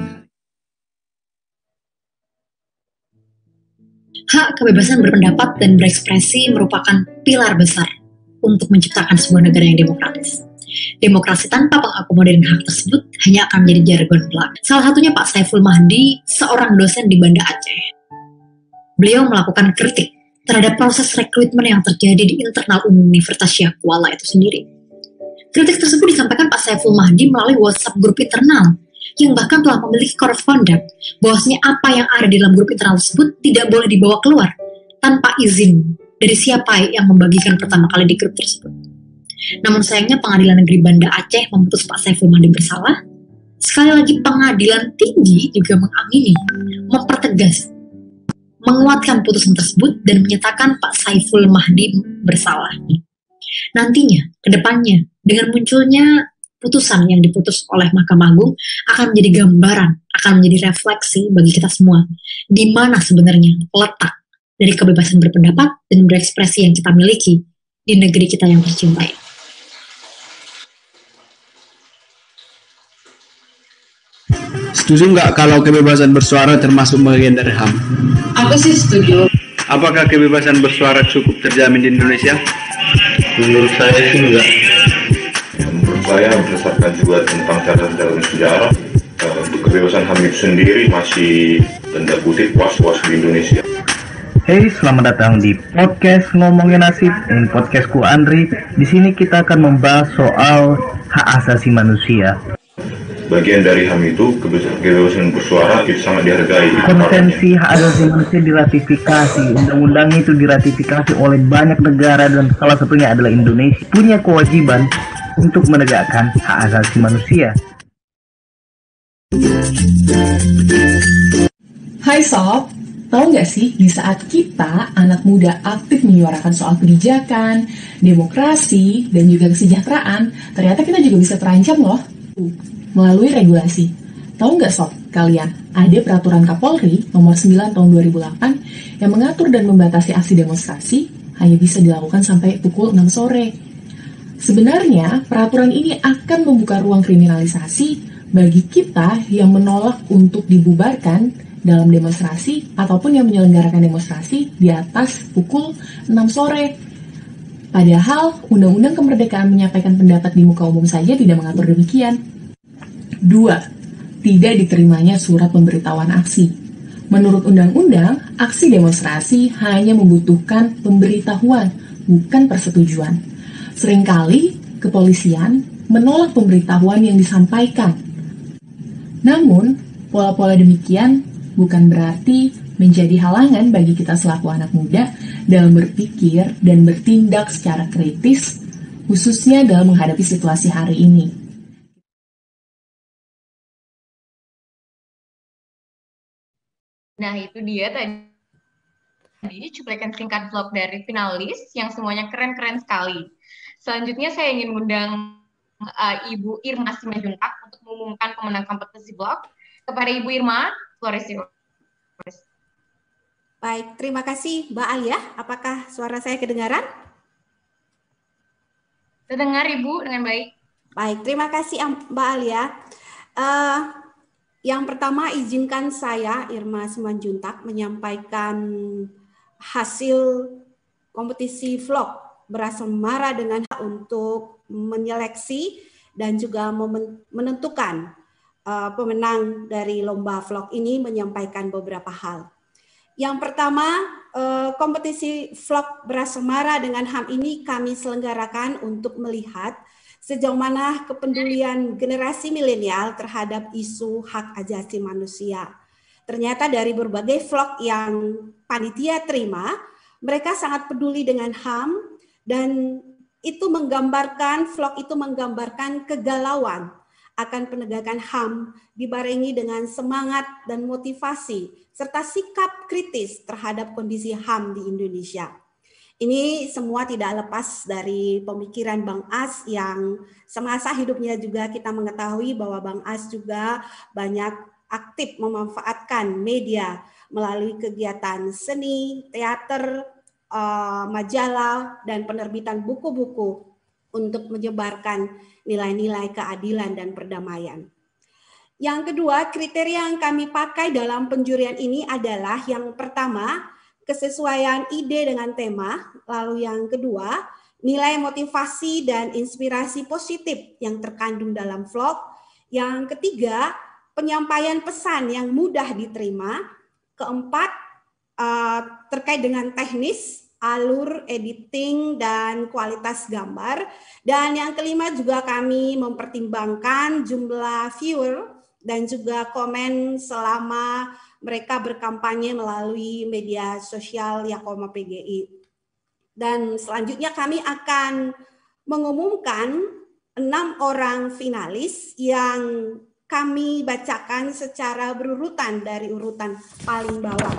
Speaker 21: Hak kebebasan berpendapat dan berekspresi merupakan pilar besar untuk menciptakan sebuah negara yang demokratis. Demokrasi tanpa pengakomodir hak tersebut hanya akan menjadi jargon belaka. Salah satunya Pak Saiful Mahdi, seorang dosen di Banda Aceh. Beliau melakukan kritik terhadap proses rekrutmen yang terjadi di internal Universitas Syekh Kuala itu sendiri. Kritik tersebut disampaikan Pak Saiful Mahdi melalui WhatsApp grup internal yang bahkan telah memiliki code of conduct bahwasanya apa yang ada di dalam grup internal tersebut tidak boleh dibawa keluar tanpa izin dari siapa yang membagikan pertama kali di grup tersebut. Namun sayangnya Pengadilan Negeri Banda Aceh memutus Pak Saiful Mahdi bersalah. Sekali lagi Pengadilan Tinggi juga mengamini, mempertegas, menguatkan putusan tersebut dan menyatakan Pak Saiful Mahdi bersalah. Nantinya, ke depannya, dengan munculnya putusan yang diputus oleh Mahkamah Agung akan menjadi gambaran, akan menjadi refleksi bagi kita semua di mana sebenarnya letak dari kebebasan berpendapat dan berekspresi yang kita miliki di negeri kita yang tercintai.
Speaker 22: Setuju nggak kalau kebebasan bersuara termasuk bagian dari HAM?
Speaker 19: Aku sih setuju.
Speaker 22: Apakah kebebasan bersuara cukup terjamin di Indonesia?
Speaker 23: Menurut saya sih enggak. Menurut saya berdasarkan juga tentang catatan dalam sejarah, untuk kebebasan HAM itu sendiri masih tanda kutip was-was di Indonesia.
Speaker 24: Hey, selamat datang di podcast Ngomongin Nasib. Ini podcastku Andri. Di sini kita akan membahas soal hak asasi manusia.
Speaker 23: Bagian dari HAM itu kebebasan bersuara itu sangat dihargai.
Speaker 24: Konvensi hak asasi manusia diratifikasi, undang-undang itu diratifikasi oleh banyak negara dan salah satunya adalah Indonesia. Punya kewajiban untuk menegakkan hak asasi manusia.
Speaker 16: Hai Sob, tahu nggak sih di saat kita anak muda aktif menyuarakan soal kebijakan, demokrasi, dan juga kesejahteraan, ternyata kita juga bisa terancam loh melalui regulasi. Tahu nggak Sob, kalian, ada peraturan Kapolri nomor 9 tahun 2008 yang mengatur dan membatasi aksi demonstrasi hanya bisa dilakukan sampai pukul 6 sore. Sebenarnya, peraturan ini akan membuka ruang kriminalisasi bagi kita yang menolak untuk dibubarkan dalam demonstrasi ataupun yang menyelenggarakan demonstrasi di atas pukul 6 sore. Padahal, Undang-Undang Kemerdekaan menyampaikan pendapat di muka umum saja tidak mengatur demikian. 2. Tidak diterimanya surat pemberitahuan aksi. Menurut Undang-Undang, aksi demonstrasi hanya membutuhkan pemberitahuan, bukan persetujuan. Seringkali, kepolisian menolak pemberitahuan yang disampaikan. Namun, pola-pola demikian bukan berarti menjadi halangan bagi kita selaku anak muda dalam berpikir dan bertindak secara kritis, khususnya dalam menghadapi situasi hari ini.
Speaker 4: Nah, itu dia tadi cuplikan singkat vlog dari finalis yang semuanya keren-keren sekali. Selanjutnya saya ingin mengundang Ibu Irma Simanjuntak untuk mengumumkan pemenang kompetisi vlog. Kepada Ibu Irma, floor is yours.
Speaker 1: Baik, terima kasih Mbak Alia. Apakah suara saya kedengaran?
Speaker 4: Terdengar Ibu dengan baik.
Speaker 1: Baik, terima kasih Mbak Alia. Yang pertama izinkan saya Irma Simanjuntak menyampaikan hasil kompetisi vlog berasmara dengan untuk menyeleksi dan juga menentukan pemenang dari lomba vlog ini, menyampaikan beberapa hal. Yang pertama, kompetisi vlog berasmara dengan HAM ini kami selenggarakan untuk melihat sejauh mana kepedulian generasi milenial terhadap isu hak asasi manusia. Ternyata dari berbagai vlog yang panitia terima, mereka sangat peduli dengan HAM dan itu vlog itu menggambarkan kegalauan akan penegakan HAM dibarengi dengan semangat dan motivasi serta sikap kritis terhadap kondisi HAM di Indonesia. Ini semua tidak lepas dari pemikiran Bang As yang semasa hidupnya juga kita mengetahui bahwa Bang As juga banyak aktif memanfaatkan media melalui kegiatan seni, teater, majalah, dan penerbitan buku-buku untuk menyebarkan nilai-nilai keadilan dan perdamaian. Yang kedua, kriteria yang kami pakai dalam penjurian ini adalah yang pertama, kesesuaian ide dengan tema, lalu yang kedua, nilai motivasi dan inspirasi positif yang terkandung dalam vlog, yang ketiga, penyampaian pesan yang mudah diterima, keempat, terkait dengan teknis, alur, editing, dan kualitas gambar. Dan yang kelima juga kami mempertimbangkan jumlah viewer dan juga komen selama mereka berkampanye melalui media sosial Yakoma PGI. Dan selanjutnya kami akan mengumumkan 6 orang finalis yang kami bacakan secara berurutan dari urutan paling bawah.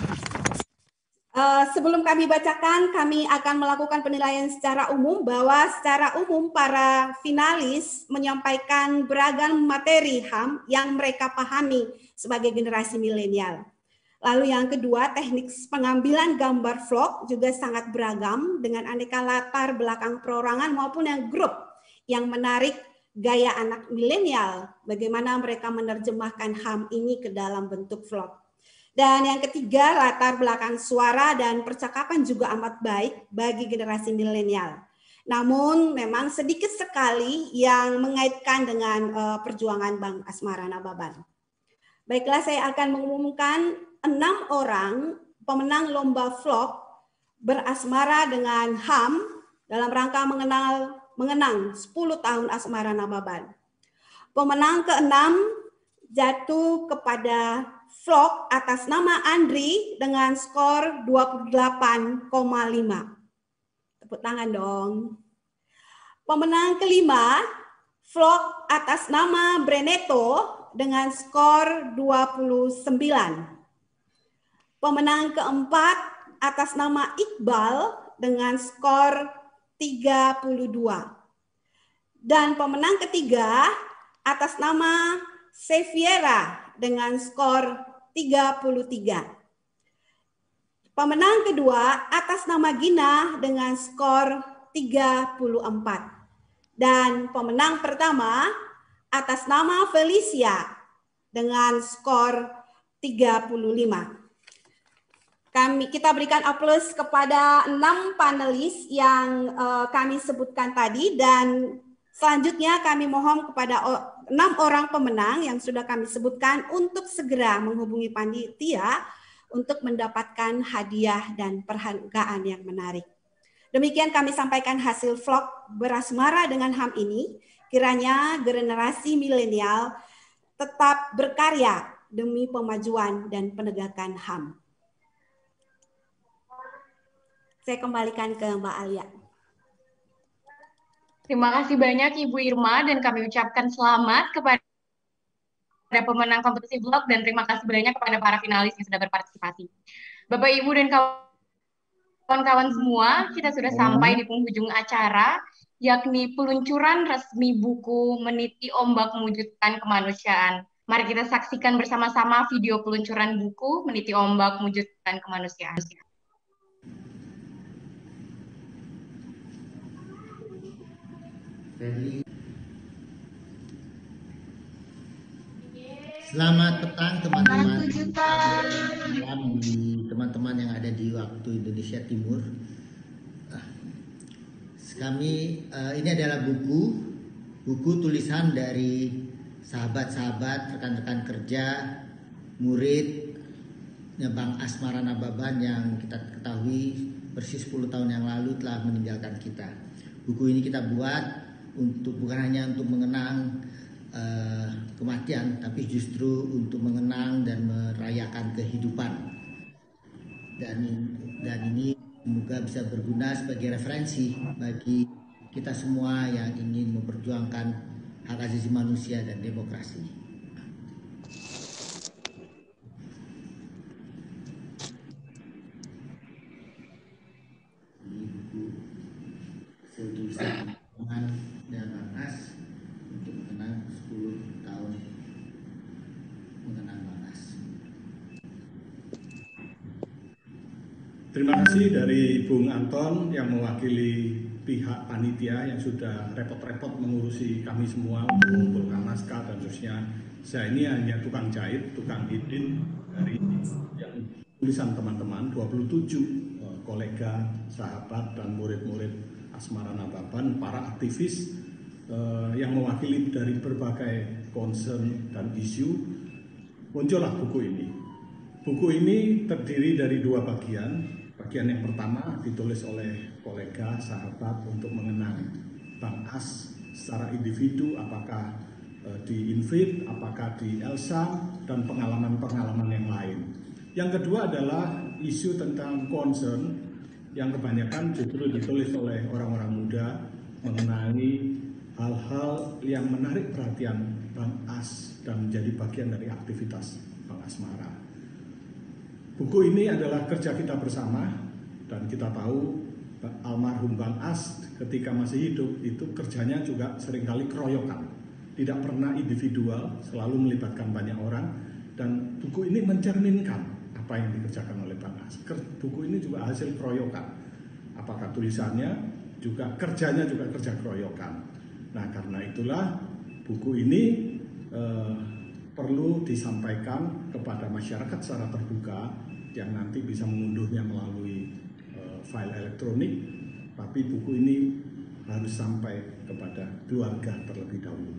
Speaker 1: Sebelum kami bacakan, kami akan melakukan penilaian secara umum bahwa secara umum para finalis menyampaikan beragam materi HAM yang mereka pahami sebagai generasi milenial. Lalu yang kedua, teknik pengambilan gambar vlog juga sangat beragam dengan aneka latar belakang perorangan maupun yang grup yang menarik gaya anak milenial, bagaimana mereka menerjemahkan HAM ini ke dalam bentuk vlog. Dan yang ketiga, latar belakang suara dan percakapan juga amat baik bagi generasi milenial. Namun memang sedikit sekali yang mengaitkan dengan perjuangan Bang Asmara Nababan. Baiklah, saya akan mengumumkan 6 orang pemenang lomba vlog berasmara dengan HAM dalam rangka mengenang 10 tahun Asmara Nababan. Pemenang ke-6 jatuh kepada vlog atas nama Andri dengan skor 28,5. Tepuk tangan dong. Pemenang kelima, vlog atas nama Breneto dengan skor 29. Pemenang keempat atas nama Iqbal dengan skor 32. Dan pemenang ketiga atas nama Seviera dengan skor 33. Pemenang kedua atas nama Gina dengan skor 34. Dan pemenang pertama atas nama Felicia dengan skor 35. Kita berikan aplaus kepada 6 panelis yang kami sebutkan tadi, dan selanjutnya kami mohon kepada 6 orang pemenang yang sudah kami sebutkan untuk segera menghubungi panitia untuk mendapatkan hadiah dan penghargaan yang menarik. Demikian kami sampaikan hasil vlog Berasmara dengan HAM ini. Kiranya generasi milenial tetap berkarya demi pemajuan dan penegakan HAM. Saya kembalikan ke Mbak Alia.
Speaker 4: Terima kasih banyak Ibu Irma, dan kami ucapkan selamat kepada pemenang kompetisi vlog, dan terima kasih banyak kepada para finalis yang sudah berpartisipasi. Bapak, Ibu, dan kawan-kawan semua, kita sudah sampai di penghujung acara, yakni peluncuran resmi buku Meniti Ombak Mewujudkan Kemanusiaan. Mari kita saksikan bersama-sama video peluncuran buku Meniti Ombak Mewujudkan Kemanusiaan.
Speaker 2: Selamat petang teman-teman, teman-teman yang ada di waktu Indonesia Timur. Ini adalah buku tulisan dari sahabat-sahabat, rekan-rekan kerja, muridnya Bang Asmara Nababan yang kita ketahui persis 10 tahun yang lalu telah meninggalkan kita. Buku ini kita buat bukan hanya untuk mengenang kematian, tapi justru untuk mengenang dan merayakan kehidupan. Dan ini semoga bisa berguna sebagai referensi bagi kita semua yang ingin memperjuangkan hak asasi manusia dan demokrasi. Ini buku hasil tulisan dan Bang As untuk mengenang 10 tahun mengenang Bang As.
Speaker 8: Terima kasih dari Bung Anton yang mewakili pihak panitia yang sudah repot-repot mengurusi kami semua untuk mengumpulkan naskah dan seterusnya. Saya ini hanya tukang jahit, tukang idin dari yang tulisan teman-teman, 27 kolega, sahabat, dan murid-murid Asmara Nababan, para aktivis yang mewakili dari berbagai concern dan isu. Muncullah buku ini. Buku ini terdiri dari 2 bagian. Bagian yang pertama ditulis oleh kolega, sahabat untuk mengenang Bang As secara individu, apakah di Invit, apakah di Elsa, dan pengalaman-pengalaman yang lain. Yang kedua adalah isu tentang concern yang kebanyakan justru ditulis oleh orang-orang muda mengenai hal-hal yang menarik perhatian Bang As dan menjadi bagian dari aktivitas Bang Asmara. Buku ini adalah kerja kita bersama, dan kita tahu almarhum Bang As ketika masih hidup itu kerjanya juga seringkali keroyokan, tidak pernah individual, selalu melibatkan banyak orang, dan buku ini mencerminkan apa yang dikerjakan oleh Bang As. Buku ini juga hasil keroyokan, apakah tulisannya juga kerjanya juga kerja keroyokan. Nah, karena itulah buku ini perlu disampaikan kepada masyarakat secara terbuka, yang nanti bisa mengunduhnya melalui file elektronik, tapi buku ini harus sampai kepada keluarga terlebih dahulu.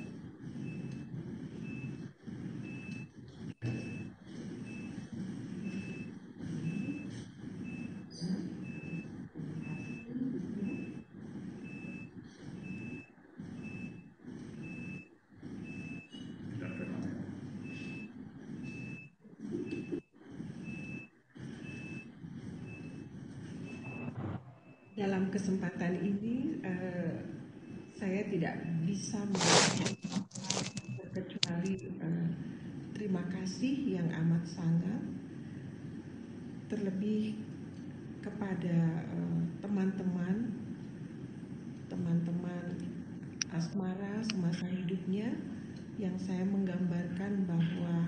Speaker 5: Dalam kesempatan ini saya tidak bisa terkecuali sekali terima kasih yang amat sangat, terlebih kepada teman-teman Asmara semasa hidupnya, yang saya menggambarkan bahwa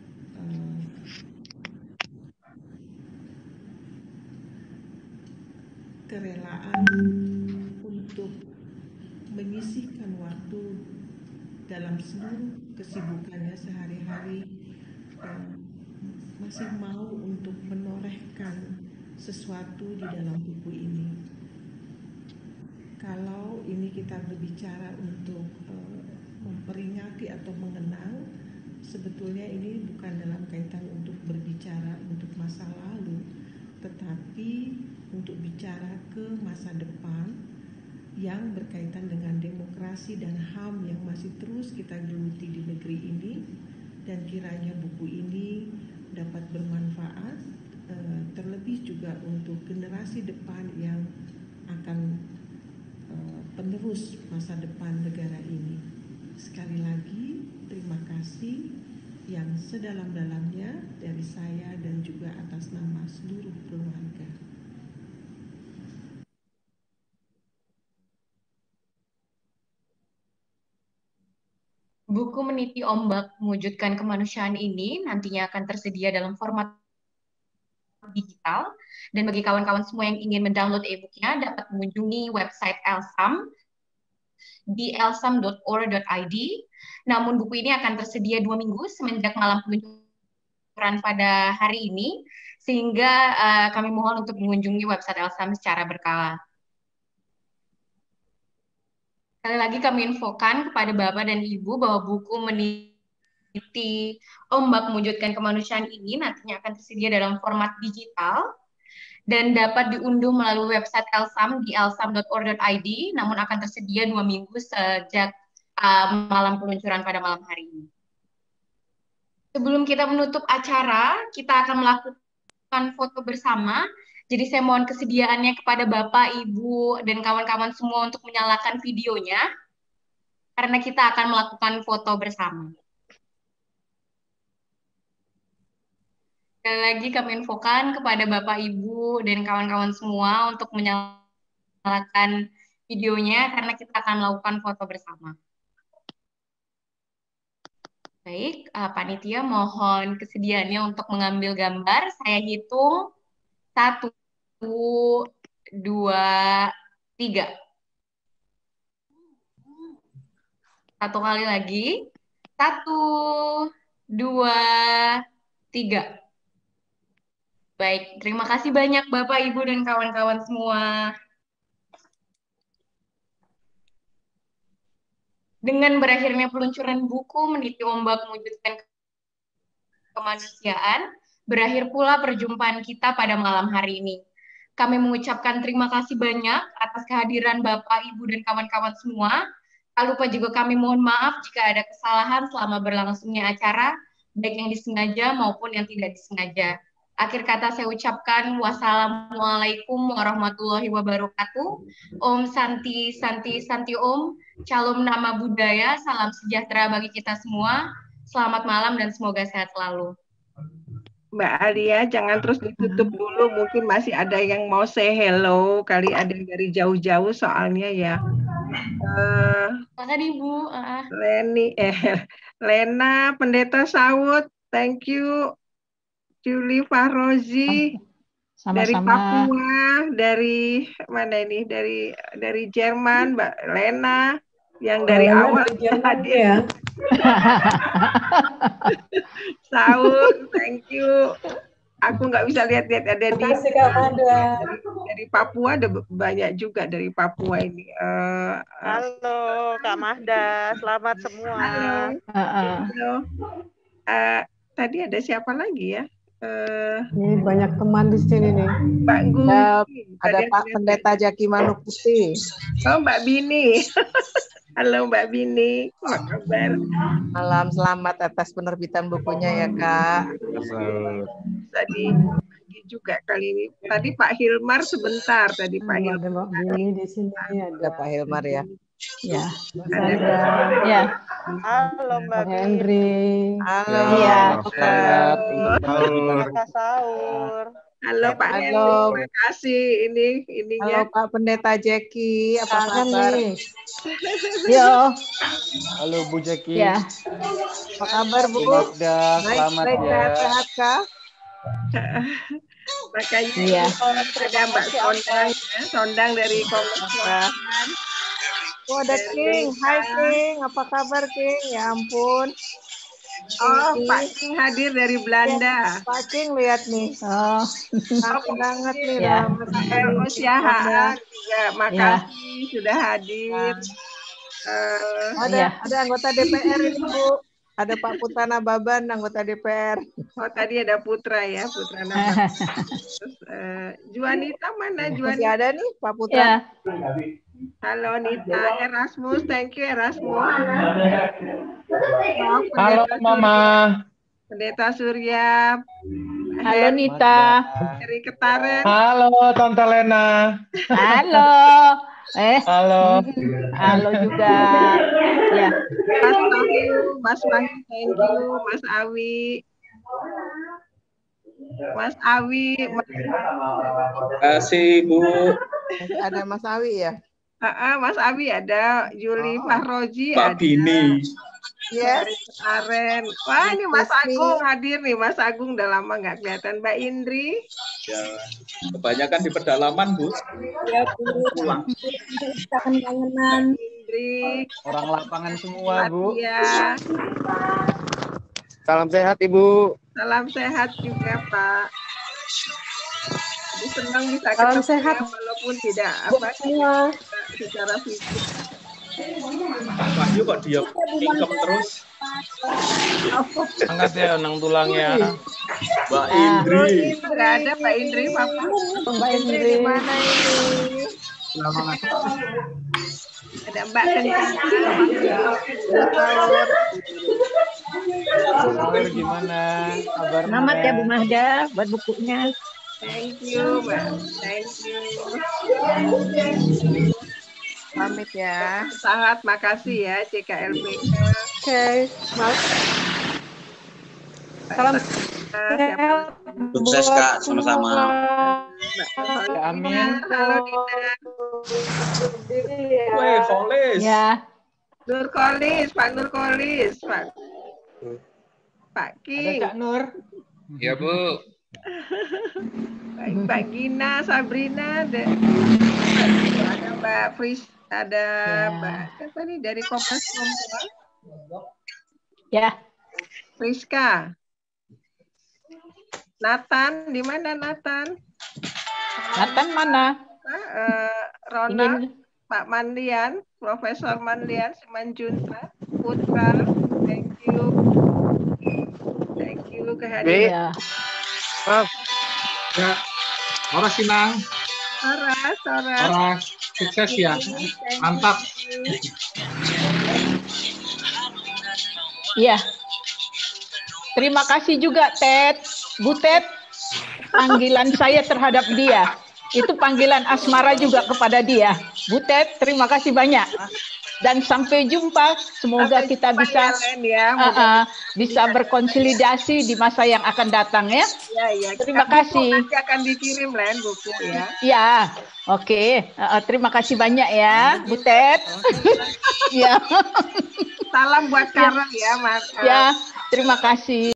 Speaker 5: kerelaan untuk menyisihkan waktu dalam seluruh kesibukannya sehari-hari, masih mau untuk menorehkan sesuatu di dalam buku ini. Kalau ini kita berbicara untuk memperingati atau mengenang, sebetulnya ini bukan dalam kaitan untuk berbicara untuk masa lalu, tetapi untuk bicara ke masa depan yang berkaitan dengan demokrasi dan HAM yang masih terus kita geluti di negeri ini, dan kiranya buku ini dapat bermanfaat terlebih juga untuk generasi depan yang akan penerus masa depan negara ini. Sekali lagi terima kasih yang sedalam-dalamnya dari saya dan juga atas nama seluruh keluarga.
Speaker 4: Buku Meniti Ombak Mewujudkan Kemanusiaan ini nantinya akan tersedia dalam format digital, dan bagi kawan-kawan semua yang ingin mendownload e-booknya dapat mengunjungi website Elsam di elsam.org.id. Namun buku ini akan tersedia 2 minggu semenjak malam peluncuran pada hari ini, sehingga kami mohon untuk mengunjungi website Elsam secara berkala. Sekali lagi kami infokan kepada Bapak dan Ibu bahwa buku Meniti Ombak Mewujudkan Kemanusiaan ini nantinya akan tersedia dalam format digital dan dapat diunduh melalui website Elsam di elsam.org.id, namun akan tersedia 2 minggu sejak malam peluncuran pada malam hari ini. Sebelum kita menutup acara, kita akan melakukan foto bersama. Jadi saya mohon kesediaannya kepada Bapak, Ibu, dan kawan-kawan semua untuk menyalakan videonya, karena kita akan melakukan foto bersama. Sekali lagi kami infokan kepada Bapak, Ibu, dan kawan-kawan semua untuk menyalakan videonya, karena kita akan melakukan foto bersama. Baik, panitia mohon kesediaannya untuk mengambil gambar. Saya hitung 1, 2, 3. Satu kali lagi. 1, 2, 3. Baik, terima kasih banyak Bapak, Ibu, dan kawan-kawan semua. Dengan berakhirnya peluncuran buku Meniti Ombak Mewujudkan Kemanusiaan, berakhir pula perjumpaan kita pada malam hari ini. Kami mengucapkan terima kasih banyak atas kehadiran Bapak, Ibu, dan kawan-kawan semua. Tak lupa juga kami mohon maaf jika ada kesalahan selama berlangsungnya acara, baik yang disengaja maupun yang tidak disengaja. Akhir kata saya ucapkan wassalamualaikum warahmatullahi wabarakatuh. Om Santi Santi Santi Om. Shalom Nama Budaya. Salam sejahtera bagi kita semua. Selamat malam dan semoga sehat selalu.
Speaker 6: Mbak Alia, jangan terus ditutup dulu. Mungkin masih ada yang mau say hello. Kali ada yang dari jauh-jauh soalnya ya.
Speaker 4: Makasih Ibu.
Speaker 6: Lena, Pendeta Saud, thank you. Julie Fahrozi dari Papua, dari mana ini? Dari Jerman, Mbak Lena yang dari awal hadir. Ya. Saud, thank you. Aku nggak bisa lihat-lihat ada dari Papua, ada banyak juga dari Papua ini.
Speaker 7: Halo Kak Mahda, selamat semua.
Speaker 6: Halo. Tadi ada siapa lagi ya?
Speaker 9: Ini banyak teman di sini nih.
Speaker 6: Mbak Gu.
Speaker 7: Ada Pak Pendeta Jaki Manukuti.
Speaker 6: Oh, Mbak Bini. Halo Mbak Bini, apa kabar?
Speaker 7: Malam, selamat atas penerbitan bukunya ya Kak.
Speaker 6: Tadi juga kali ini. Tadi Pak Hilmar sebentar. Tadi Pak Hilmar.
Speaker 9: Ada Mbak Bini di sini.
Speaker 7: Ada Pak Hilmar ya. Ya.
Speaker 6: Ada
Speaker 7: Ya. Halo Mbak
Speaker 9: Henry.
Speaker 7: Halo.
Speaker 9: Iya.
Speaker 7: Halo. Sahur.
Speaker 6: Halo Pak Henry,
Speaker 7: Halo.
Speaker 6: terima kasih ininya.
Speaker 7: Halo Pak Pendeta Jeki, apa
Speaker 9: Kangen
Speaker 7: kabar?
Speaker 9: nih.
Speaker 7: Yo.
Speaker 10: Halo Bu Jeki.
Speaker 7: Ya. Apa kabar Bu?
Speaker 10: Bu Magda,
Speaker 7: Baik,
Speaker 10: selamat
Speaker 7: baik,
Speaker 10: ya.
Speaker 7: sehat kah?
Speaker 6: Makanya
Speaker 7: Iya.
Speaker 6: ada Mbak Sondang, ya, Sondang dari Komnas Perempuan.
Speaker 7: Oh, ada King. Hai King, apa kabar King? Ya ampun.
Speaker 6: Oh, Pak King hadir dari Belanda.
Speaker 7: Pak King lihat nih. Oh, kangen banget nih
Speaker 6: Ya.
Speaker 7: dalam
Speaker 6: LO Syahaan juga makasih sudah hadir.
Speaker 7: Ada anggota DPR ini Bu. Ada Pak Putra Nababan, anggota DPR.
Speaker 6: Oh, tadi ada Putra ya, Putra Nababan. Terus Juanita mana
Speaker 7: Masih
Speaker 6: Juanita?
Speaker 7: ada nih Pak Putra.
Speaker 6: Halo Nita, Erasmus, thank you Erasmus.
Speaker 10: Halo Mama.
Speaker 6: Pendeta Surya.
Speaker 7: Halo Nita.
Speaker 6: Dari Ketaren.
Speaker 10: Halo Tante Lena.
Speaker 7: Halo.
Speaker 10: Halo.
Speaker 7: Halo juga. Ya.
Speaker 6: Mas Wahyu, Mas Wahyu, thank you, Mas Awi. Mas Awi,
Speaker 10: Kasih Bu.
Speaker 7: Ada Mas Awi ya?
Speaker 6: Mas Awi ada, Juli Fahroji
Speaker 10: Pak
Speaker 6: ada.
Speaker 10: Bini.
Speaker 7: Yes.
Speaker 6: Dari Karen. Wah, ini Mas Agung hadir nih, Mas Agung udah lama nggak kelihatan. Mbak Indri.
Speaker 10: Ya, kebanyakan di pedalaman Bu.
Speaker 6: Ya, pulang. Kangen-kangenan. Indri.
Speaker 10: Orang lapangan semua Bu.
Speaker 6: Iya.
Speaker 10: Salam sehat Ibu.
Speaker 6: Salam sehat juga Pak. Senang bisa
Speaker 9: Salam
Speaker 6: ketemu
Speaker 9: sehat.
Speaker 6: ya, walaupun tidak secara fisik.
Speaker 10: Pak Wahyu kok dia ingkem terus? Sangat ya nang tulangnya. Mbak Indri.
Speaker 6: Nggak ada Mbak Indri, Papa.
Speaker 7: Mbak Indri di mana ini?
Speaker 6: Ada Mbak Kencana.
Speaker 10: Sahur gimana? Kabarnya?
Speaker 7: Selamat ya Bu Mahda buat bukunya.
Speaker 6: Thank you, Mbak. Thank you.
Speaker 7: Pamit ya.
Speaker 6: Sangat makasih ya CKLBK.
Speaker 9: Oke, salam
Speaker 10: Sukses Kak, sama-sama.
Speaker 6: Amin. Halo Dina.
Speaker 10: Weh, Kolis.
Speaker 7: Ya.
Speaker 6: Nur Kolis, Pak Nur Kolis, Pak King.
Speaker 10: Ada Kak Nur. Ya Bu.
Speaker 6: Baik, Mbak Gina, Sabrina, ada Mbak Fris, ada Mbak siapa nih dari Komnas Perempuan?
Speaker 7: Ya.
Speaker 6: Friska. Nathan, di mana Nathan?
Speaker 7: Nathan mana?
Speaker 6: Ronald, Pak Mandian, Profesor Mandian, Simanjunta, Putra, thank you. Thank you kehadiran.
Speaker 10: Ya. Horas Sinang.
Speaker 6: Horas.
Speaker 10: Sukses ya. Mantap.
Speaker 7: Iya. Terima kasih juga Ted, Bu Ted. Panggilan saya terhadap dia. Itu panggilan asmara juga kepada dia. Bu Ted, terima kasih banyak. Dan sampai jumpa. Semoga kita bisa bisa berkonsolidasi di masa yang akan datang ya.
Speaker 6: Ya.
Speaker 7: Terima kasih.
Speaker 6: Nanti akan dikirim Len buku ya.
Speaker 7: Ya, oke. Terima kasih banyak ya, Bu Ted. Ya.
Speaker 6: Salam buat Karen ya, Mas.
Speaker 7: Ya, terima kasih.